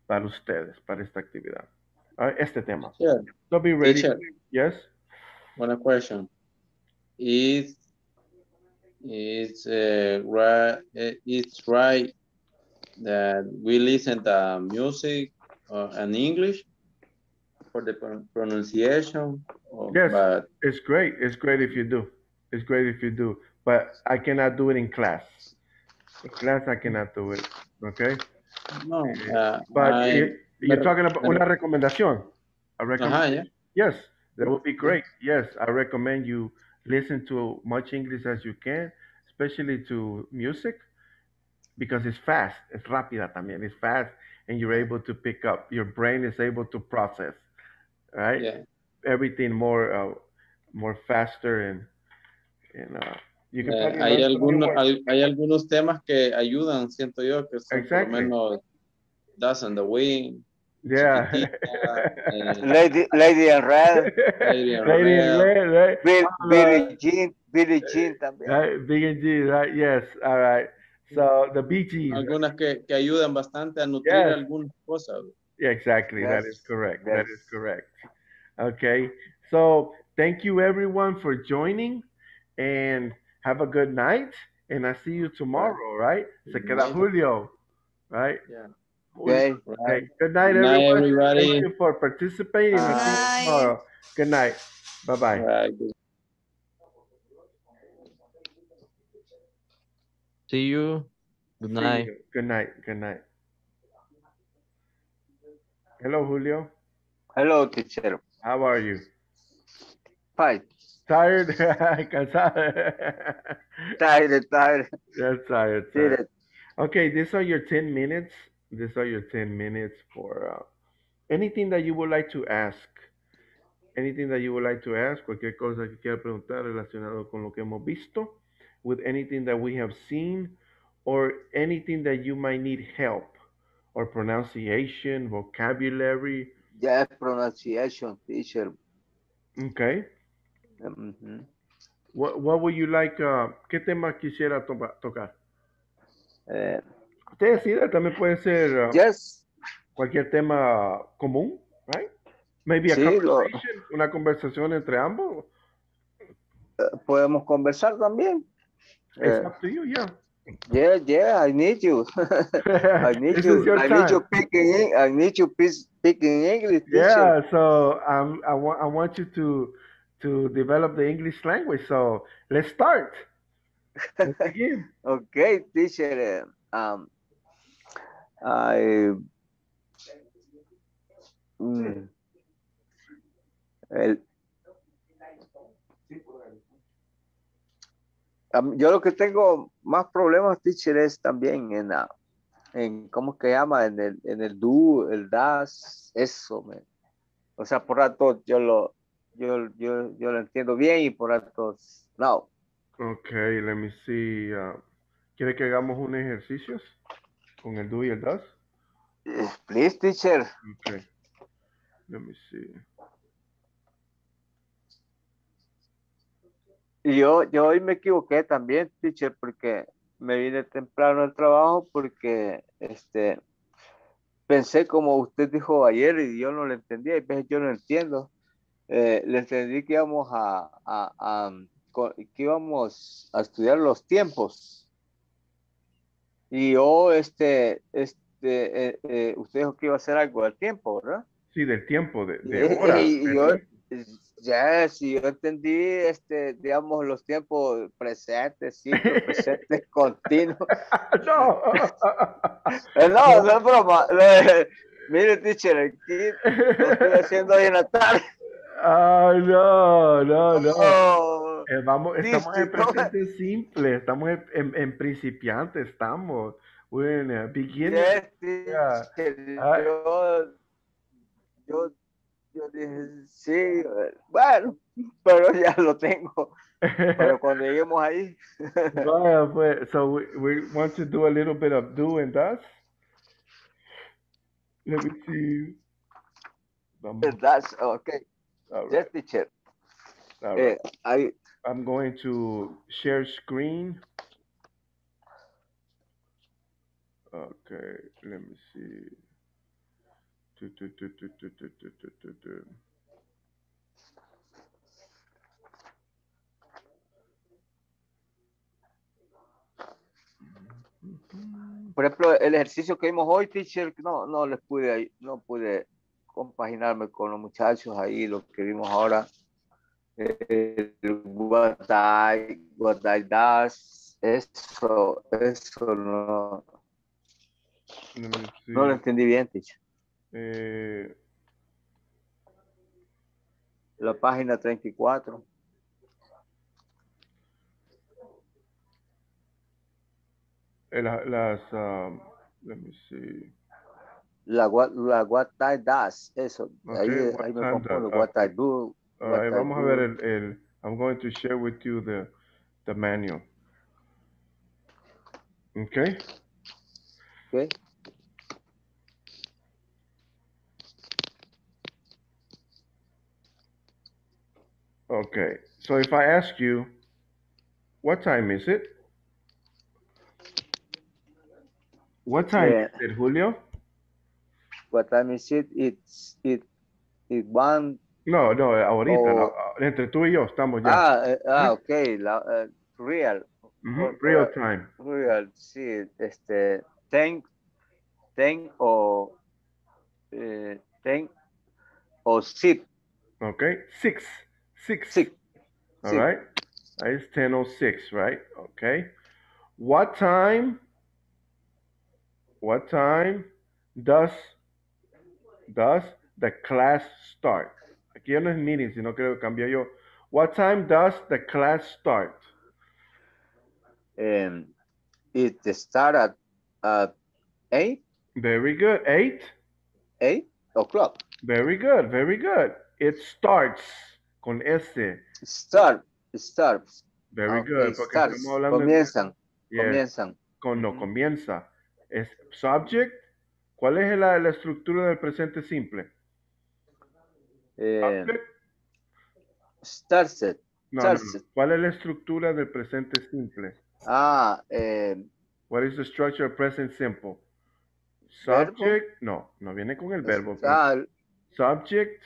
para ustedes, para esta actividad. Ah, este tema. Sure. So be ready. Teacher, Yes. one question. Is it's uh, right? It's right that we listen to music uh, in English for the pron- pronunciation. Or, Yes, but it's great. It's great if you do. It's great if you do. But I cannot do it in class. In class, I cannot do it. Okay. no, Eh, uh, But I. i- you're talking about una recomendación. A Ajá, recommendation. yeah. Yes, that would be Yeah. great. Yes, I recommend you listen to much English as you can, especially to music, because it's fast. It's rápida también. It's fast, and you're able to pick up. Your brain is able to process, right? Yeah. Everything more, uh, more faster, and and uh, you can Eh, probably hay learn some new algunos words. hay, hay algunos temas que ayudan, siento yo, que son por lo Exactly. menos Dust on the Wind, Yeah. Chiquitita, eh, Lady, Lady in Red, Lady in Lady in Red. Red, right? Bill, Uh, Billie Jean, Billie Jean también. right, Big and G, right? Yes. All right. So the Bee Gees. Algunas que, que ayudan bastante a nutrir Yes. algunas cosas. Yeah, exactly. That is Yes, correct. That is yes. correct. Okay. So thank you everyone for joining, and have a good night. And I see you tomorrow, right? Se queda night. Julio, right? Yeah. Okay. Okay. Good night, Good night, everyone. everybody. Thank you for participating. And I'll see you Bye. tomorrow. Good night. Bye bye. Right. See you. Good See night. you. Good night. Good night. Hello, Julio. Hello, teacher. How are you? Fine. Tired? Cansado? Tired, tired. Yes, tired, See tired. that? Okay, these are your ten minutes. These are your ten minutes for uh, anything that you would like to ask. Anything that you would like to ask, cualquier cosa que quiera preguntar relacionado con lo que hemos visto, with anything that we have seen, or anything that you might need help, or pronunciation, vocabulary. Yes, pronunciation, teacher. Okay. Mhm. What, what would you like, uh, ¿qué tema quisiera to- tocar? Eh, Usted decide, también puede ser uh, yes, cualquier tema común, right? Maybe a sí, lo, conversation, una conversación entre ambos. podemos conversar también. It's Eh, up to you, yeah. yeah, yeah, I need you. I need This you. is your I need you time. speaking. I need you pe- speaking English, teacher. Yeah, so um, I want I want you to to develop the English language. So let's start. Let's begin. Okay, teacher. eh, Um, I. mm, el- am- yo lo que tengo más problemas, teacher, es también en la, en ¿cómo es que llama? En el, en el do, el das, eso, me. O sea, por rato yo lo, yo, yo, yo lo entiendo bien y por ratos no. Okay, let me see. uh, ¿Quiere que hagamos un ejercicio con el do y el does? Eh, Please, teacher. Okay, let me see. Y yo, yo hoy me equivoqué también, teacher, porque me vine temprano al trabajo porque este pensé como usted dijo ayer y yo no lo entendía, y veces yo no entiendo. Eh, le entendí que íbamos a, a, a, co- que íbamos a estudiar los tiempos. Y yo, este, este, eh, eh, usted dijo que iba a hacer algo del tiempo, ¿verdad? Sí, del tiempo, de, de hora. Y yo, ya, si yo entendí, este, digamos, los tiempos presentes, ciclo, presente, continuo. No. Eh, No, no es broma. Eh, Mire, teacher, aquí lo estoy haciendo hoy en la tarde. Ah, no, no, no. Oh, Eh, vamos, estamos en listo, ¿cómo? presente simple, estamos en, en, en principiante, estamos. We're in a beginning. Yes, Yeah. teacher, Ah, yo, yo, yo dije, sí, eh, bueno, pero ya lo tengo. Pero cuando lleguemos ahí, Vaya, pues, so we, we want to do a little bit of do and does. Let me see. Vamos. that's okay. All Yes, right. teacher. All Eh, right. I, I'm going to share screen. Okay, let me see. Tu, tu, tu, tu, tu, tu, tu, tu, tu, tu. Por ejemplo, el ejercicio que vimos hoy, teacher, no, no les pude, no pude compaginarme con los muchachos ahí, lo que vimos ahora. El what I, what I does, eso, eso no, Let me see. no lo entendí bien, teacher. Eh, La página treinta y cuatro. eh, la- las, um, let me see. La what, la what I does, eso, ahí, Okay, what ahí me time does, confundo, what I okay. do, All what right, I vamos a do. ver el, el, I'm going to share with you the, the manual. Okay? Okay. Okay, so if I ask you, what time is it? What time Yeah. is it, Julio? What time is it? It's, it, it one. No, no, ahorita, no, Oh, entre tú y yo estamos ya. ah, eh, ah, ok, la, eh, real. Ujú, Or- real or- time. Real, sí, este, ten, ten o, eh, ten o sit. Okay, six, six. Six. All Six. right, it's ten oh six, right? Okay. What time? What time does does the class start? Aquí ya no es meeting, sino que cambié yo. What time does the class start? Um, it start at, at eight. Very good. Eight. Eight o'clock. Very good. Very good. It starts con S. Start. Starts. Very Okay, good. Porque starts. estamos hablando en- Comienzan. Yes. Comienzan. Con no Ujú. comienza. Es subject. ¿Cuál es la, la estructura del presente simple? Eh, Subject. started. No, no, no. Started. ¿Cuál es la estructura del presente simple? Ah, eh, What is the structure of present simple? Verbo. Subject. No, no viene con el verbo. pero- ah, Subject,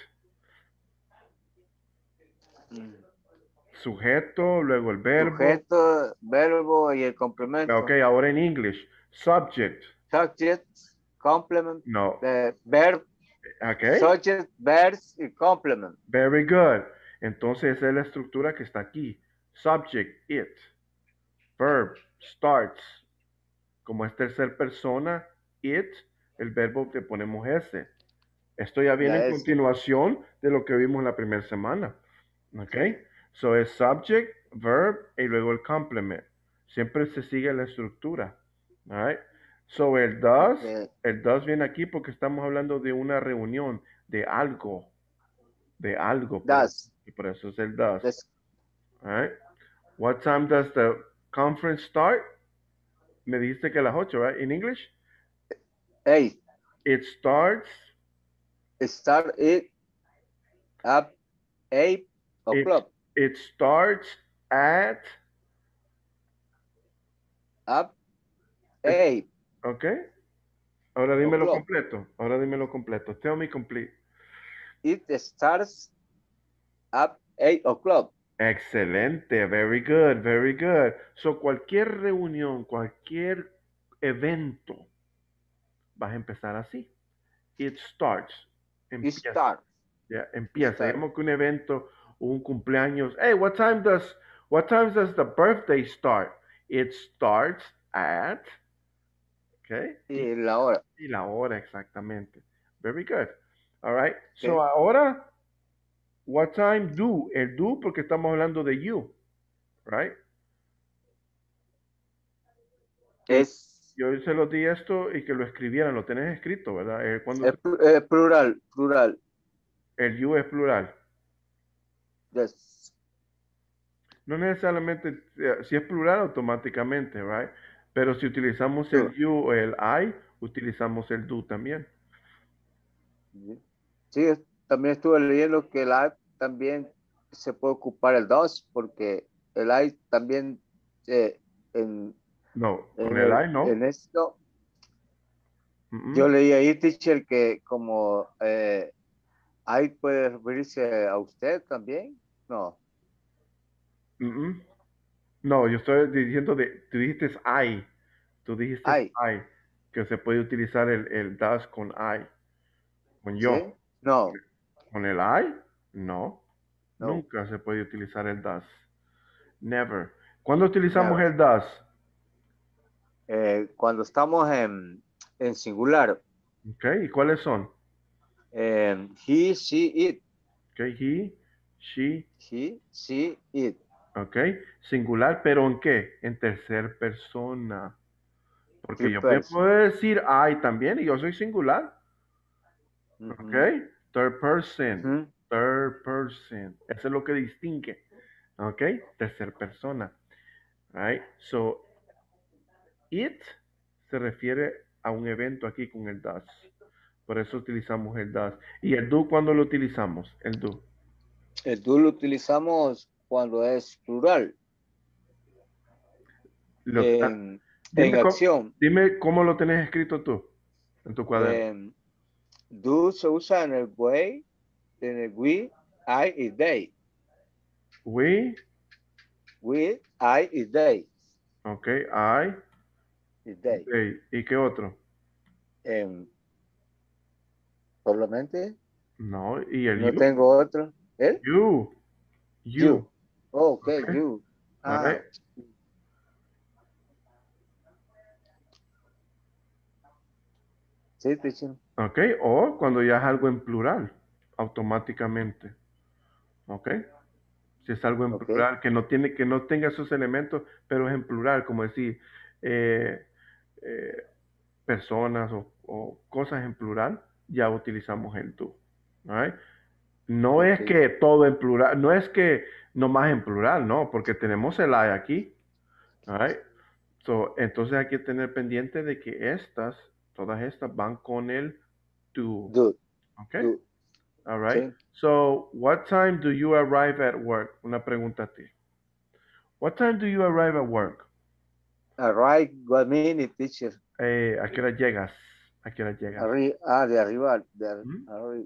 mm, sujeto, luego el verbo. sujeto, verbo y el complemento. Ok, ahora en English. Subject. Subject, complement, No. eh, verb, Ok. subject, verbs y complement. Very good. Entonces esa es la estructura que está aquí. Subject, it. Verb, starts. Como es tercer persona, it, el verbo que ponemos ese. Esto ya viene Ya en es. continuación de lo que vimos la primera semana. Ok. So es subject, verb y luego el complement. Siempre se sigue la estructura. All right. So el does, Okay. el does viene aquí porque estamos hablando de una reunión, de algo. De algo. por- Does. Y por eso es el does. Does. All right. What time does the conference start? Me dijiste que a las ocho, right? In English? Eight. It starts. Start it up eight It, o'clock. it starts at. Up eight. Ok. Ahora dímelo O'clock. completo. Ahora dímelo completo. Tell me complete. It starts up eight o'clock. Excelente. Very good. Very good. So cualquier reunión, cualquier evento, vas a empezar así. It starts. It Empieza. starts. Ya, empieza. Start. Digamos que un evento o un cumpleaños. Hey, what time does what time does the birthday start? It starts at. Okay. Y la hora. Y la hora exactamente. Very good. All right. Okay. So ahora, what time do? El do porque estamos hablando de you. Right. Es, Yo se lo di esto y que lo escribieran. Lo tenés escrito, ¿verdad? Eh, cuando es pl- eh, plural. Plural. el you es plural. Yes. No necesariamente, eh, si es plural automáticamente, right? Pero si utilizamos el Sure. you o el I, utilizamos el do también. Sí, es- también estuve leyendo que el I también se puede ocupar el does porque el I también eh, en, No, con en, el el- I no. en esto Mm-mm. Yo leí ahí, teacher, que como eh, I puede referirse a usted también. No. Mm-mm. No, yo estoy diciendo de, tú dijiste I, tú dijiste I. I, que se puede utilizar el, el does con I, con yo. ¿Sí? No. Con el I, no, No. nunca se puede utilizar el does. Never. ¿Cuándo utilizamos Never. el does? Eh, cuando estamos en, en singular. Ok, ¿y cuáles son? Eh, he, she, it. Ok, he, she. He, she, it. Ok, singular, pero ¿en qué? En tercer persona. Porque Three yo me person. puedo decir I también y yo soy singular. Mm-hmm. Ok, third person. Mm-hmm. Third person. Eso es lo que distingue. Ok, tercer persona. Right, so it se refiere a un evento aquí con el does. Por eso utilizamos el does. ¿Y el do cuándo lo utilizamos? El do. El do lo utilizamos cuando es plural. Lo- En, dime, en cómo, acción. dime cómo lo tenés escrito tú en tu cuaderno. Eh, do se usa en el way, en el we, I y they. We. We, I y they. Ok, I. Y they. They. ¿Y qué otro? Eh, solamente. No, ¿y el No you? tengo otro. ¿Eh? You. You. You. Oh, ok, Okay. you. Ah. Right. Sí, teacher. Ok, o cuando ya es algo en plural, automáticamente. Ok. Si es algo en Ok. plural, que no tiene, que no tenga esos elementos, pero es en plural, como decir, eh, eh, personas o, o cosas en plural, ya utilizamos el do. Right? No Ok. es que todo en plural, no es que nomás en plural, no, porque tenemos el I aquí. Right? So, entonces hay que tener pendiente de que estas, todas estas van con el do. Do. Okay? Do. All right. Sí. So, what time do you arrive at work? Una pregunta a ti. What time do you arrive at work? Arrive, one minute, teacher. Eh, ¿a qué hora llegas? ¿A qué hora llegas? Arri ah, de arriba. De ar ¿Mm? arri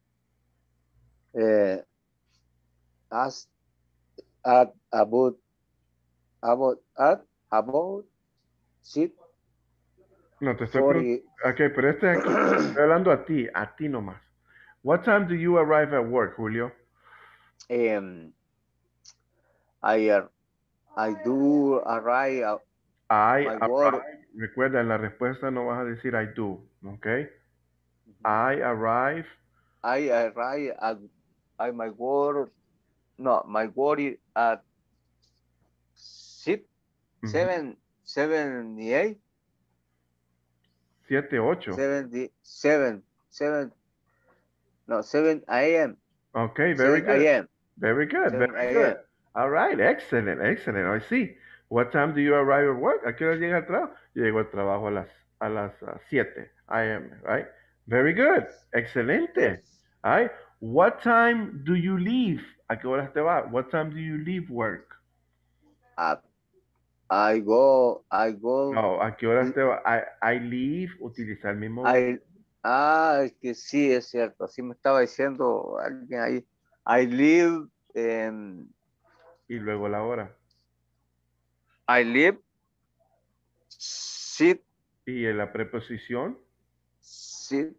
eh, as, at, about, about, at, about, sit, No, te estoy forty. preguntando. Ok, pero este aquí, estoy hablando a ti, a ti nomás. What time do you arrive at work, Julio? Um, I, uh, I do arrive at I my arrive. work. Recuerda, en la respuesta no vas a decir I do, ¿ok? I arrive. I arrive at, at my work. No, my work is at six, Ujú. seven, seventy-eight, Siete, ocho. seventy, seven, seven, no, seven A M. Okay, very seven good. A M. Very good, seven very A good. M. All right, excellent, excellent. I see. What time do you arrive at work? ¿A qué hora llega al trabajo? Yo llego al trabajo a las a las uh, siete A M, right? Very good. Excelente. Yes. All right. What time do you leave? ¿A qué horas te vas? What time do you leave work? Uh, I go, I go. No, ¿a qué horas te vas? I, I leave, utilizar el mismo. I, ah, es que sí, es cierto. Así me estaba diciendo alguien ahí. I live en. Y luego la hora. I live. Sit. Y en la preposición. Sit.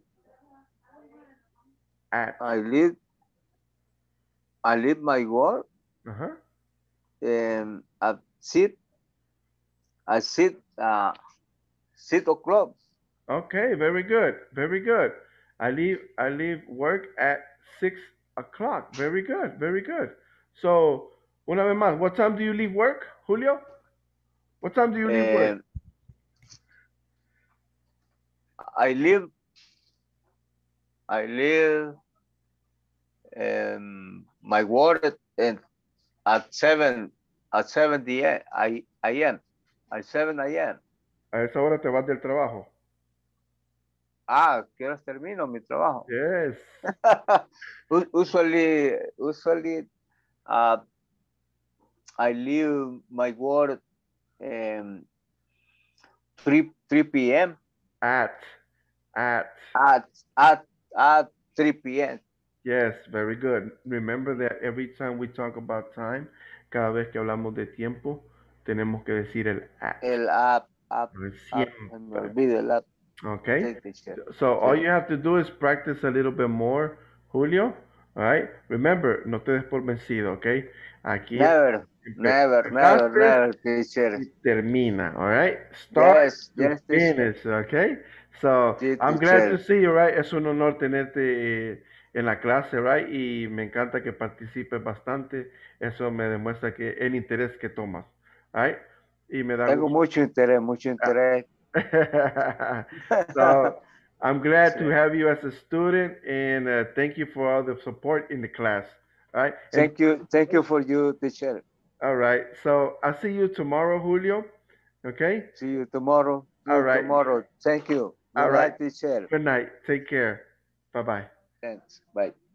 At. I live. I live my work. Uh-huh. And I sit. I sit. Uh, six o'clock. Okay, very good, very good. I leave I leave work at six o'clock. Very good, very good. So, una vez más, what time do you leave work, Julio? What time do you leave work? And I live. I live. Um, my work and at seven. At seven D M. I I am. At seven A M. A esa hora te vas del trabajo. Ah, ¿qué horas termino mi trabajo? Yes. usually, usually, uh, I leave my work um, three P M At At. At, at, at three p m Yes, very good. Remember that every time we talk about time, cada vez que hablamos de tiempo, tenemos que decir el at. El at, at, No es at, me siempre. olvido el at. Okay? Sí, teacher. So all Sí. you have to do is practice a little bit more, Julio. All right? Remember, no te des por vencido, okay? Aquí Never, never, never, never, teacher. y termina, all right? Start Yes, to yes, teacher. finish, okay? So Sí, I'm glad to teacher. see you, right? Es un honor tenerte eh, en la clase, right? Y me encanta que participes bastante. Eso me demuestra que el interés que tomas, right? Y me da Tengo gusto. mucho interés, mucho interés. So I'm glad to have you as a student, and uh, thank you for all the support in the class. All right. And- Thank you, thank you for you, teacher. all right. So I'll see you tomorrow, Julio. Okay. See you tomorrow. See All you right. tomorrow. Thank you. Good All right. night, teacher. Good night. Take care. Bye bye. Thanks. Bye.